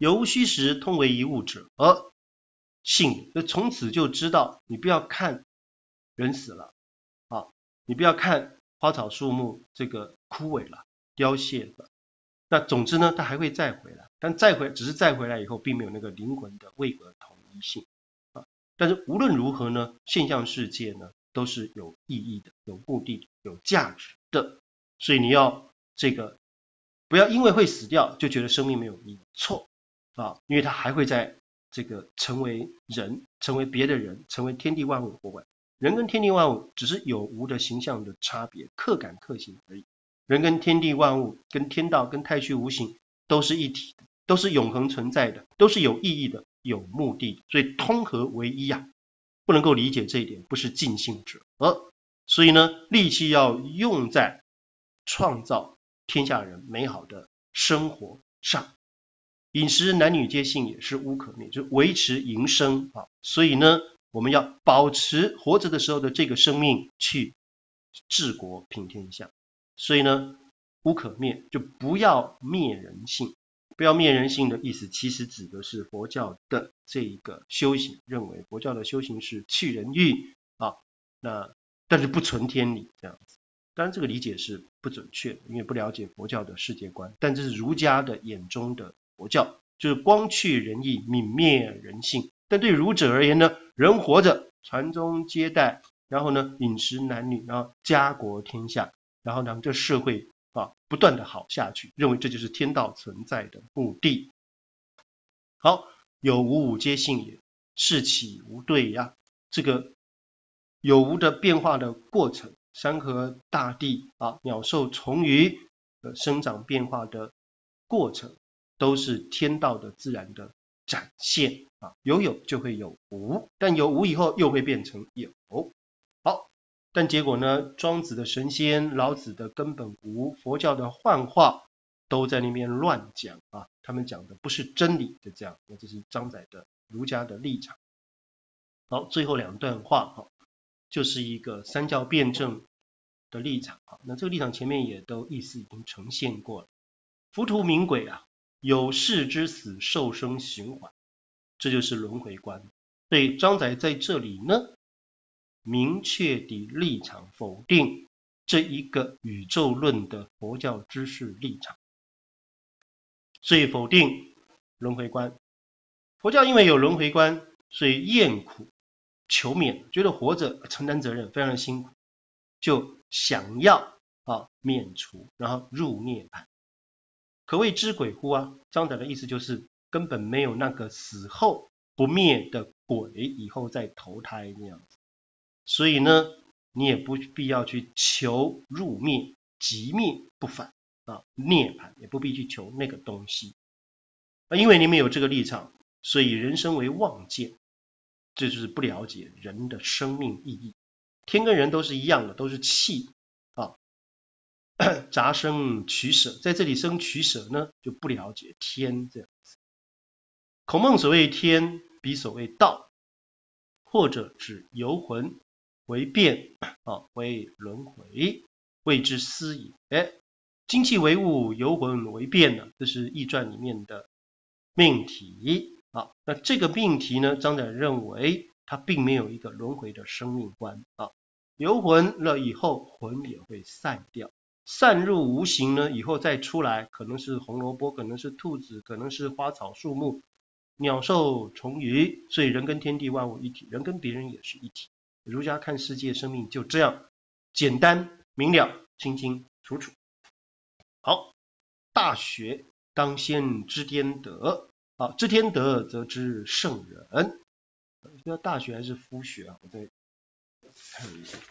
有无虚实，通为一物者，而信。就从此就知道，你不要看人死了啊，你不要看花草树木这个枯萎了、凋谢了。那总之呢，它还会再回来，但再回只是再回来以后，并没有那个灵魂的位格统一性啊。但是无论如何呢，现象世界呢都是有意义的、有目的、有价值的，所以你要这个不要因为会死掉就觉得生命没有意义，错啊，因为它还会在这个成为人，成为别的人，成为天地万物活过来。人跟天地万物只是有无的形象的差别，客感客行而已。人跟天地万物、跟天道、跟太虚无形都是一体的，都是永恒存在的，都是有意义的、有目的的，所以通合为一啊。不能够理解这一点，不是尽信者。而所以呢，力气要用在创造天下人美好的生活上。饮食男女皆性也是无可灭，就维持营生啊。所以呢，我们要保持活着的时候的这个生命去治国平天下。所以呢，无可灭，就不要灭人性。不要灭人性的意思，其实指的是佛教的这一个修行，认为佛教的修行是去人欲啊，那但是不存天理这样子。当然这个理解是不准确的，因为不了解佛教的世界观。但这是儒家的眼中的佛教，就是光去人意，泯灭人性。但对儒者而言呢，人活着，传宗接代，然后呢，饮食男女，然后家国天下，然后呢，这社会啊，不断的好下去，认为这就是天道存在的目的。好，有无五皆性也，是起无对呀。这个有无的变化的过程，山河大地啊，鸟兽虫鱼的生长变化的过程，都是天道的自然的展现啊。有有就会有无，但有无以后又会变成有。好。但结果呢，庄子的神仙、老子的根本无、佛教的幻化都在那边乱讲啊，他们讲的不是真理，就这样。那这是张载的儒家的立场。好，最后两段话哈，就是一个三教辩证的立场啊。那这个立场前面也都意思已经呈现过了。浮屠冥鬼啊，有世之死，受生循环，这就是轮回观。所以张载在这里呢，明确的立场否定这一个宇宙论的佛教知识立场，所以否定轮回观。佛教因为有轮回观，所以厌苦求免，觉得活着承担责任非常的辛苦，就想要啊免除，然后入涅槃。可谓知鬼乎啊？张载的意思就是根本没有那个死后不灭的鬼，以后再投胎那样子。所以呢，你也不必要去求入灭、即灭不返啊，涅槃也不必去求那个东西。啊，因为你们有这个立场，所以人生为妄见，这就是不了解人的生命意义。天跟人都是一样的，都是气啊，杂生取舍，在这里生取舍呢，就不了解天这样子。孔孟所谓天，彼所谓道，或者指游魂为变啊，为轮回，谓之思也。哎，精气为物，游魂为变呢，这是易传里面的命题啊。那这个命题呢，张载认为它并没有一个轮回的生命观啊。游魂了以后，魂也会散掉，散入无形呢，以后再出来，可能是红萝卜，可能是兔子，可能是花草树木、鸟兽虫鱼，所以人跟天地万物一体，人跟别人也是一体。儒家看世界生命就这样简单明了清清楚楚。好，大学当先知天德啊，知天德则知圣人。要大学还是夫学啊？我再看一下。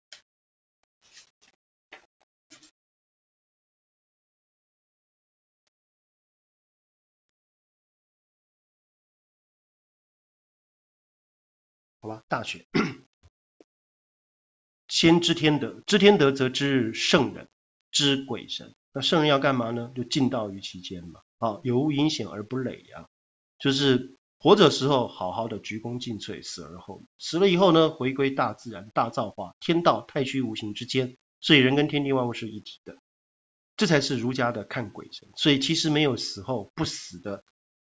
好吧，大学。先知天德，知天德则知圣人，知鬼神。那圣人要干嘛呢？就尽道于其间嘛，啊，有无隐显而不累啊，就是活着时候好好的鞠躬尽瘁，死而后已。死了以后呢，回归大自然、大造化、天道太虚无形之间，所以人跟天地万物是一体的，这才是儒家的看鬼神。所以其实没有死后不死的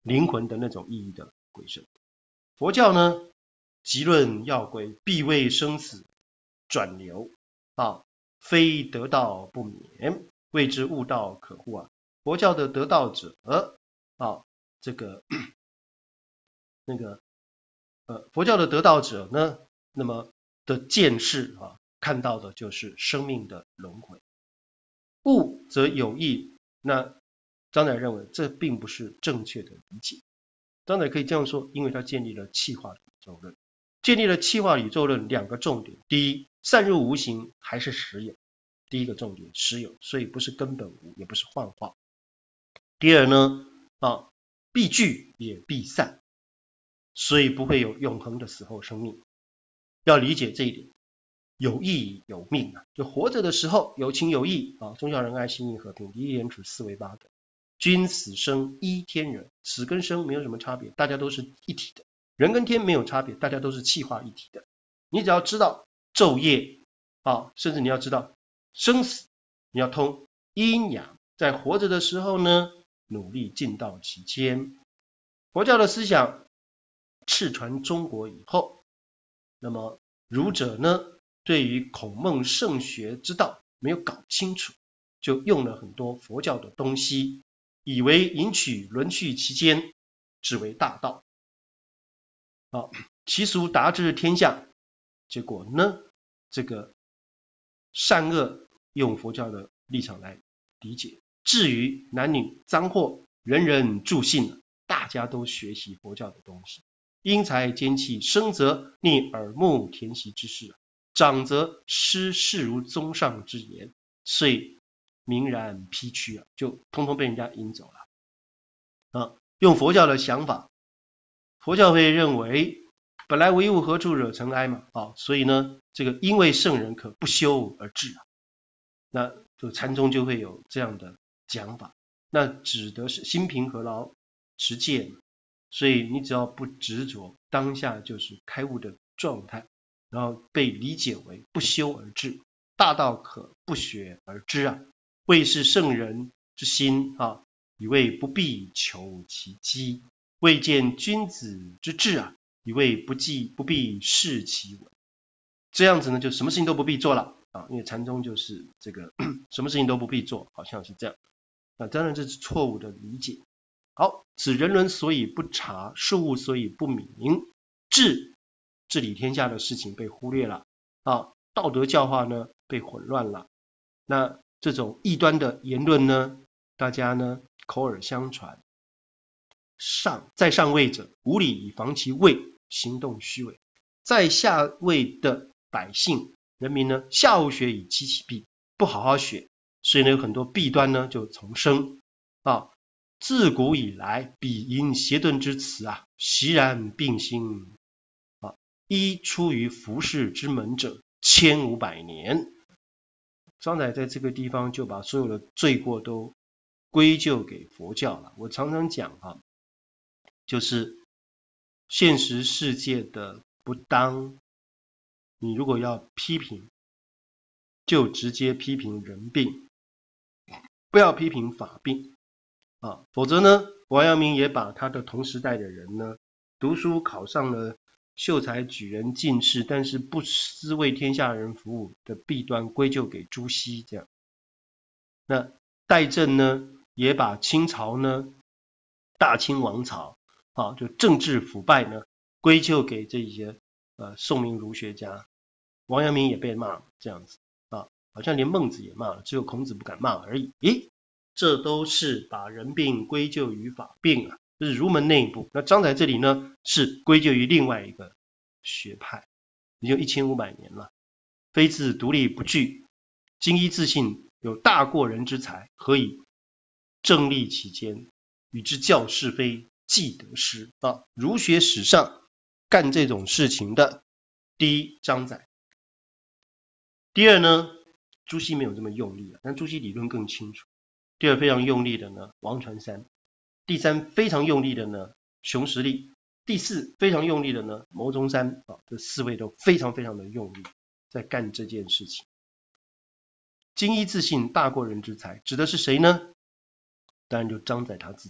灵魂的那种意义的鬼神。佛教呢，即论要鬼，必为生死转流啊，非得道不免，谓之悟道可护啊。佛教的得道者啊，这个那个呃，佛教的得道者呢，那么的见识啊，看到的就是生命的轮回。悟则有益，那张载认为这并不是正确的理解。张载可以这样说，因为他建立了气化宇宙论。建立了气化宇宙论两个重点：第一，散入无形还是实有，第一个重点实有，所以不是根本无，也不是幻化。第二呢，啊，必聚也必散，所以不会有永恒的死后生命。要理解这一点，有义有命啊，就活着的时候有情有义啊，忠孝仁爱信义和平，礼义廉耻四维八德，君死生依天人，死跟生没有什么差别，大家都是一体的。人跟天没有差别，大家都是气化一体的。你只要知道昼夜啊，甚至你要知道生死，你要通阴阳，在活着的时候呢，努力尽到其间。佛教的思想赤传中国以后，那么儒者呢，对于孔孟圣学之道没有搞清楚，就用了很多佛教的东西，以为引取轮序其间，只为大道。啊，其俗达至天下，结果呢，这个善恶用佛教的立场来理解。至于男女脏货，人人助信，大家都学习佛教的东西。因材兼气，生则逆耳目田习之事，长则失事如宗上之言，遂明然披屈啊，就通通被人家引走了。啊，用佛教的想法，佛教会认为本来为物何处惹尘埃嘛，啊，所以呢，这个因为圣人可不修而治啊，那就禅宗就会有这样的讲法，那指的是心平何劳持戒，所以你只要不执着，当下就是开悟的状态，然后被理解为不修而治，大道可不学而知啊，谓是圣人之心啊，以为不必求其机，未见君子之志啊，以为不计不必视其文。这样子呢，就什么事情都不必做了啊，因为禅宗就是这个什么事情都不必做，好像是这样。那当然这是错误的理解。好，此人伦所以不察，事物所以不明，治治理天下的事情被忽略了啊，道德教化呢被混乱了。那这种异端的言论呢，大家呢口耳相传。上在上位者无礼以防其位，行动虚伪；在下位的百姓人民呢，下无学以积其弊，不好好学，所以呢有很多弊端呢就丛生啊。自古以来，彼因邪遁之词啊，习然并兴啊。一出于服饰之门者，千五百年。张载在这个地方就把所有的罪过都归咎给佛教了。我常常讲啊，就是现实世界的不当，你如果要批评，就直接批评人病，不要批评法病。啊，否则呢，王阳明也把他的同时代的人呢，读书考上了秀才、举人、进士，但是不思为天下人服务的弊端归咎给朱熹，这样。那戴震呢，也把清朝呢，大清王朝啊，就政治腐败呢，归咎给这些呃宋明儒学家。王阳明也被骂这样子啊，好像连孟子也骂了，只有孔子不敢骂而已。诶。这都是把人病归咎于法病啊，这是儒门内部。那张载这里呢，是归咎于另外一个学派，已经一千五百年了。非自独立不惧，精一自信，有大过人之才，何以正立其间，与之教是非，既得失啊？儒学史上干这种事情的，第一张载，第二呢，朱熹没有这么用力，但朱熹理论更清楚。第二非常用力的呢，王传山；第三非常用力的呢，熊十力；第四非常用力的呢，牟宗三啊，这四位都非常非常的用力在干这件事情。精一自信，大过人之才，指的是谁呢？当然就张载他自己。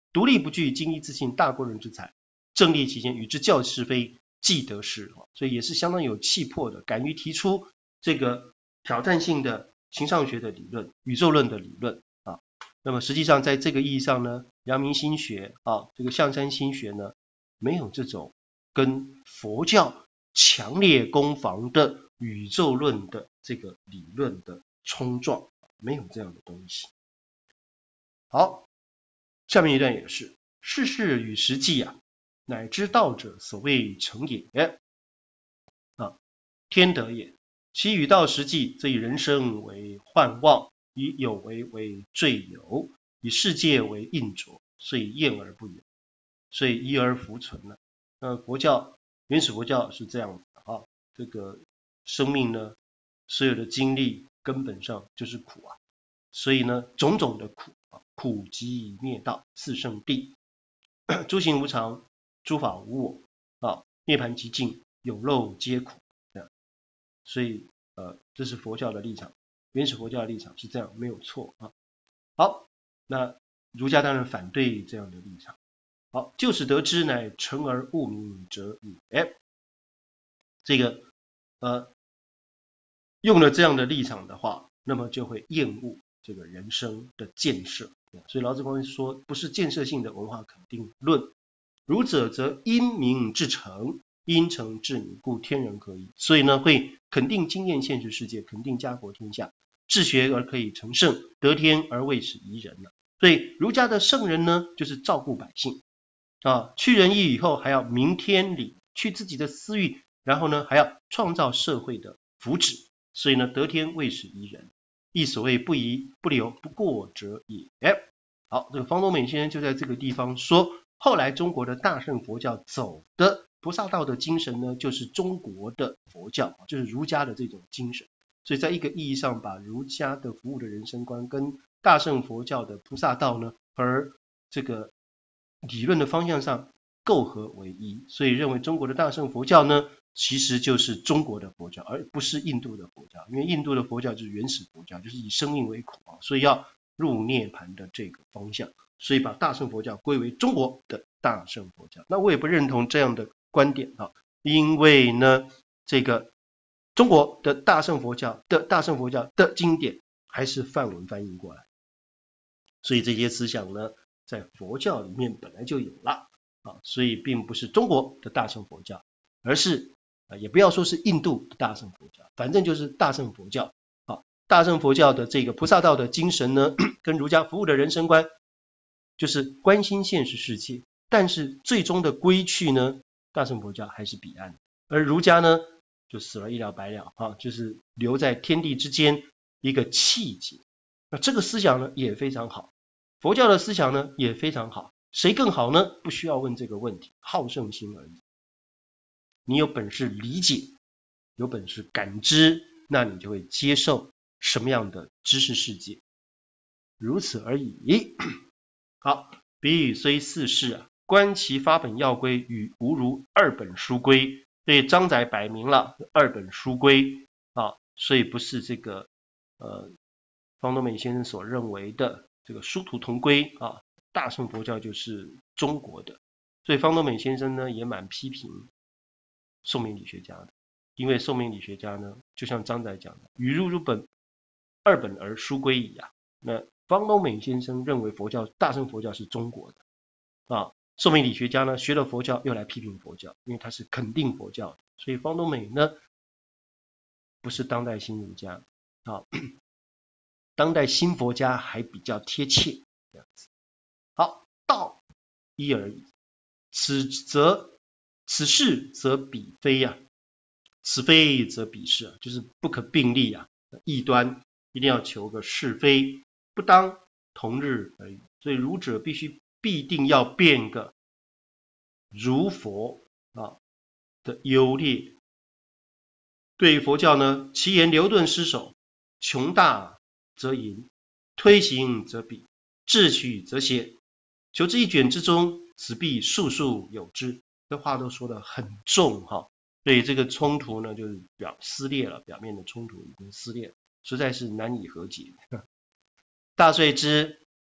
独立不惧，精益自信，大过人之才，正立其间，与之较是非，既得势。所以也是相当有气魄的，敢于提出这个挑战性的形上学的理论、宇宙论的理论啊。那么实际上在这个意义上呢，阳明心学啊，这个象山心学呢，没有这种跟佛教强烈攻防的宇宙论的这个理论的冲撞，没有这样的东西。好，下面一段也是，世事与时际啊，乃知道者所谓成也啊，天德也。其与道实际，则以人生为幻妄，以有为为坠有，以世界为印着，所以厌而不远，所以依而弗存了。那佛教原始佛教是这样的啊，这个生命呢，所有的经历根本上就是苦啊，所以呢，种种的苦啊，苦集灭道，四圣谛，诸行无常，诸法无我啊，涅槃寂静，有漏皆苦。所以呃，这是佛教的立场，原始佛教的立场是这样，没有错啊。好，那儒家当然反对这样的立场。好，就此得知，乃成而物明者也。这个呃，用了这样的立场的话，那么就会厌恶这个人生的建设。所以老子光说，不是建设性的文化肯定论。儒者则因明至诚，因诚至明，故天人合一。所以呢，会肯定经验现实世界，肯定家国天下，治学而可以成圣，得天而未始宜人了。所以儒家的圣人呢，就是照顾百姓啊，去仁义以后还要明天理，去自己的私欲，然后呢还要创造社会的福祉。所以呢，得天未始宜人，亦所谓不遗不留不过者也。好，这个方东美先生就在这个地方说，后来中国的大乘佛教走的菩萨道的精神呢，就是中国的佛教，就是儒家的这种精神。所以在一个意义上，把儒家的服务的人生观跟大乘佛教的菩萨道呢，而这个理论的方向上构合为一，所以认为中国的大乘佛教呢，其实就是中国的佛教，而不是印度的佛教。因为印度的佛教就是原始佛教，就是以生命为苦啊，所以要入涅槃的这个方向，所以把大乘佛教归为中国的大乘佛教。那我也不认同这样的观点啊，因为呢，这个中国的大乘佛教的大乘佛教的经典还是梵文翻译过来，所以这些思想呢，在佛教里面本来就有了啊，所以并不是中国的大乘佛教，而是啊，也不要说是印度的大乘佛教，反正就是大乘佛教啊。大乘佛教的这个菩萨道的精神呢，跟儒家服务的人生观，就是关心现实世界，但是最终的归去呢，大乘佛教还是彼岸，而儒家呢，就死了一了百了啊，就是留在天地之间一个气节。那这个思想呢也非常好，佛教的思想呢也非常好，谁更好呢？不需要问这个问题，好胜心而已。你有本事理解，有本事感知，那你就会接受什么样的知识世界，如此而已。好，比喻虽四世啊，观其发本要规与无如二本书规，所以张载摆明了二本书规啊，所以不是这个呃方东美先生所认为的这个殊途同归啊，大乘佛教就是中国的。所以方东美先生呢也蛮批评宋明理学家的，因为宋明理学家呢，就像张载讲的，与入入本二本而书归矣啊。那方东美先生认为佛教大乘佛教是中国的啊，宋明理学家呢学了佛教又来批评佛教，因为他是肯定佛教的，所以方东美呢不是当代新儒家啊，当代新佛家还比较贴切这样子。好，道一而已，此则此是则彼非啊，此非则彼是啊，就是不可并立啊，异端一定要求个是非，不当同日而语。所以儒者必须必定要变个儒佛啊的优劣。对佛教呢，其言流顿失守，穷大则淫，推行则比，秩序则邪，求之一卷之中，此必数数有之。这话都说得很重哈，所以这个冲突呢，就是表撕裂了，表面的冲突已经撕裂了，实在是难以和解。大遂知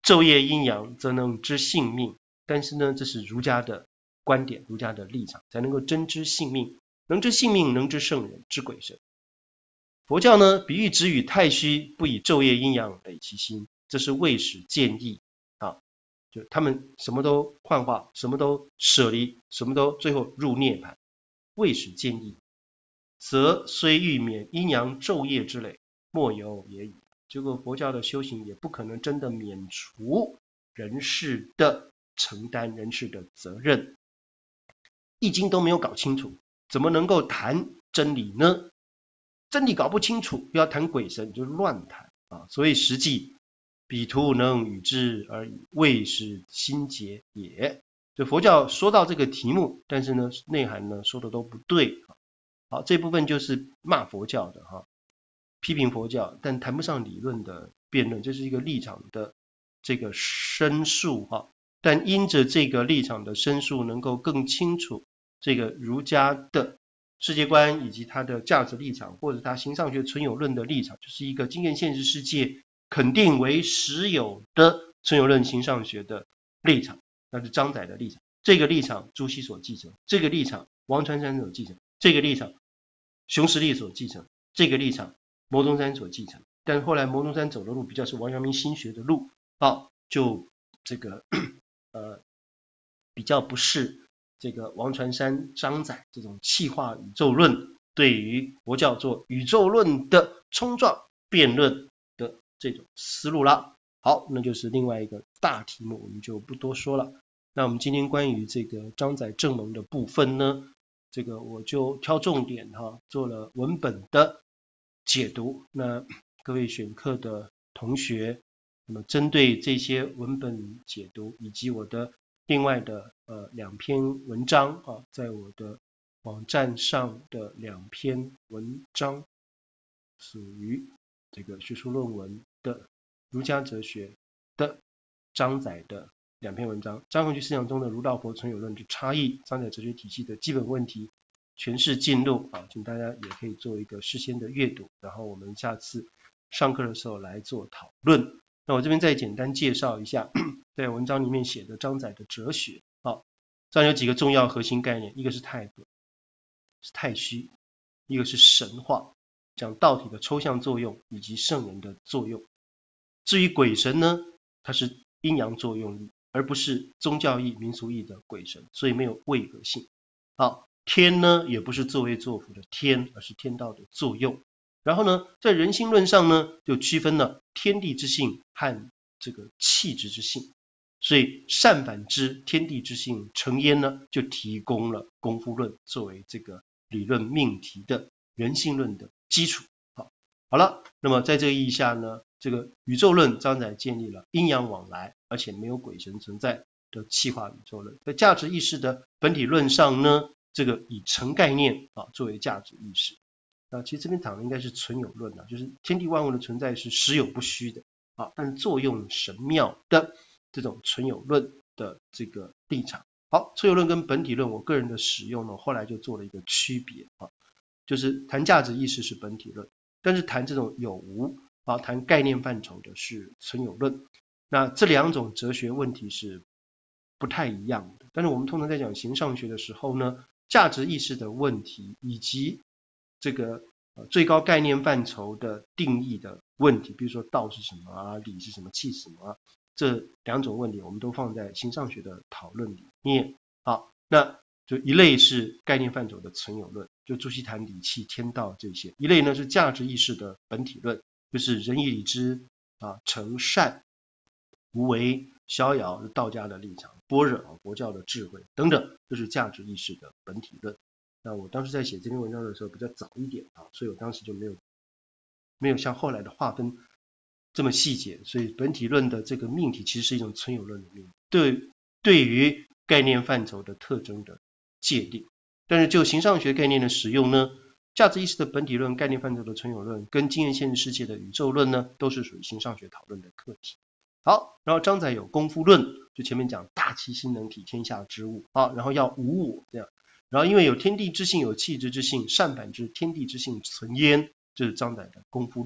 昼夜阴阳，则能知性命。但是呢，这是儒家的观点，儒家的立场，才能够真知性命。能知性命，能知圣人，知鬼神。佛教呢，比喻只与太虚，不以昼夜阴阳累其心，这是魏史建议啊，就他们什么都幻化，什么都舍离，什么都最后入涅槃。魏史建议，则虽欲免阴阳昼夜之累，莫有也已。结果佛教的修行也不可能真的免除人世的承担，人世的责任。易经都没有搞清楚，怎么能够谈真理呢？真理搞不清楚，又要谈鬼神，就乱谈啊！所以实际彼图能与之而已，谓是心结也。就佛教说到这个题目，但是呢，内涵呢说的都不对。好，这部分就是骂佛教的哈，批评佛教，但谈不上理论的辩论，这是一个立场的这个申述哈。但因着这个立场的申述，能够更清楚这个儒家的世界观以及它的价值立场，或者它形上学存有论的立场，就是一个经验现实世界肯定为实有的存有论形上学的立场，那是张载的立场。这个立场朱熹所继承，这个立场王传山所继承，这个立场熊十力所继承，这个立场牟宗三所继承。但后来牟宗三走的路比较是王阳明心学的路啊，就这个呃比较不是这个王传山、张载这种气化宇宙论对于佛教做宇宙论的冲撞辩论的这种思路啦。好，那就是另外一个大题目，我们就不多说了。那我们今天关于这个张载正盟的部分呢，这个我就挑重点哈，做了文本的解读。那各位选课的同学，那么针对这些文本解读以及我的另外的呃两篇文章啊，在我的网站上的两篇文章，属于这个学术论文的儒家哲学的张载的两篇文章，张衡局思想中的儒道佛存有论之差异，张载哲学体系的基本问题，诠释进入啊，请大家也可以做一个事先的阅读，然后我们下次上课的时候来做讨论。那我这边再简单介绍一下在文章里面写的张载的哲学。好，这样有几个重要核心概念，一个是太和，是太虚，一个是神话，讲道体的抽象作用以及圣人的作用。至于鬼神呢，它是阴阳作用力，而不是宗教义、民俗义的鬼神，所以没有位格性。好，天呢也不是作威作福的天，而是天道的作用。然后呢，在人性论上呢，就区分了天地之性和这个气质之性。所以善反之天地之性成焉呢，就提供了功夫论作为这个理论命题的人性论的基础。好，好了，那么在这个意义下呢，这个宇宙论张载建立了阴阳往来，而且没有鬼神存在的气化宇宙论。在价值意识的本体论上呢，这个以成概念啊作为价值意识。啊，其实这边讲的应该是存有论啊，就是天地万物的存在是实有不虚的啊，但作用神妙的这种存有论的这个立场。好，存有论跟本体论，我个人的使用呢，后来就做了一个区别啊，就是谈价值意识是本体论，但是谈这种有无啊，谈概念范畴的是存有论。那这两种哲学问题是不太一样的，但是我们通常在讲形上学的时候呢，价值意识的问题以及这个呃最高概念范畴的定义的问题，比如说道是什么啊，理是什么，气是什么啊，这两种问题我们都放在形上学的讨论里面。好，那就一类是概念范畴的存有论，就朱熹谈理气天道这些；一类呢是价值意识的本体论，就是仁义礼智啊，诚善无为逍遥，道家的立场，般若佛教的智慧等等，这是价值意识的本体论。那我当时在写这篇文章的时候比较早一点啊，所以我当时就没有没有像后来的划分这么细节，所以本体论的这个命题其实是一种存有论的命题，对对于概念范畴的特征的界定。但是就形上学概念的使用呢，价值意识的本体论、概念范畴的存有论跟经验现实世界的宇宙论呢，都是属于形上学讨论的课题。好，然后张载有功夫论，就前面讲大其心能体天下之物啊，然后要无我这样。然后因为有天地之性，有气质之性，善反之天地之性存焉，这是张载的功夫论。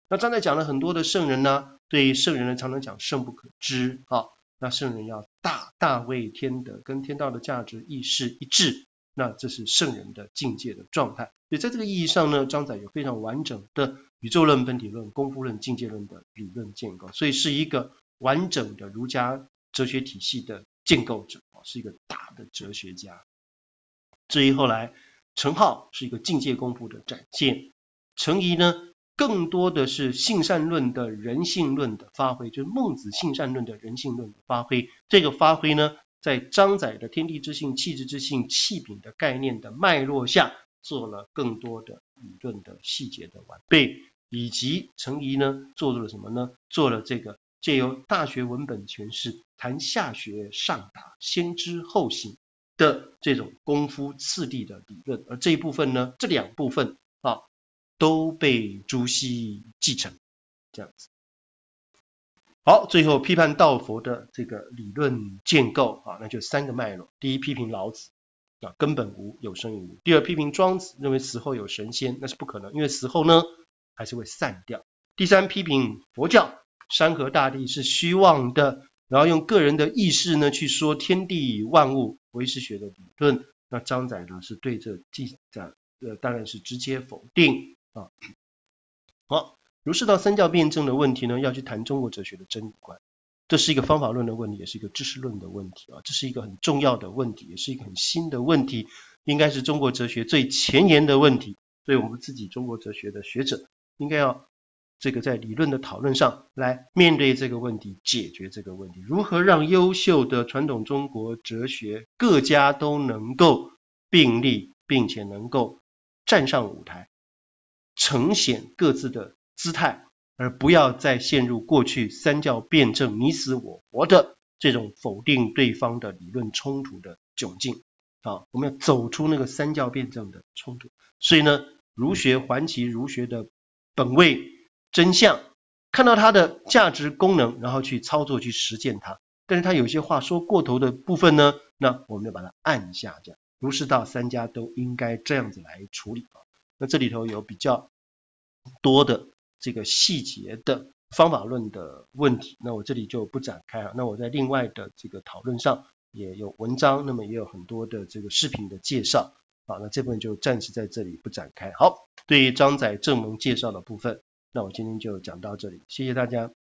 那张载讲了很多的圣人呢，对圣人呢常常讲圣不可知啊，那圣人要大大为天德，跟天道的价值意识一致，那这是圣人的境界的状态。所以在这个意义上呢，张载有非常完整的宇宙论、本体论、功夫论、境界论的理论建构，所以是一个完整的儒家哲学体系的建构者，是一个大的哲学家。至于后来程颢是一个境界功夫的展现，程颐呢更多的是性善论的人性论的发挥，就是孟子性善论的人性论的发挥。这个发挥呢，在张载的天地之性、气质之性、气禀的概念的脉络下，做了更多的理论的细节的完备，以及程颐呢做了什么呢？做了这个借由大学文本诠释，谈下学上达，先知后行的这种功夫次第的理论，而这一部分呢，这两部分啊，都被朱熹继承，这样子。好，最后批判道佛的这个理论建构啊，那就三个脉络：第一，批评老子啊，根本无，有生于无；第二，批评庄子，认为死后有神仙，那是不可能，因为死后呢还是会散掉；第三，批评佛教，山河大地是虚妄的，然后用个人的意识呢去说天地万物，唯识学的理论。那张载呢是对这记载呃当然是直接否定啊。好，儒释道三教辩证的问题呢，要去谈中国哲学的真理观，这是一个方法论的问题，也是一个知识论的问题啊，这是一个很重要的问题，也是一个很新的问题，应该是中国哲学最前沿的问题。所以我们自己中国哲学的学者应该要这个在理论的讨论上来面对这个问题，解决这个问题，如何让优秀的传统中国哲学各家都能够并立，并且能够站上舞台，呈现各自的姿态，而不要再陷入过去三教辩证你死我活的这种否定对方的理论冲突的窘境啊，我们要走出那个三教辩证的冲突。所以呢，儒学还其儒学的本位真相，看到它的价值功能，然后去操作去实践它。但是它有些话说过头的部分呢，那我们要把它按下，这样儒释道三家都应该这样子来处理。那这里头有比较多的这个细节的方法论的问题，那我这里就不展开了。那我在另外的这个讨论上也有文章，那么也有很多的这个视频的介绍啊，那这部分就暂时在这里不展开。好，对于张载正盟介绍的部分，那我今天就讲到这里，谢谢大家。